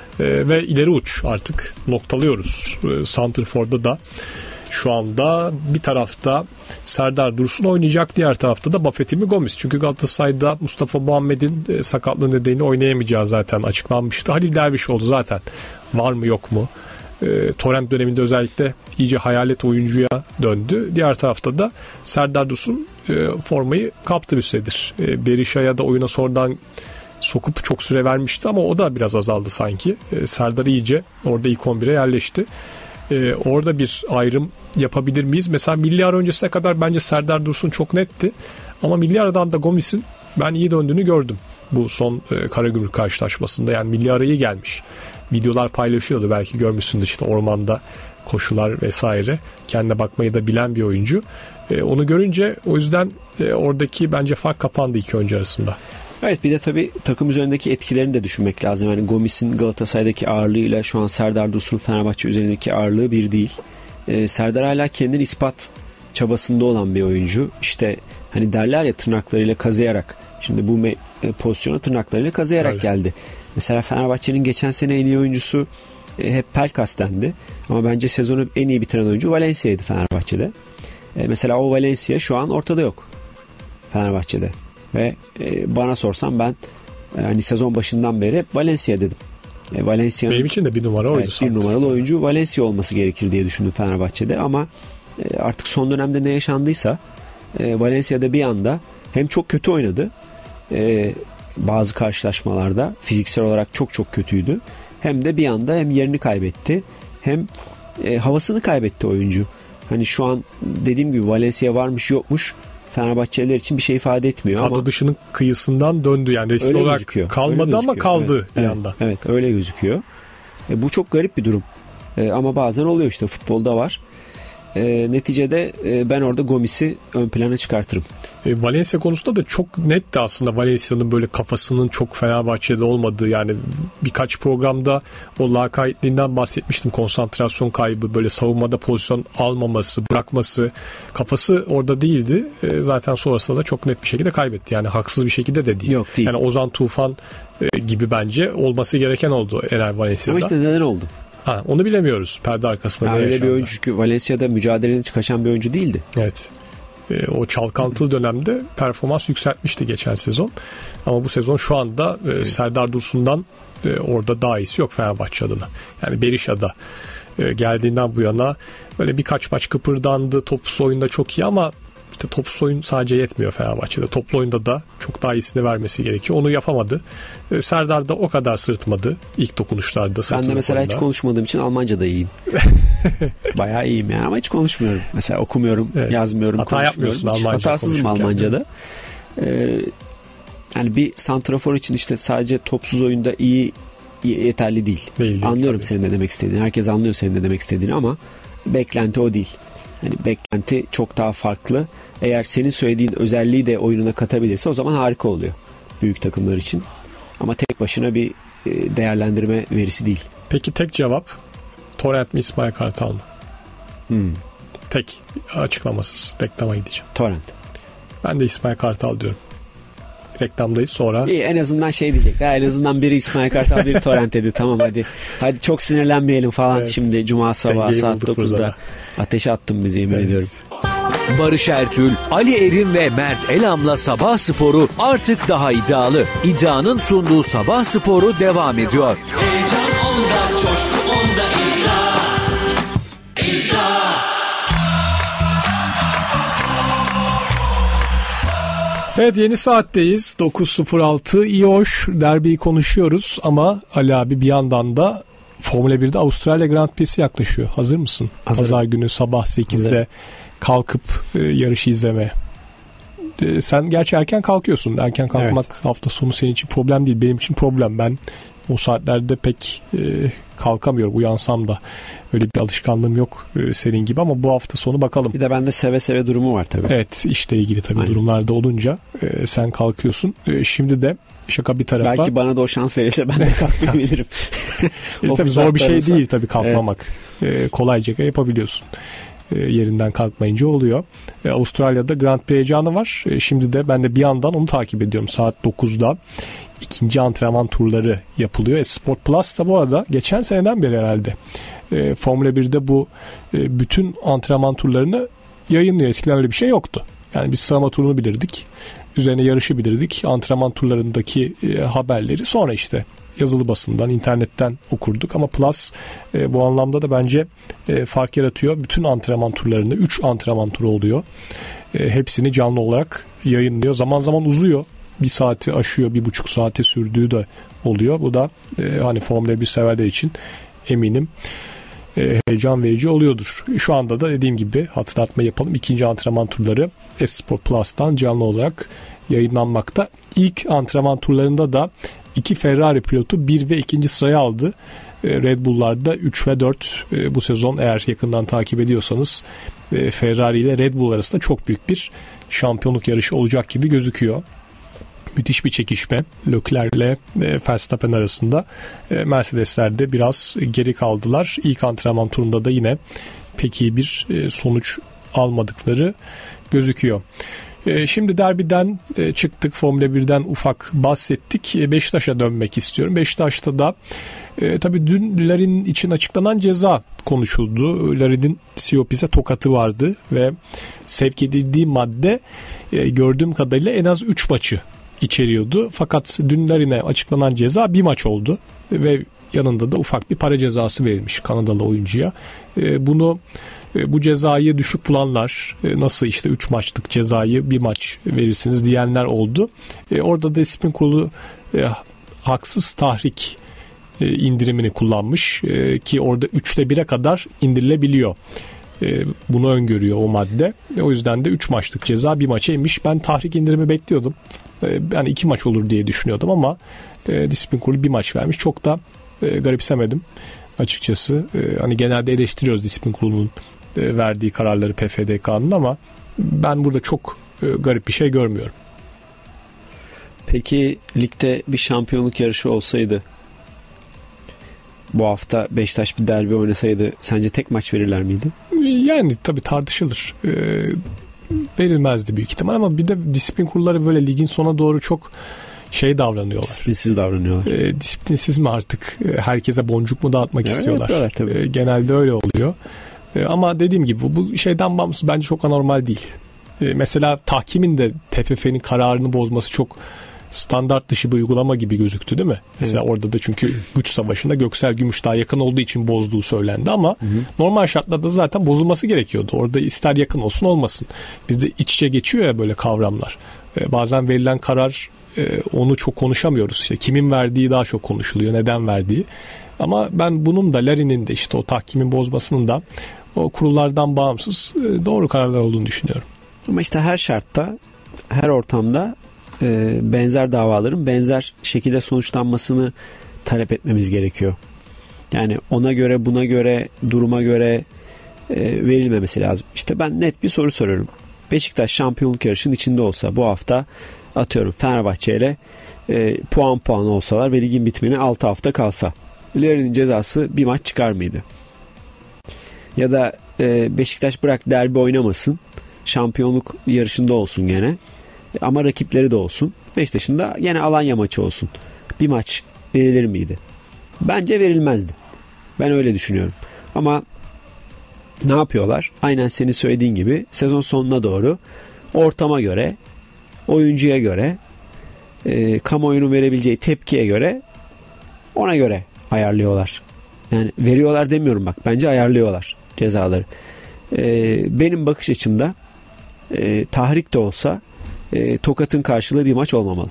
Ve ileri uç artık noktalıyoruz. Santrfor'da da şu anda bir tarafta Serdar Dursun oynayacak, diğer tarafta da Bafetimi Gomis. Çünkü Galatasaray'da Mustafa Muhammed'in sakatlığı nedeniyle oynayamayacağı zaten açıklanmıştı. Halil Dervişoğlu zaten var mı yok mu? Torrent döneminde özellikle iyice hayalet oyuncuya döndü. Diğer tarafta da Serdar Dursun formayı kaptı bir süredir. Berisha'ya da oyuna sonradan sokup çok süre vermişti ama o da biraz azaldı sanki. Serdar iyice orada ilk 11'e yerleşti. Orada bir ayrım yapabilir miyiz? Mesela milli ara öncesine kadar bence Serdar Dursun çok netti. Ama milli aradan da Gomis'in ben iyi döndüğünü gördüm. Bu son Karagümrük karşılaşmasında. Yani milli ara iyi gelmiş. Videolar paylaşıyordu, belki görmüşsündür, işte ormanda koşular vesaire. Kendine bakmayı da bilen bir oyuncu. Onu görünce o yüzden oradaki bence fark kapandı iki oyuncu arasında. Evet, bir de tabii takım üzerindeki etkilerini de düşünmek lazım. Yani Gomis'in Galatasaray'daki ağırlığıyla şu an Serdar Dursun'un Fenerbahçe üzerindeki ağırlığı bir değil. Serdar hala kendini ispat çabasında olan bir oyuncu. İşte hani derler ya, tırnaklarıyla kazıyarak. Şimdi bu pozisyona tırnaklarıyla kazıyarak öyle geldi. Mesela Fenerbahçe'nin geçen sene en iyi oyuncusu hep Pelkas dendi. Ama bence sezonu en iyi bitiren oyuncu Valencia'ydı Fenerbahçe'de. Mesela o Valencia şu an ortada yok Fenerbahçe'de. Ve bana sorsan ben hani sezon başından beri hep Valencia dedim. Valencia'nın, benim için de bir numara oydu. Evet, bir numaralı oyuncu Valencia olması gerekir diye düşündüm Fenerbahçe'de ama artık son dönemde ne yaşandıysa Valencia'da bir anda hem çok kötü oynadı, bazı karşılaşmalarda fiziksel olarak çok çok kötüydü, hem de bir anda hem yerini kaybetti hem havasını kaybetti oyuncu. Hani şu an dediğim gibi Valencia varmış yokmuş Fenerbahçeliler için bir şey ifade etmiyor. Kadro dışının kıyısından döndü, yani resmi olarak gözüküyor, kalmadı ama kaldı bir anda. Evet, öyle gözüküyor. Bu çok garip bir durum. Ama bazen oluyor, işte futbolda var. Neticede ben orada Gomis'i ön plana çıkartırım. Valencia konusunda da çok netti aslında Valencia'nın böyle kafasının çok Fenerbahçe'de olmadığı. Yani birkaç programda o lakaytliğinden bahsetmiştim. Konsantrasyon kaybı, böyle savunmada pozisyon almaması, bırakması, kafası orada değildi. Zaten sonrasında da çok net bir şekilde kaybetti. Yani haksız bir şekilde de değil. Yok, değil. Yani Ozan Tufan gibi bence olması gereken oldu Ener Valencia'da. Ama işte neden oldu? Onu bilemiyoruz. Perde arkasında ne yaşandı. Bir oyuncu, çünkü Valencia'da mücadelenin kaçan bir oyuncu değildi. Evet. O çalkantılı dönemde performans yükseltmişti geçen sezon. Ama bu sezon şu anda Serdar Dursun'dan Orada daha iyisi yok Fenerbahçe adına. Yani Berisha'da geldiğinden bu yana böyle birkaç maç kıpırdandı. Topsuz oyunda çok iyi ama işte topsuz oyun sadece yetmiyor Fenerbahçe'de. Toplu oyunda da çok daha iyisini vermesi gerekiyor. Onu yapamadı. Serdar da o kadar sırtmadı. İlk dokunuşlarda sırtmadı. Ben de mesela hiç konuşmadığım için Almanca da iyiyim. Bayağı iyiyim yani ama hiç konuşmuyorum. Mesela okumuyorum, yazmıyorum, hata yapmıyorsun Almanca. Hatasızım Almanca'da. Yani bir santrafor için işte sadece topsuz oyunda iyi yeterli değil. Anlıyorum tabii. Senin ne demek istediğini. Herkes anlıyor senin ne demek istediğini ama beklenti o değil. Yani beklenti çok daha farklı. Eğer senin söylediğin özelliği de oyununa katabilirse o zaman harika oluyor büyük takımlar için. Ama tek başına bir değerlendirme verisi değil. Peki tek cevap Torrent mi İsmail Kartal mı? Tek açıklamasız reklama gideceğim. Torrent. Ben de İsmail Kartal diyorum. Reklamdayız sonra. En azından şey diyecek. En azından biri İsmail Kartal biri Torrent dedi. Tamam hadi çok sinirlenmeyelim falan. Evet. Şimdi cuma sabahı saat 9'da ateşe attım bizi yemin ediyorum. Barış Ertül, Ali Erim ve Mert Elam'la Sabah Sporu artık daha iddialı. İddianın sunduğu Sabah Sporu devam ediyor. Heyecan onda, coşku onda, iddia. Evet, yeni saatteyiz. 9.06 iyi hoş derbiyi konuşuyoruz ama Ali abi bir yandan da Formula 1'de Avustralya Grand Prix'si yaklaşıyor. Hazır mısın? Hazırım. Pazar günü sabah 8'de Hazırım. Kalkıp yarışı izleme. Sen gerçi erken kalkıyorsun. Erken kalkmak hafta sonu senin için problem değil. Benim için problem. Ben o saatlerde pek kalkamıyorum. Uyansam da öyle bir alışkanlığım yok senin gibi ama bu hafta sonu bakalım. Bir de bende seve seve durumu var tabii. Evet, işle ilgili tabii durumlarda olunca sen kalkıyorsun. Şimdi de şaka bir tarafa. Belki bana da o şans verirse ben de kalkmayabilirim. Tabii zor bir şey değil tabii kalkmamak. Evet. Kolayca yapabiliyorsun. Yerinden kalkmayınca oluyor. Avustralya'da Grand Prix heyecanı var. Şimdi de ben de bir yandan onu takip ediyorum. Saat 9'da ikinci antrenman turları yapılıyor. Sport Plus da bu arada geçen seneden beri herhalde Formula 1'de bu bütün antrenman turlarını yayınlıyor. Eskiden öyle bir şey yoktu. Yani biz sıralama turunu bilirdik. Üzerine yarışı bilirdik. Antrenman turlarındaki haberleri sonra işte yazılı basından, internetten okurduk. Ama Plus bu anlamda da bence fark yaratıyor. Bütün antrenman turlarında 3 antrenman turu oluyor. Hepsini canlı olarak yayınlıyor. Zaman zaman uzuyor. 1 saati aşıyor, 1,5 saate sürdüğü de oluyor. Bu da hani Formula 1 severler için eminim heyecan verici oluyordur. Şu anda da dediğim gibi hatırlatma yapalım. İkinci antrenman turları Esport Plus'tan canlı olarak yayınlanmakta. İlk antrenman turlarında da 2 Ferrari pilotu 1 ve 2. sırayı aldı. Red Bull'larda 3 ve 4 bu sezon eğer yakından takip ediyorsanız Ferrari ile Red Bull arasında çok büyük bir şampiyonluk yarışı olacak gibi gözüküyor. Müthiş bir çekişme Leclerc ile Verstappen arasında. Mercedesler de biraz geri kaldılar. İlk antrenman turunda da yine pek iyi bir sonuç almadıkları gözüküyor. Şimdi derbiden çıktık. Formula 1'den ufak bahsettik. Beşiktaş'a dönmek istiyorum. Beşiktaş'ta da tabii dün Larin için açıklanan ceza konuşuldu. Larin'in Siopis'e tokatı vardı ve sevk edildiği madde gördüğüm kadarıyla en az 3 maçı içeriyordu. Fakat dün Larin'e açıklanan ceza 1 maç oldu ve yanında da ufak bir para cezası verilmiş Kanadalı oyuncuya. Bu cezayı düşük bulanlar, nasıl işte 3 maçlık cezayı 1 maç verirsiniz diyenler oldu. Orada da disiplin kurulu haksız tahrik indirimini kullanmış ki orada 3'te 1'e kadar indirilebiliyor. Bunu öngörüyor o madde. O yüzden de 3 maçlık ceza 1 maça inmiş. Ben tahrik indirimi bekliyordum. Yani 2 maç olur diye düşünüyordum ama disiplin kurulu 1 maç vermiş. Çok da garipsemedim açıkçası. Hani genelde eleştiriyoruz disiplin kurulunun verdiği kararları PFDK'nın ama ben burada çok garip bir şey görmüyorum. Peki ligde bir şampiyonluk yarışı olsaydı, bu hafta Beşiktaş bir derbi oynasaydı sence tek maç verirler miydi? Yani tabii tartışılır. Verilmezdi büyük ihtimal ama bir de disiplin kurulları böyle ligin sona doğru çok davranıyorlar. Disiplinsiz davranıyorlar. Disiplinsiz mi artık? Herkese boncuk mu dağıtmak istiyorlar? Tabii. Genelde öyle oluyor. Ama dediğim gibi bu şeyden bağımsız bence çok anormal değil. Mesela tahkimin de TFF'nin kararını bozması çok standart dışı bir uygulama gibi gözüktü değil mi? Mesela orada da çünkü güç savaşında Göksel Gümüşdağ yakın olduğu için bozduğu söylendi ama normal şartlarda zaten bozulması gerekiyordu. Orada ister yakın olsun olmasın. Bizde iç içe geçiyor ya böyle kavramlar. Bazen verilen karar onu çok konuşamıyoruz. İşte kimin verdiği daha çok konuşuluyor. Neden verdiği. Ama ben bunun da Larry'nin de işte o tahkimin bozmasının da o kurullardan bağımsız doğru kararlar olduğunu düşünüyorum. Ama işte her şartta, her ortamda benzer davaların benzer şekilde sonuçlanmasını talep etmemiz gerekiyor. Yani ona göre, buna göre, duruma göre verilmemesi lazım. İşte ben net bir soru soruyorum. Beşiktaş şampiyonluk yarışının içinde olsa bu hafta atıyorum Fenerbahçe ile puan olsalar ve ligin bitimine 6 hafta kalsa Larry'nin cezası bir maç çıkar mıydı? Ya da Beşiktaş bırak derbi oynamasın, şampiyonluk yarışında olsun gene ama rakipleri de olsun. Beşiktaş'ın da yine Alanya maçı olsun. Bir maç verilir miydi? Bence verilmezdi. Ben öyle düşünüyorum. Ama ne yapıyorlar? Aynen senin söylediğin gibi sezon sonuna doğru ortama göre, oyuncuya göre, kamuoyunun verebileceği tepkiye göre, ona göre ayarlıyorlar. Yani veriyorlar demiyorum bak. Bence ayarlıyorlar cezaları. Benim bakış açımda tahrik de olsa tokatın karşılığı bir maç olmamalı.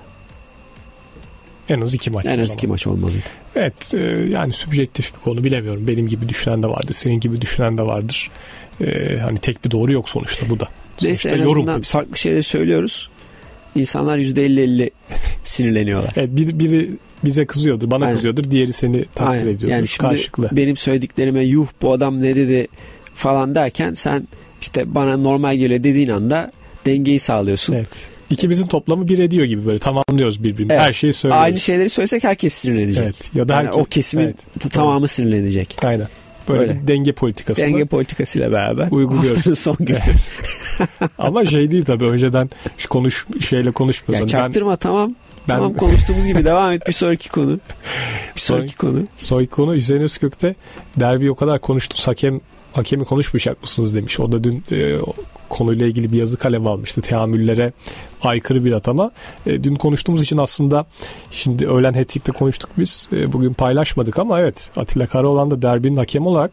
En az 2 maç. En az 2 maç olmalıydı. Evet, yani subjektif bir konu, bilemiyorum. Benim gibi düşünen de vardır, senin gibi düşünen de vardır. Hani tek bir doğru yok sonuçta bu da. Neyse, sonuçta en azından farklı şeyleri söylüyoruz. İnsanlar %50-50 sinirleniyorlar. Evet, biri bize kızıyordur, bana Aynen. kızıyordur, diğeri seni takdir ediyordur. Yani şimdi karşılıklı. benim söylediklerime yuh bu adam ne dedi falan derken sen işte bana normal geliyor dediğin anda dengeyi sağlıyorsun. Evet. İkimizin toplamı bir ediyor gibi böyle tamamlıyoruz birbirimizi. Evet. Her şeyi söylüyoruz. Aynı şeyleri söylesek herkes sinirlenecek. Evet. Ya da yani herkes, o kesimin tamamı sinirlenecek. Aynen. Böyle Öyle. bir denge politikası. Denge politikasıyla beraber uyguluyoruz. haftanın son günü. Ama şey değil tabii, önceden konuşmuyoruz. Ya çaktırma, tamam. Ben- Tamam, konuştuğumuz gibi devam et, bir sonraki konu. Sonraki konu Hüseyin Özkök'te derbi o kadar konuştunuz. Hakemi konuşmayacak mısınız demiş. O da dün konuyla ilgili bir yazı kaleme almıştı. Teamüllere aykırı bir atama. Dün konuştuğumuz için aslında şimdi öğlen Hattrick'te konuştuk biz. Bugün paylaşmadık ama evet, Atilla Karaoğlan da derbinin hakemi olarak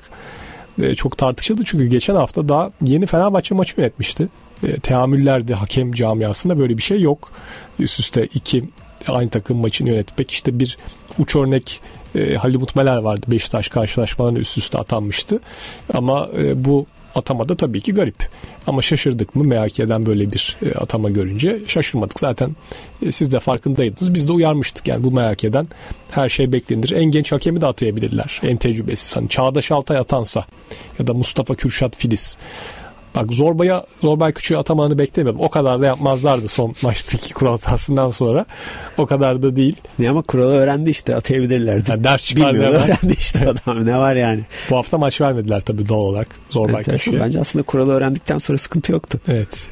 çok tartışıldı. Çünkü geçen hafta daha yeni Fenerbahçe maçı yönetmişti. Teamüllerde hakem camiasında böyle bir şey yok. Üst üste 2 aynı takım maçını yönetmek. İşte bir uç örnek Halil Mutmeler vardı. Beşiktaş karşılaşmalarını üst üste atanmıştı. Ama bu atama da tabii ki garip. Ama şaşırdık mı MHK'den böyle bir atama görünce? Şaşırmadık. Zaten siz de farkındaydınız. Biz de uyarmıştık. Yani bu MHK'den her şey beklenir. En genç hakemi de atayabilirler. En tecrübesiz. Hani Çağdaş Altay atansa ya da Mustafa Kürşat Filiz. Bak, Zorbay Küçük'ü atamanı beklemiyordum. O kadar da yapmazlardı son maçtaki kural hatasından sonra. O kadar da değil. Ne ama kuralı öğrendi işte, atayabilirlerdi. Yani ders çıkardı. Bilmiyorum, öğrendi işte adam. Ne var yani? Bu hafta maç vermediler tabii doğal olarak Zorbay Küçük'e. Bence aslında kuralı öğrendikten sonra sıkıntı yoktu. Evet.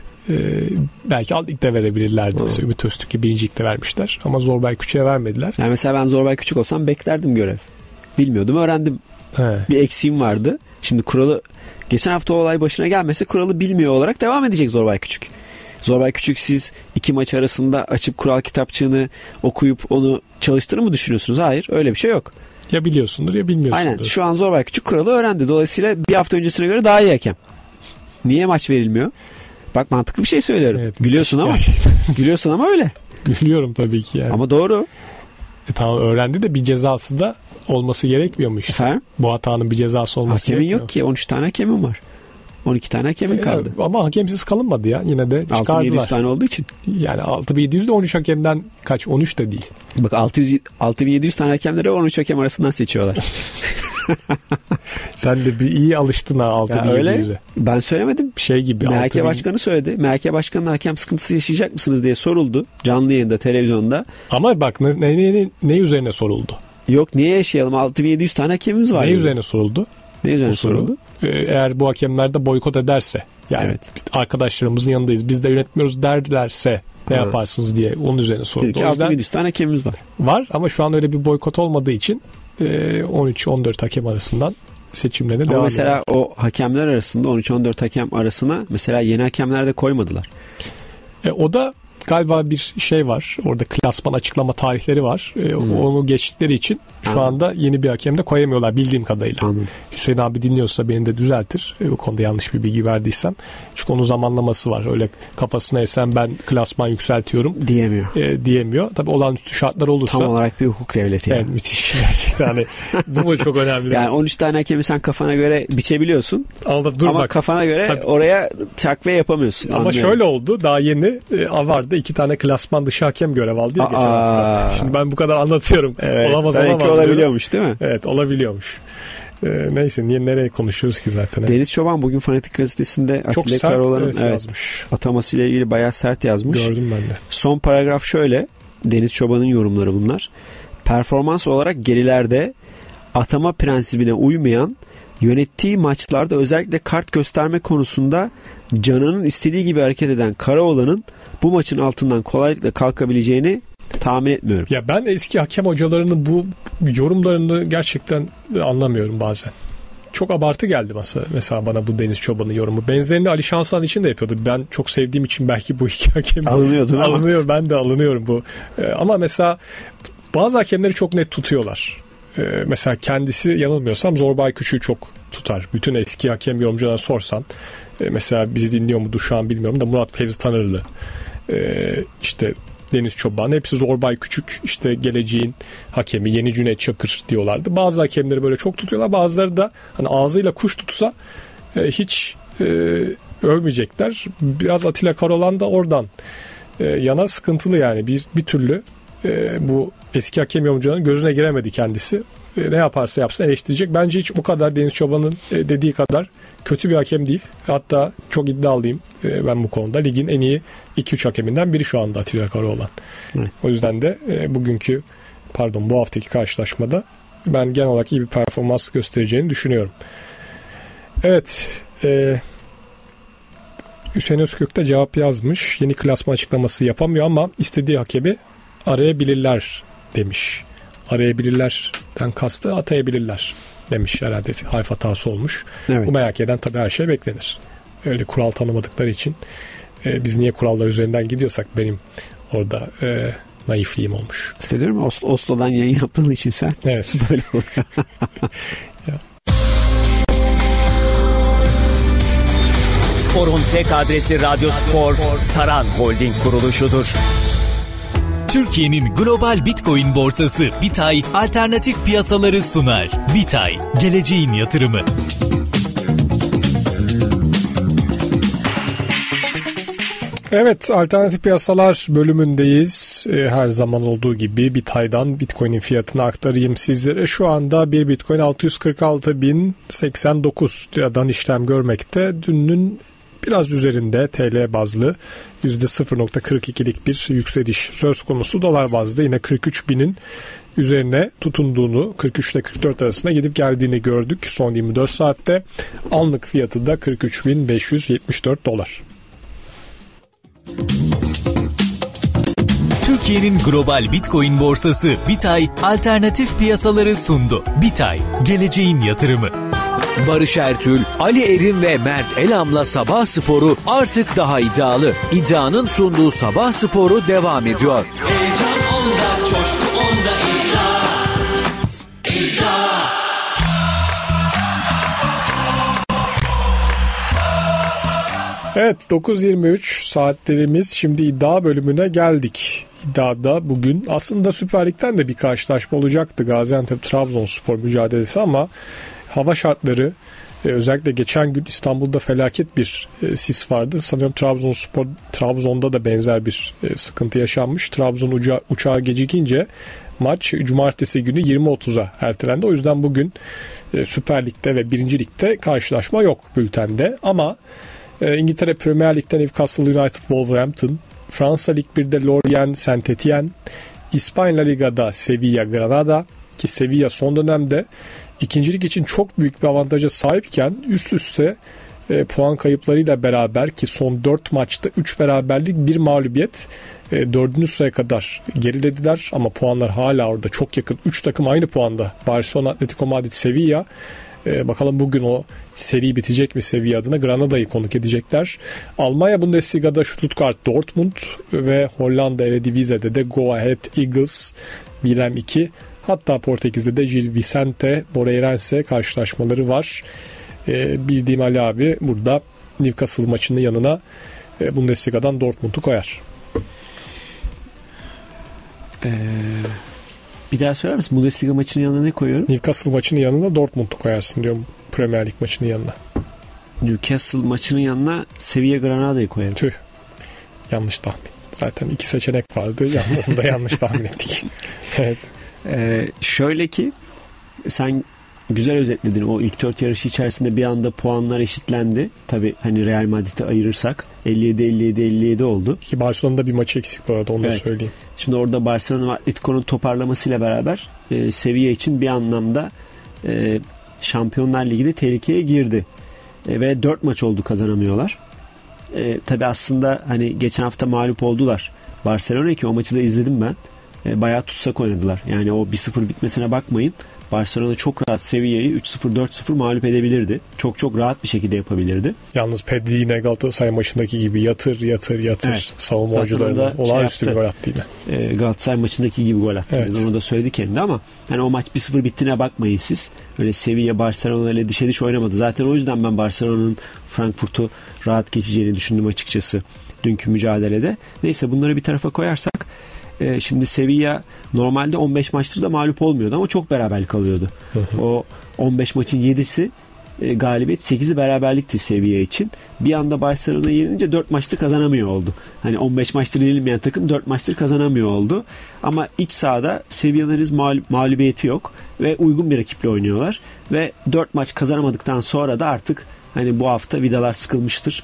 Belki alt ligde verebilirlerdi. Mesela Ümit Öztürk'e 1. ligde vermişler. Ama Zorbay Küçük'e vermediler. Yani mesela ben Zorbay Küçük olsam beklerdim görev. Bilmiyordum, öğrendim. He. Bir eksiğim vardı. Şimdi kuralı, geçen hafta o olay başına gelmese kuralı bilmiyor olarak devam edecek Zorbay Küçük. Zorbay Küçük, siz 2 maç arasında açıp kural kitapçığını okuyup onu çalıştırır mı düşünüyorsunuz? Hayır, öyle bir şey yok. Ya biliyorsundur ya bilmiyorsundur. Aynen, şu an Zorbay Küçük kuralı öğrendi. Dolayısıyla bir hafta öncesine göre daha iyi hakem. Niye maç verilmiyor? Bak, mantıklı bir şey söylüyorum. Evet, gülüyorsun ama. Gülüyorsun ama öyle. Gülüyorum tabii ki yani. Ama doğru. Tamam, öğrendi de bir cezası da olması gerekmiyor mu işte? Efendim? Bu hatanın bir cezası olması Hakemin gerekmiyor. yok ki. 13 tane hakemin var. 12 tane hakemin kaldı. Ama hakemsiz kalınmadı ya. Yine de 6.700 çıkardılar. tane olduğu için. Yani 6.700 de 13 hakemden kaç? 13 de değil. Bak, 6.700 tane hakemleri 13 hakem arasından seçiyorlar. Sen de bir iyi alıştın ha 6.700'e. Ben söylemedim. Şey gibi. MHK Başkanı söyledi. MHK Başkanı'nın hakem sıkıntısı yaşayacak mısınız diye soruldu. Canlı yayında, televizyonda. Ama bak ne üzerine soruldu? Yok, niye yaşayalım? 6.700 tane hakemimiz var. Ne yani. üzerine soruldu? Ne üzerine Bu soru. soruldu? Eğer bu hakemler de boykot ederse, yani Evet. arkadaşlarımızın yanındayız, biz de yönetmiyoruz derlerse ne yaparsınız diye onun üzerine soruldu. Dedi ki O yüzden 6.700 tane hakemimiz var. var ama şu an öyle bir boykot olmadığı için 13-14 hakem arasından seçimlerine Ama devam mesela ediyor. o hakemler arasında 13-14 hakem arasına mesela yeni hakemler de koymadılar. O da galiba bir şey var. Orada klasman açıklama tarihleri var. Onu geçtikleri için şu anda yeni bir hakem de koyamıyorlar bildiğim kadarıyla. Anladım. Hüseyin abi dinliyorsa beni de düzeltir. Bu konuda yanlış bir bilgi verdiysem. Çünkü onun zamanlaması var. Öyle kafasına esen ben klasman yükseltiyorum Diyemiyor. Diyemiyor. Tabii olağanüstü şartlar olursa. Tam olarak bir hukuk devleti yani. Evet, müthiş gerçekten. Hani, bu mu çok önemli? Yani 13 tane hakemi sen kafana göre biçebiliyorsun. Ama bak, kafana göre tabii, oraya takviye yapamıyorsun. ama Anlıyorum. şöyle oldu. Daha yeni Avar'da 2 tane klasman dışı hakem görev aldı ya geçen hafta. Şimdi ben bu kadar anlatıyorum. Evet, Olamaz belki olabiliyormuş değil mi? Evet, olabiliyormuş. Neyse nereye konuşuyoruz ki zaten. Deniz Çoban bugün Fanatik Gazetesi'nde çok Atilla sert Karaoğlan'ın yazmış. atamasıyla ilgili bayağı sert yazmış. Gördüm ben de. Son paragraf şöyle. Deniz Çoban'ın yorumları bunlar. Performans olarak gerilerde atama prensibine uymayan, yönettiği maçlarda özellikle kart gösterme konusunda canının istediği gibi hareket eden Karaoğlan'ın bu maçın altından kolaylıkla kalkabileceğini tahmin etmiyorum. Ya ben eski hakem hocalarının bu yorumlarını gerçekten anlamıyorum bazen. Çok abartı geldi mesela bana bu Deniz Çoban'ın yorumu. Benzerini Ali Şansan için de yapıyordu. Ben çok sevdiğim için belki bu iki hakem alınıyor. Ben de alınıyorum bu. Ama mesela bazı hakemleri çok net tutuyorlar. Mesela kendisi yanılmıyorsam Zorbay Küçük'ü çok tutar. Bütün eski hakem yorumcularına sorsan. Mesela bizi dinliyor mudur şu an bilmiyorum da Murat Fevzi Tanırlı. İşte Deniz Çoban, hepsi Zorbay Küçük, işte geleceğin hakemi, yeni Cüneyt Çakır diyorlardı. Bazı hakemleri böyle çok tutuyorlar, bazıları da hani ağzıyla kuş tutsa hiç övmeyecekler. Biraz Atilla Karaoğlan da oradan yana sıkıntılı yani bir türlü bu eski hakem yorumcularının gözüne giremedi kendisi. Ne yaparsa yapsın eleştirecek. Bence hiç bu kadar Deniz Çoban'ın dediği kadar kötü bir hakem değil. Hatta çok iddialıyım ben bu konuda. Ligin en iyi 2-3 hakeminden biri şu anda Atilla Karaoğlan. Evet. O yüzden de bu haftaki karşılaşmada ben genel olarak iyi bir performans göstereceğini düşünüyorum. Evet. Hüseyin Özkök de cevap yazmış. Yeni klasman açıklaması yapamıyor ama istediği hakemi arayabilirler demiş. Arayabilirlerden kastı atayabilirler demiş herhalde. Harf hatası olmuş. Evet. Bu merak eden tabii her şey beklenir. Öyle kural tanımadıkları için biz niye kurallar üzerinden gidiyorsak benim orada naifliğim olmuş. İşte diyorum Oslo'dan yayın yaptığın için sen evet. Böyle oluyor. Spor'un tek adresi Radyo Spor, Saran Holding kuruluşudur. Türkiye'nin global Bitcoin borsası Bitay alternatif piyasaları sunar. Bitay, geleceğin yatırımı. Evet, alternatif piyasalar bölümündeyiz. Her zaman olduğu gibi Bitay'dan Bitcoin'in fiyatını aktarayım sizlere. Şu anda bir Bitcoin 646.089 liradan işlem görmekte. Dünün biraz üzerinde TL bazlı %0.42'lik bir yükseliş söz konusu. Dolar bazlı yine 43.000'in üzerine tutunduğunu, 43 ile 44 arasında gidip geldiğini gördük son 24 saatte. Anlık fiyatı da 43.574 dolar. Türkiye'nin global Bitcoin borsası Bitay alternatif piyasaları sundu. Bitay, geleceğin yatırımı. Barış Ertül, Ali Erim ve Mert Elam'la Sabah Sporu artık daha iddialı. İddianın sunduğu Sabah Sporu devam ediyor. Heyecan onda, coşku onda, iddia. Evet, 9.23 saatlerimiz, şimdi iddia bölümüne geldik. İddiada bugün aslında Süper Lig'den de bir karşılaşma olacaktı, Gaziantep-Trabzonspor mücadelesi, ama hava şartları, özellikle geçen gün İstanbul'da felaket bir sis vardı. Sanıyorum Trabzon'da da benzer bir sıkıntı yaşanmış. Trabzon uçağı gecikince maç cumartesi günü 20.30'a ertelendi. O yüzden bugün Süper Lig'de ve 1. Lig'de karşılaşma yok bültende. Ama İngiltere Premier Lig'de Newcastle United Wolverhampton, Fransa Lig 1'de Lorient Saint-Étienne, İspanya Liga'da Sevilla Granada, ki Sevilla son dönemde ikincilik için çok büyük bir avantaja sahipken üst üste puan kayıplarıyla beraber, ki son 4 maçta 3 beraberlik 1 mağlubiyet, 4. sıraya kadar gerilediler ama puanlar hala orada çok yakın. 3 takım aynı puanda: Barcelona, Atletico Madrid, Sevilla. Bakalım bugün o seri bitecek mi Sevilla adına? Granada'yı konuk edecekler. Almanya Bundesliga'da Stuttgart Dortmund ve Hollanda Eredivisie'de de Go Ahead Eagles 1-2. Hatta Portekiz'de de Gil Vicente Moreirense karşılaşmaları var. Bildiğim Ali abi burada Newcastle maçının yanına Bundesliga'dan Dortmund'u koyar. Bir daha söyler misin? Bundesliga maçının yanına ne koyuyorum? Newcastle maçının yanına Dortmund'u koyarsın diyorum, Premier Lig maçının yanına. Newcastle maçının yanına Sevilla Granada'yı koyarım. Tüh. Yanlış tahmin. Zaten 2 seçenek vardı. Onu da yanlış tahmin ettik. Evet. Şöyle ki sen güzel özetledin. O ilk 4 yarışı içerisinde bir anda puanlar eşitlendi. Tabii hani Real Madrid'i ayırırsak 57-57-57 oldu. Ki Barcelona'da bir maçı eksik bu arada, onu da söyleyeyim. Şimdi orada Barcelona Atletico'nun toparlamasıyla beraber Sevilla için bir anlamda Şampiyonlar Ligi'de tehlikeye girdi. Ve 4 maç oldu kazanamıyorlar. Tabii aslında hani geçen hafta mağlup oldular. Barcelona, ki o maçı da izledim ben. Bayağı tutsak oynadılar. Yani o 1-0 bitmesine bakmayın. Barcelona çok rahat Sevilla'yı 3-0 4-0 mağlup edebilirdi. Çok çok rahat bir şekilde yapabilirdi. Yalnız Pedri yine Galatasaray maçındaki gibi yatır. Evet. Savunma oyuncularına olağanüstü bir gol attı yine. Galatasaray maçındaki gibi gol attı. Evet. Onu da söyledi kendi ama hani o maç 1-0 bittiğine bakmayın siz. Öyle Sevilla Barcelona ile dişe diş oynamadı. Zaten o yüzden ben Barcelona'nın Frankfurt'u rahat geçeceğini düşündüm açıkçası dünkü mücadelede. Neyse, bunları bir tarafa koyarsak şimdi Sevilla normalde 15 maçtır da mağlup olmuyordu ama çok beraberlik alıyordu. O 15 maçın 7'si galibiyet, 8'i beraberlikti Sevilla için. Bir anda Barcelona'yı yenince 4 maçtır kazanamıyor oldu. Hani 15 maçtır yenilmeyen takım 4 maçtır kazanamıyor oldu. Ama iç sahada Sevilla'nın mağlubiyeti yok ve uygun bir rakiple oynuyorlar. Ve 4 maç kazanamadıktan sonra da artık hani bu hafta vidalar sıkılmıştır.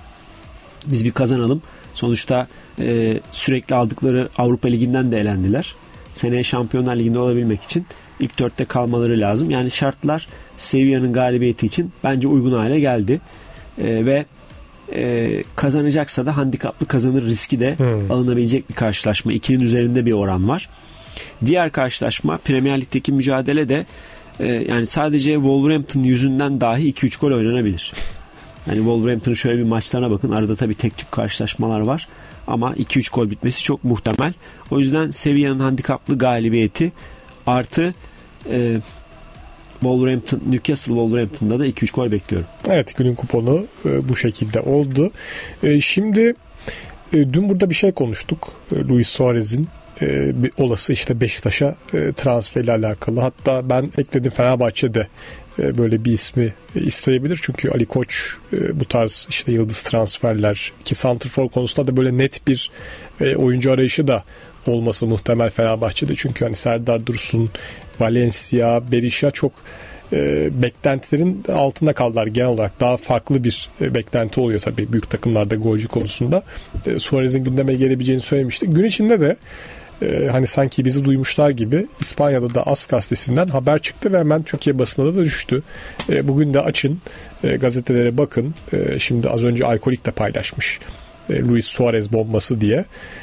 Biz bir kazanalım. Sonuçta sürekli aldıkları Avrupa Ligi'nden de elendiler. Seneye Şampiyonlar Ligi'nde olabilmek için ilk 4'te kalmaları lazım. Yani şartlar Sevilla'nın galibiyeti için bence uygun hale geldi. Ve kazanacaksa da handikaplı kazanır riski de alınabilecek bir karşılaşma. 2'nin üzerinde bir oran var. Diğer karşılaşma Premier Lig'deki mücadele de yani sadece Wolverhampton yüzünden dahi 2-3 gol oynanabilir. Yani Wolverhampton'ın şöyle bir maçlarına bakın. Arada tabii tek tük karşılaşmalar var. Ama 2-3 gol bitmesi çok muhtemel. O yüzden Sevilla'nın handikaplı galibiyeti artı Newcastle Wolverhampton'da da 2-3 gol bekliyorum. Evet, günün kuponu bu şekilde oldu. Şimdi dün burada bir şey konuştuk. Luis Suarez'in olası işte Beşiktaş'a transferle alakalı. Hatta ben ekledim, Fenerbahçe'de böyle bir ismi isteyebilir. Çünkü Ali Koç bu tarz işte yıldız transferler, ki santrfor konusunda da böyle net bir oyuncu arayışı da olması muhtemel Fenerbahçe'de. Çünkü hani Serdar Dursun, Valencia, Berisha çok beklentilerin altında kaldılar genel olarak. Daha farklı bir beklenti oluyor tabii büyük takımlarda golcü konusunda. Suarez'in gündeme gelebileceğini söylemiştik. Gün içinde de hani sanki bizi duymuşlar gibi İspanya'da da AS gazetesinden haber çıktı ve hemen Türkiye basınında da düştü. Bugün de açın, gazetelere bakın. Şimdi az önce Aykolik de paylaşmış Luis Suarez bombası diye.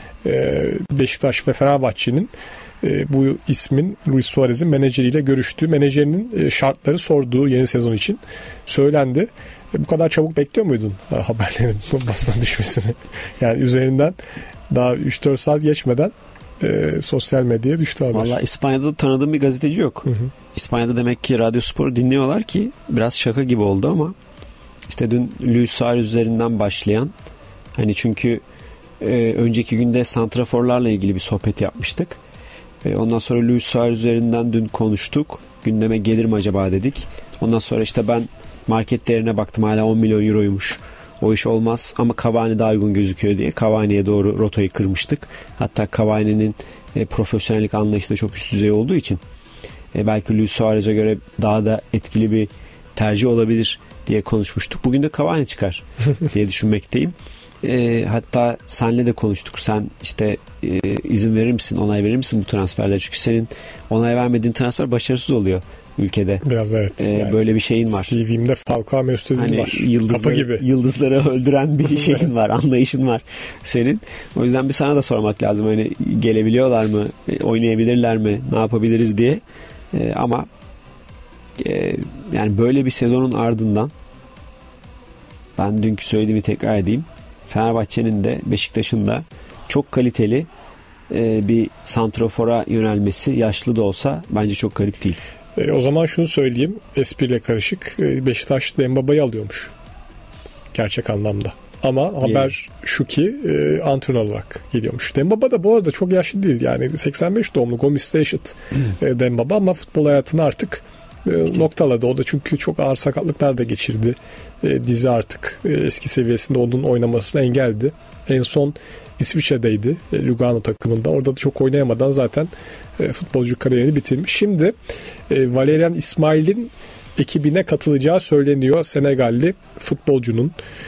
Beşiktaş ve Fenerbahçe'nin bu ismin Luis Suarez'in menajeriyle görüştüğü, menajerinin şartları sorduğu yeni sezon için söylendi. Bu kadar çabuk bekliyor muydun haberlerin basına düşmesini? Yani üzerinden daha 3-4 saat geçmeden sosyal medyaya düştü haber. Valla İspanya'da tanıdığım bir gazeteci yok. İspanya'da demek ki Radyo Spor'u dinliyorlar ki biraz şaka gibi oldu ama işte dün Luis Suarez üzerinden başlayan, hani çünkü önceki günde santraforlarla ilgili bir sohbet yapmıştık. Ondan sonra Luis Suarez üzerinden dün konuştuk. Gündeme gelir mi acaba dedik. Ondan sonra işte ben market değerine baktım, hala 10 milyon euroymuş. O iş olmaz ama Cavani daha uygun gözüküyor diye Cavani'ye doğru rotayı kırmıştık. Hatta Cavani'nin profesyonellik anlayışı da çok üst düzey olduğu için belki Luis Suarez'e göre daha da etkili bir tercih olabilir diye konuşmuştuk. Bugün de Cavani çıkar diye düşünmekteyim. Hatta senle de konuştuk. Sen işte izin verir misin, onay verir misin bu transferlere? Çünkü senin onay vermediğin transfer başarısız oluyor ülkede. Biraz evet. Yani böyle bir şeyin var. CV'mde Falcao Mesut'un hani var. Kapı gibi. Yıldızları öldüren bir şeyin var. Anlayışın var senin. O yüzden bir sana da sormak lazım. Hani gelebiliyorlar mı? Oynayabilirler mi? Ne yapabiliriz diye. Ama Yani böyle bir sezonun ardından ben dünkü söylediğimi tekrar edeyim. Fenerbahçe'nin de Beşiktaş'ın da çok kaliteli bir santrafora yönelmesi, yaşlı da olsa bence çok garip değil. O zaman şunu söyleyeyim, espriyle karışık. Beşiktaş Dembaba'yı alıyormuş. Gerçek anlamda. Ama haber şu ki antrenör olarak geliyormuş. Dembaba da bu arada çok yaşlı değil. Yani 85 doğumlu, Gomis'le eşit Dembaba, ama futbol hayatını artık noktaladı. O da çünkü çok ağır sakatlıklar da geçirdi. Dizi artık eski seviyesinde onun oynamasına engeldi. En son İsviçre'deydi, Lugano takımında. Orada da çok oynayamadan zaten futbolcu kariyerini bitirmiş. Şimdi Valerian İsmail'in ekibine katılacağı söyleniyor, Senegalli futbolcunun.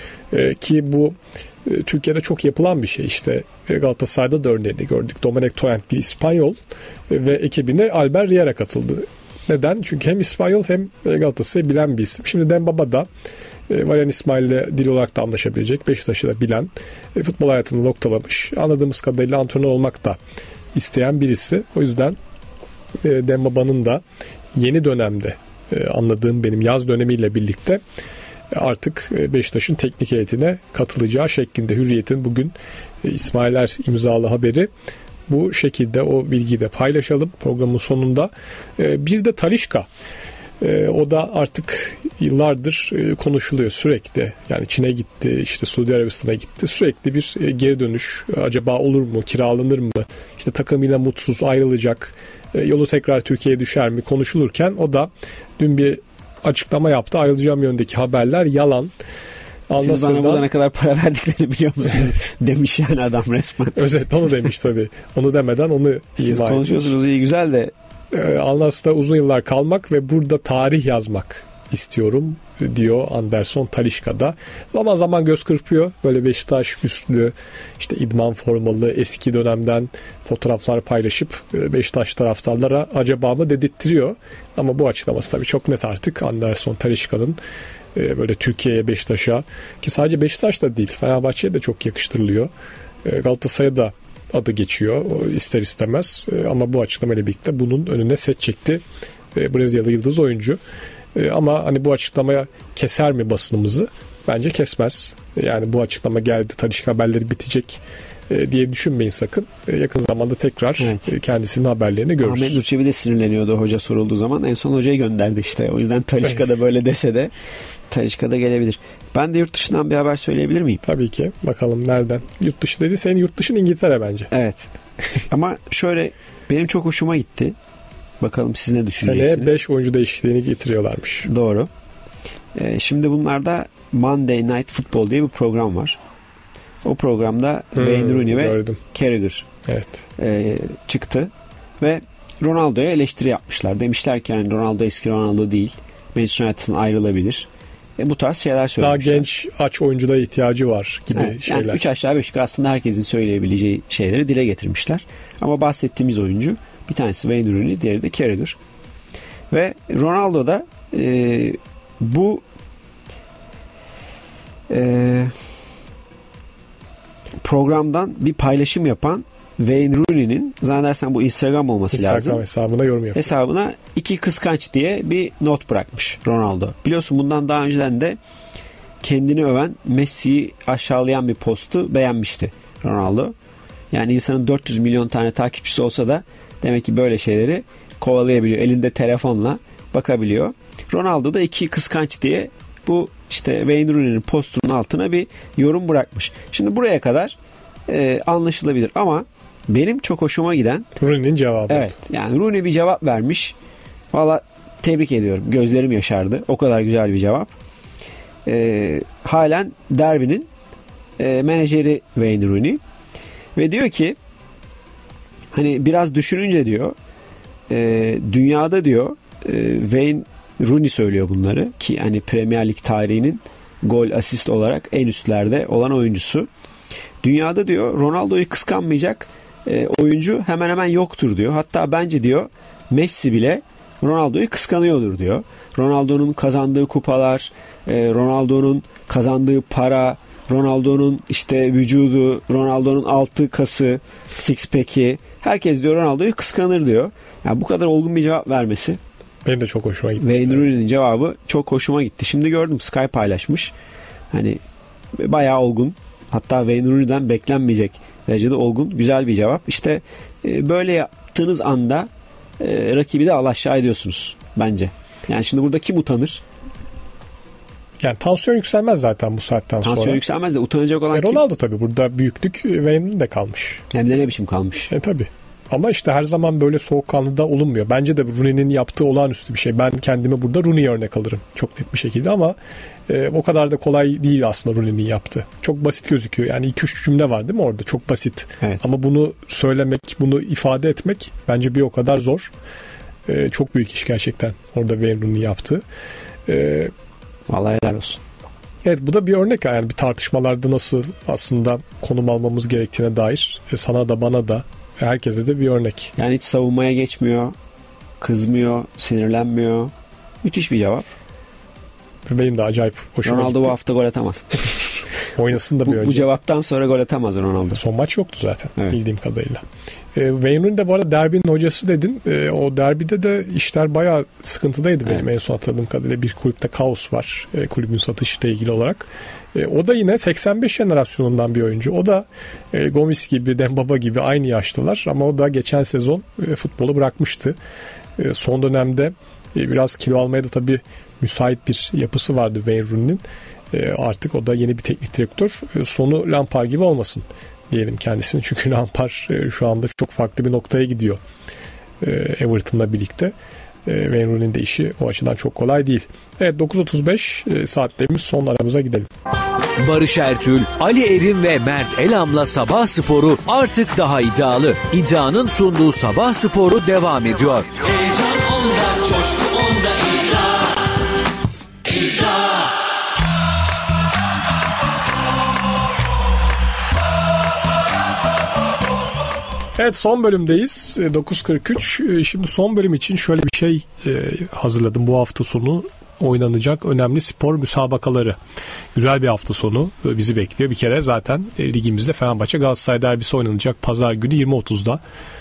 Ki bu Türkiye'de çok yapılan bir şey. İşte Galatasaray'da da örneğini gördük. Dominic Torrent bir İspanyol ve ekibine Albert Riera katıldı. Neden? Çünkü hem İspanyol hem Galatasaray'ı bilen bir isim. Şimdi Dembaba da Valerian İsmail'le dil olarak da anlaşabilecek. Beşiktaş'ı da bilen, futbol hayatını noktalamış. Anladığımız kadarıyla antrenör olmak da isteyen birisi. O yüzden Dembaba'nın da yeni dönemde, anladığım benim yaz dönemiyle birlikte artık Beşiktaş'ın teknik heyetine katılacağı şeklinde. Hürriyet'in bugün İsmailer imzalı haberi bu şekilde, o bilgiyi de paylaşalım programın sonunda. Bir de Talisca. O da artık yıllardır konuşuluyor sürekli. Yani Çin'e gitti, işte Suudi Arabistan'a gitti. Sürekli bir geri dönüş. Acaba olur mu? Kiralanır mı? İşte takımıyla mutsuz, ayrılacak. Yolu tekrar Türkiye'ye düşer mi? Konuşulurken o da dün bir açıklama yaptı. Ayrılacağım yönündeki haberler yalan. Siz bana burada ne kadar para verdiklerini biliyor musunuz? Demiş yani adam resmen. Özet onu demiş tabii. Onu demeden onu siz konuşuyorsunuz iyi güzel de. Al-Nassr'da uzun yıllar kalmak ve burada tarih yazmak istiyorum diyor Anderson Talisca'da. Zaman zaman göz kırpıyor. Böyle Beşiktaş üstlü, işte idman formalı, eski dönemden fotoğraflar paylaşıp Beşiktaş taraftarlara acaba mı dedirttiriyor. Ama bu açıklaması tabii çok net artık Anderson Talisca'nın böyle Türkiye'ye, Beşiktaş'a, ki sadece Beşiktaş'ta değil, Fenerbahçe'ye de çok yakıştırılıyor. Galatasaray'a da adı geçiyor ister istemez, ama bu açıklamayla birlikte bunun önüne set çekti Brezilyalı yıldız oyuncu. Ama hani bu açıklamaya keser mi basınımızı? Bence kesmez. Yani bu açıklama geldi, Talisca haberleri bitecek diye düşünmeyin sakın. Yakın zamanda tekrar kendisinin haberlerini görürüz. Ahmet Nurçebi de sinirleniyordu hoca sorulduğu zaman. En son hocayı gönderdi işte. O yüzden Talisca da böyle dese de Talisca da gelebilir. Ben de yurt dışından bir haber söyleyebilir miyim? Tabii ki. Bakalım nereden? Yurt dışı dedi. Senin yurt dışın İngiltere bence. Evet. Ama şöyle, benim çok hoşuma gitti. Bakalım siz ne düşüneceksiniz? Seneye 5 oyuncu değişikliğini getiriyorlarmış. Doğru. Şimdi bunlarda Monday Night Football diye bir program var. O programda Wayne Rooney ve Carragher çıktı. Ve Ronaldo'ya eleştiri yapmışlar. Demişler ki yani Ronaldo eski Ronaldo değil. Manchester United'ın ayrılabilir. Bu tarz şeyler söylemişler. Daha genç aç oyuncuda ihtiyacı var gibi şeyler. Yani 3 aşağı 5 yukarı aslında herkesin söyleyebileceği şeyleri dile getirmişler. Ama bahsettiğimiz oyuncu bir tanesi Wayne Rooney, diğeri de Carragher. Ve Ronaldo da bu programdan bir paylaşım yapan Wayne Rooney'nin, zannedersem bu Instagram olması lazım. Instagram hesabına yorum yapıyor. Hesabına 2 kıskanç diye bir not bırakmış Ronaldo. Biliyorsun bundan daha önceden de kendini öven, Messi'yi aşağılayan bir postu beğenmişti Ronaldo. Yani insanın 400 milyon tane takipçisi olsa da demek ki böyle şeyleri kovalayabiliyor. Elinde telefonla bakabiliyor. Ronaldo da 2 kıskanç diye bu işte Wayne Rooney'nin postunun altına bir yorum bırakmış. Şimdi buraya kadar anlaşılabilir ama benim çok hoşuma giden Rooney'nin cevabı. Evet. Yani Rooney bir cevap vermiş. Valla tebrik ediyorum. Gözlerim yaşardı. O kadar güzel bir cevap. Halen Derby'nin menajeri Wayne Rooney. Ve diyor ki hani biraz düşününce diyor dünyada diyor Wayne Rooney söylüyor bunları ki hani Premier Lig tarihinin gol asist olarak en üstlerde olan oyuncusu. Dünyada diyor Ronaldo'yu kıskanmayacak oyuncu hemen hemen yoktur diyor. Hatta bence diyor Messi bile Ronaldo'yu kıskanıyordur diyor. Ronaldo'nun kazandığı kupalar, Ronaldo'nun kazandığı para, Ronaldo'nun işte vücudu, Ronaldo'nun altı kası, six pack'i, herkes diyor Ronaldo'yu kıskanır diyor. Yani bu kadar olgun bir cevap vermesi Benim de çok hoşuma gitti. Wayne Rooney'nin cevabı çok hoşuma gitti. Şimdi gördüm, Sky paylaşmış. Hani bayağı olgun. Hatta Wayne Rooney'den beklenmeyecek derecede olgun. Güzel bir cevap. İşte böyle yaptığınız anda rakibi de alaşağı ediyorsunuz bence. Yani şimdi burada kim utanır? Yani tansiyon yükselmez zaten bu saatten sonra. Tansiyon yükselmez de utanacak olan kim? Ronaldo tabii. Burada büyüklük Wayne'in de kalmış. Hem de ne biçim kalmış. Tabii. Ama işte her zaman böyle soğukkanlı da olunmuyor. Bence de Rooney'nin yaptığı olağanüstü bir şey. Ben kendimi burada Rooney'e örnek alırım. Çok net bir şekilde ama o kadar da kolay değil aslında Rooney'nin yaptığı. Çok basit gözüküyor. Yani 2-3 cümle var değil mi orada? Çok basit. Evet. Ama bunu söylemek, bunu ifade etmek bence bir o kadar zor. Çok büyük iş gerçekten orada Wayne Rooney yaptığı. Vallahi helal olsun. Evet, bu da bir örnek yani bir tartışmalarda nasıl aslında konum almamız gerektiğine dair sana da bana da herkese de bir örnek. Yani hiç savunmaya geçmiyor, kızmıyor, sinirlenmiyor. Müthiş bir cevap. Benim de acayip hoşuma Ronaldo gitti. bu hafta gol atamaz. Oynasın da bir önce. Bu cevaptan sonra gol atamaz Ronaldo. Son maç yoktu zaten evet. Bildiğim kadarıyla. Wayne Rooney de bu arada derbinin hocası dedin. O derbide de işler bayağı sıkıntıdaydı benim en son hatırladığım kadarıyla. Bir kulüpte kaos var kulübün satışıyla ilgili olarak. O da yine 85 jenerasyonundan bir oyuncu. O da Gomis gibi, Dembaba gibi aynı yaşlılar ama o da geçen sezon futbolu bırakmıştı. Son dönemde biraz kilo almaya da tabii müsait bir yapısı vardı Wayne Rooney'nin. Artık o da yeni bir teknik direktör. Sonu Lampard gibi olmasın diyelim kendisini. Çünkü Lampard şu anda çok farklı bir noktaya gidiyor. Everton'la birlikte. Wayne Rooney'nin de işi o açıdan çok kolay değil. Evet, 9.35 saatlerimiz, son aramıza gidelim. Barış Ertül, Ali Erim ve Mert Elam'la Sabah Sporu artık daha iddialı. İddianın sunduğu Sabah Sporu devam ediyor. Heyecan onda, coşku onda, iddia. İddia. Evet, son bölümdeyiz. 9.43. Şimdi son bölüm için şöyle bir şey hazırladım. Bu hafta sonu oynanacak önemli spor müsabakaları. Güzel bir hafta sonu bizi bekliyor. Bir kere zaten ligimizde Fenerbahçe Galatasaray derbisi oynanacak. Pazar günü 20.30'da.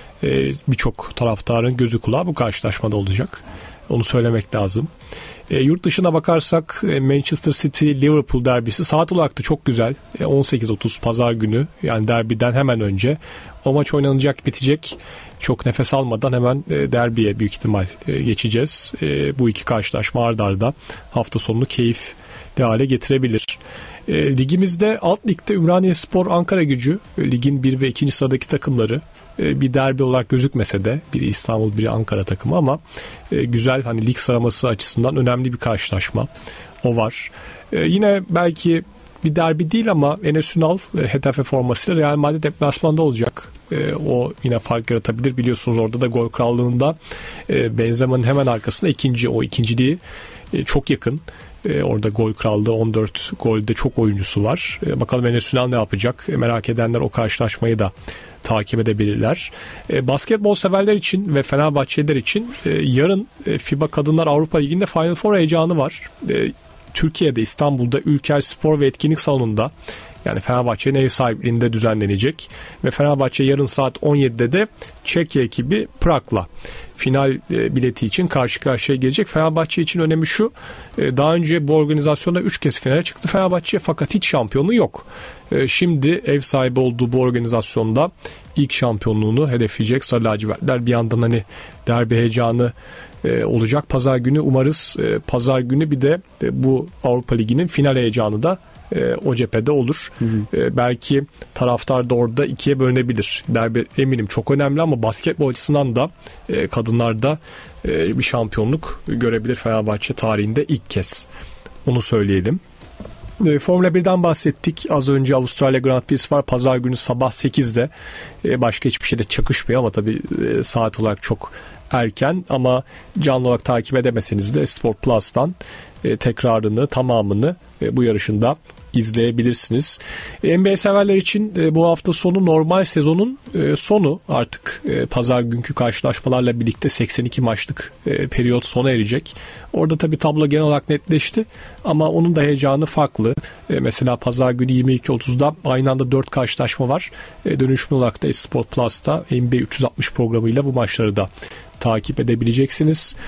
Birçok taraftarın gözü kulağı bu karşılaşmada olacak. Onu söylemek lazım. Yurt dışına bakarsak Manchester City Liverpool derbisi saat olarak da çok güzel. 18.30 pazar günü, yani derbiden hemen önce. O maç oynanacak, bitecek. Çok nefes almadan hemen derbiye büyük ihtimal geçeceğiz. Bu iki karşılaşma ard arda hafta sonunu keyifli hale getirebilir. Ligimizde alt ligde Ümraniyespor, Ankaragücü ligin 1 ve 2. sıradaki takımları. Bir derbi olarak gözükmese de biri İstanbul, biri Ankara takımı ama güzel, hani lig sıralaması açısından önemli bir karşılaşma o var. Yine belki bir derbi değil ama Enes Ünal Getafe formasıyla Real Madrid deplasmanda olacak. O yine fark yaratabilir. Biliyorsunuz orada da gol krallığında Benzema'nın hemen arkasında ikinciliği çok yakın. Orada gol krallığı 14 golde çok oyuncusu var. Bakalım Enes Ünal ne yapacak? Merak edenler o karşılaşmayı da takip edebilirler. Basketbol severler için ve Fenerbahçeliler için yarın FIBA Kadınlar Avrupa Ligi'nde Final Four heyecanı var. Türkiye'de, İstanbul'da Ülker Spor ve Etkinlik Salonu'nda, yani Fenerbahçe'nin ev sahipliğinde düzenlenecek ve Fenerbahçe yarın saat 17'de de Çekya ekibi Prag'la final bileti için karşı karşıya gelecek. Fenerbahçe için önemi şu: daha önce bu organizasyonda 3 kez finale çıktı Fenerbahçe, fakat hiç şampiyonluğu yok. Şimdi ev sahibi olduğu bu organizasyonda ilk şampiyonluğunu hedefleyecek Sarı Lacivertler. Bir yandan hani derbi heyecanı olacak pazar günü, umarız pazar günü bir de bu Avrupa Ligi'nin final heyecanı da o cephede olur. Belki taraftar da orada ikiye bölünebilir. Derbi eminim çok önemli ama basketbol açısından da kadınlarda bir şampiyonluk görebilir Fenerbahçe tarihinde ilk kez. Onu söyleyelim. Formula 1'den bahsettik. Az önce Avustralya Grand Prix var. Pazar günü sabah 8'de. Başka hiçbir şeyde çakışmıyor ama tabii saat olarak çok erken, ama canlı olarak takip edemeseniz de Sport Plus'tan tekrarını, tamamını bu yarışında izleyebilirsiniz. NBA severler için bu hafta sonu normal sezonun sonu, artık pazar günkü karşılaşmalarla birlikte 82 maçlık periyot sona erecek. Orada tabii tablo genel olarak netleşti ama onun da heyecanı farklı. Mesela pazar günü 22.30'da aynı anda 4 karşılaşma var. Dönüşümlü olarak da Sport Plus'ta NBA 360 programıyla bu maçları da takip edebileceksiniz.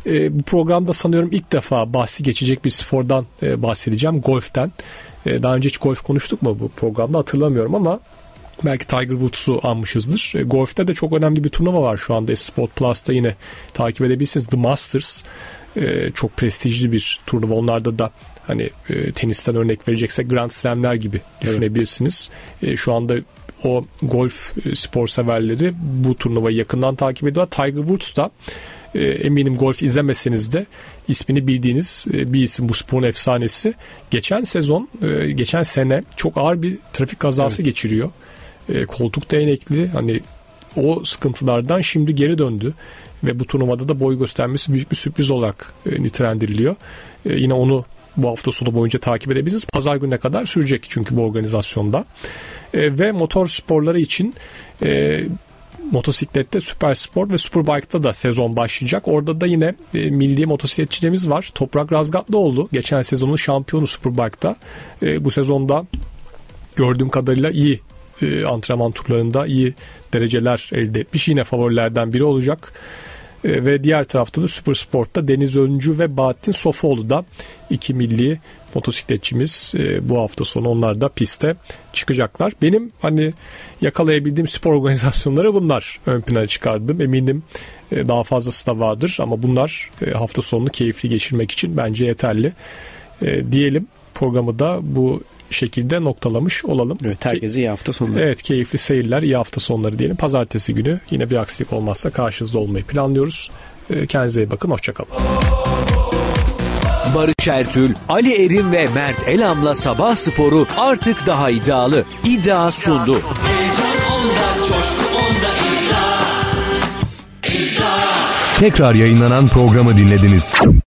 Bu programda sanıyorum ilk defa bahsi geçecek bir spordan bahsedeceğim. Golf'ten. Daha önce hiç golf konuştuk mu bu programda hatırlamıyorum ama belki Tiger Woods'u anmışızdır. Golf'te de çok önemli bir turnuva var şu anda. Sport Plus'ta yine takip edebilirsiniz. The Masters. Çok prestijli bir turnuva. Onlarda da hani tenisten örnek vereceksek Grand Slam'ler gibi düşünebilirsiniz. Şu anda o golf spor severleri bu turnuvayı yakından takip ediyorlar. Tiger Woods da eminim golf izlemeseniz de ismini bildiğiniz bir isim, bu sporun efsanesi. Geçen sene çok ağır bir trafik kazası geçiriyor. Koltuk değnekli, hani o sıkıntılardan şimdi geri döndü ve bu turnuvada da boy göstermesi büyük bir sürpriz olarak nitelendiriliyor. Yine onu bu hafta sonu boyunca takip edebilirsiniz. Pazar gününe kadar sürecek çünkü bu organizasyonda. Ve motor sporları için motosiklette Supersport ve Superbike'da da sezon başlayacak. Orada da yine milli motosikletçilerimiz var. Toprak Razgatlıoğlu geçen sezonun şampiyonu Superbike'da. Bu sezonda gördüğüm kadarıyla iyi antrenman turlarında iyi dereceler elde etmiş. Yine favorilerden biri olacak. Ve diğer tarafta da Supersport'ta Deniz Öncü ve Bahattin Sofoğlu da iki milli motosikletçimiz. Bu hafta sonu onlar da piste çıkacaklar. Benim hani yakalayabildiğim spor organizasyonları bunlar ön plana çıkardım. Eminim daha fazlası da vardır ama bunlar hafta sonunu keyifli geçirmek için bence yeterli. Diyelim, programı da bu şekilde noktalamış olalım. Evet, herkese iyi hafta sonları. Evet, keyifli seyirler, iyi hafta sonları diyelim. Pazartesi günü yine bir aksilik olmazsa karşınızda olmayı planlıyoruz. Kendinize iyi bakın, hoşçakalın. Barış Ertül, Ali Erim ve Mert Elam'la Sabah Sporu artık daha iddialı. İddia sundu. Heyecan onda, coşku onda, iddia. Tekrar yayınlanan programı dinlediniz.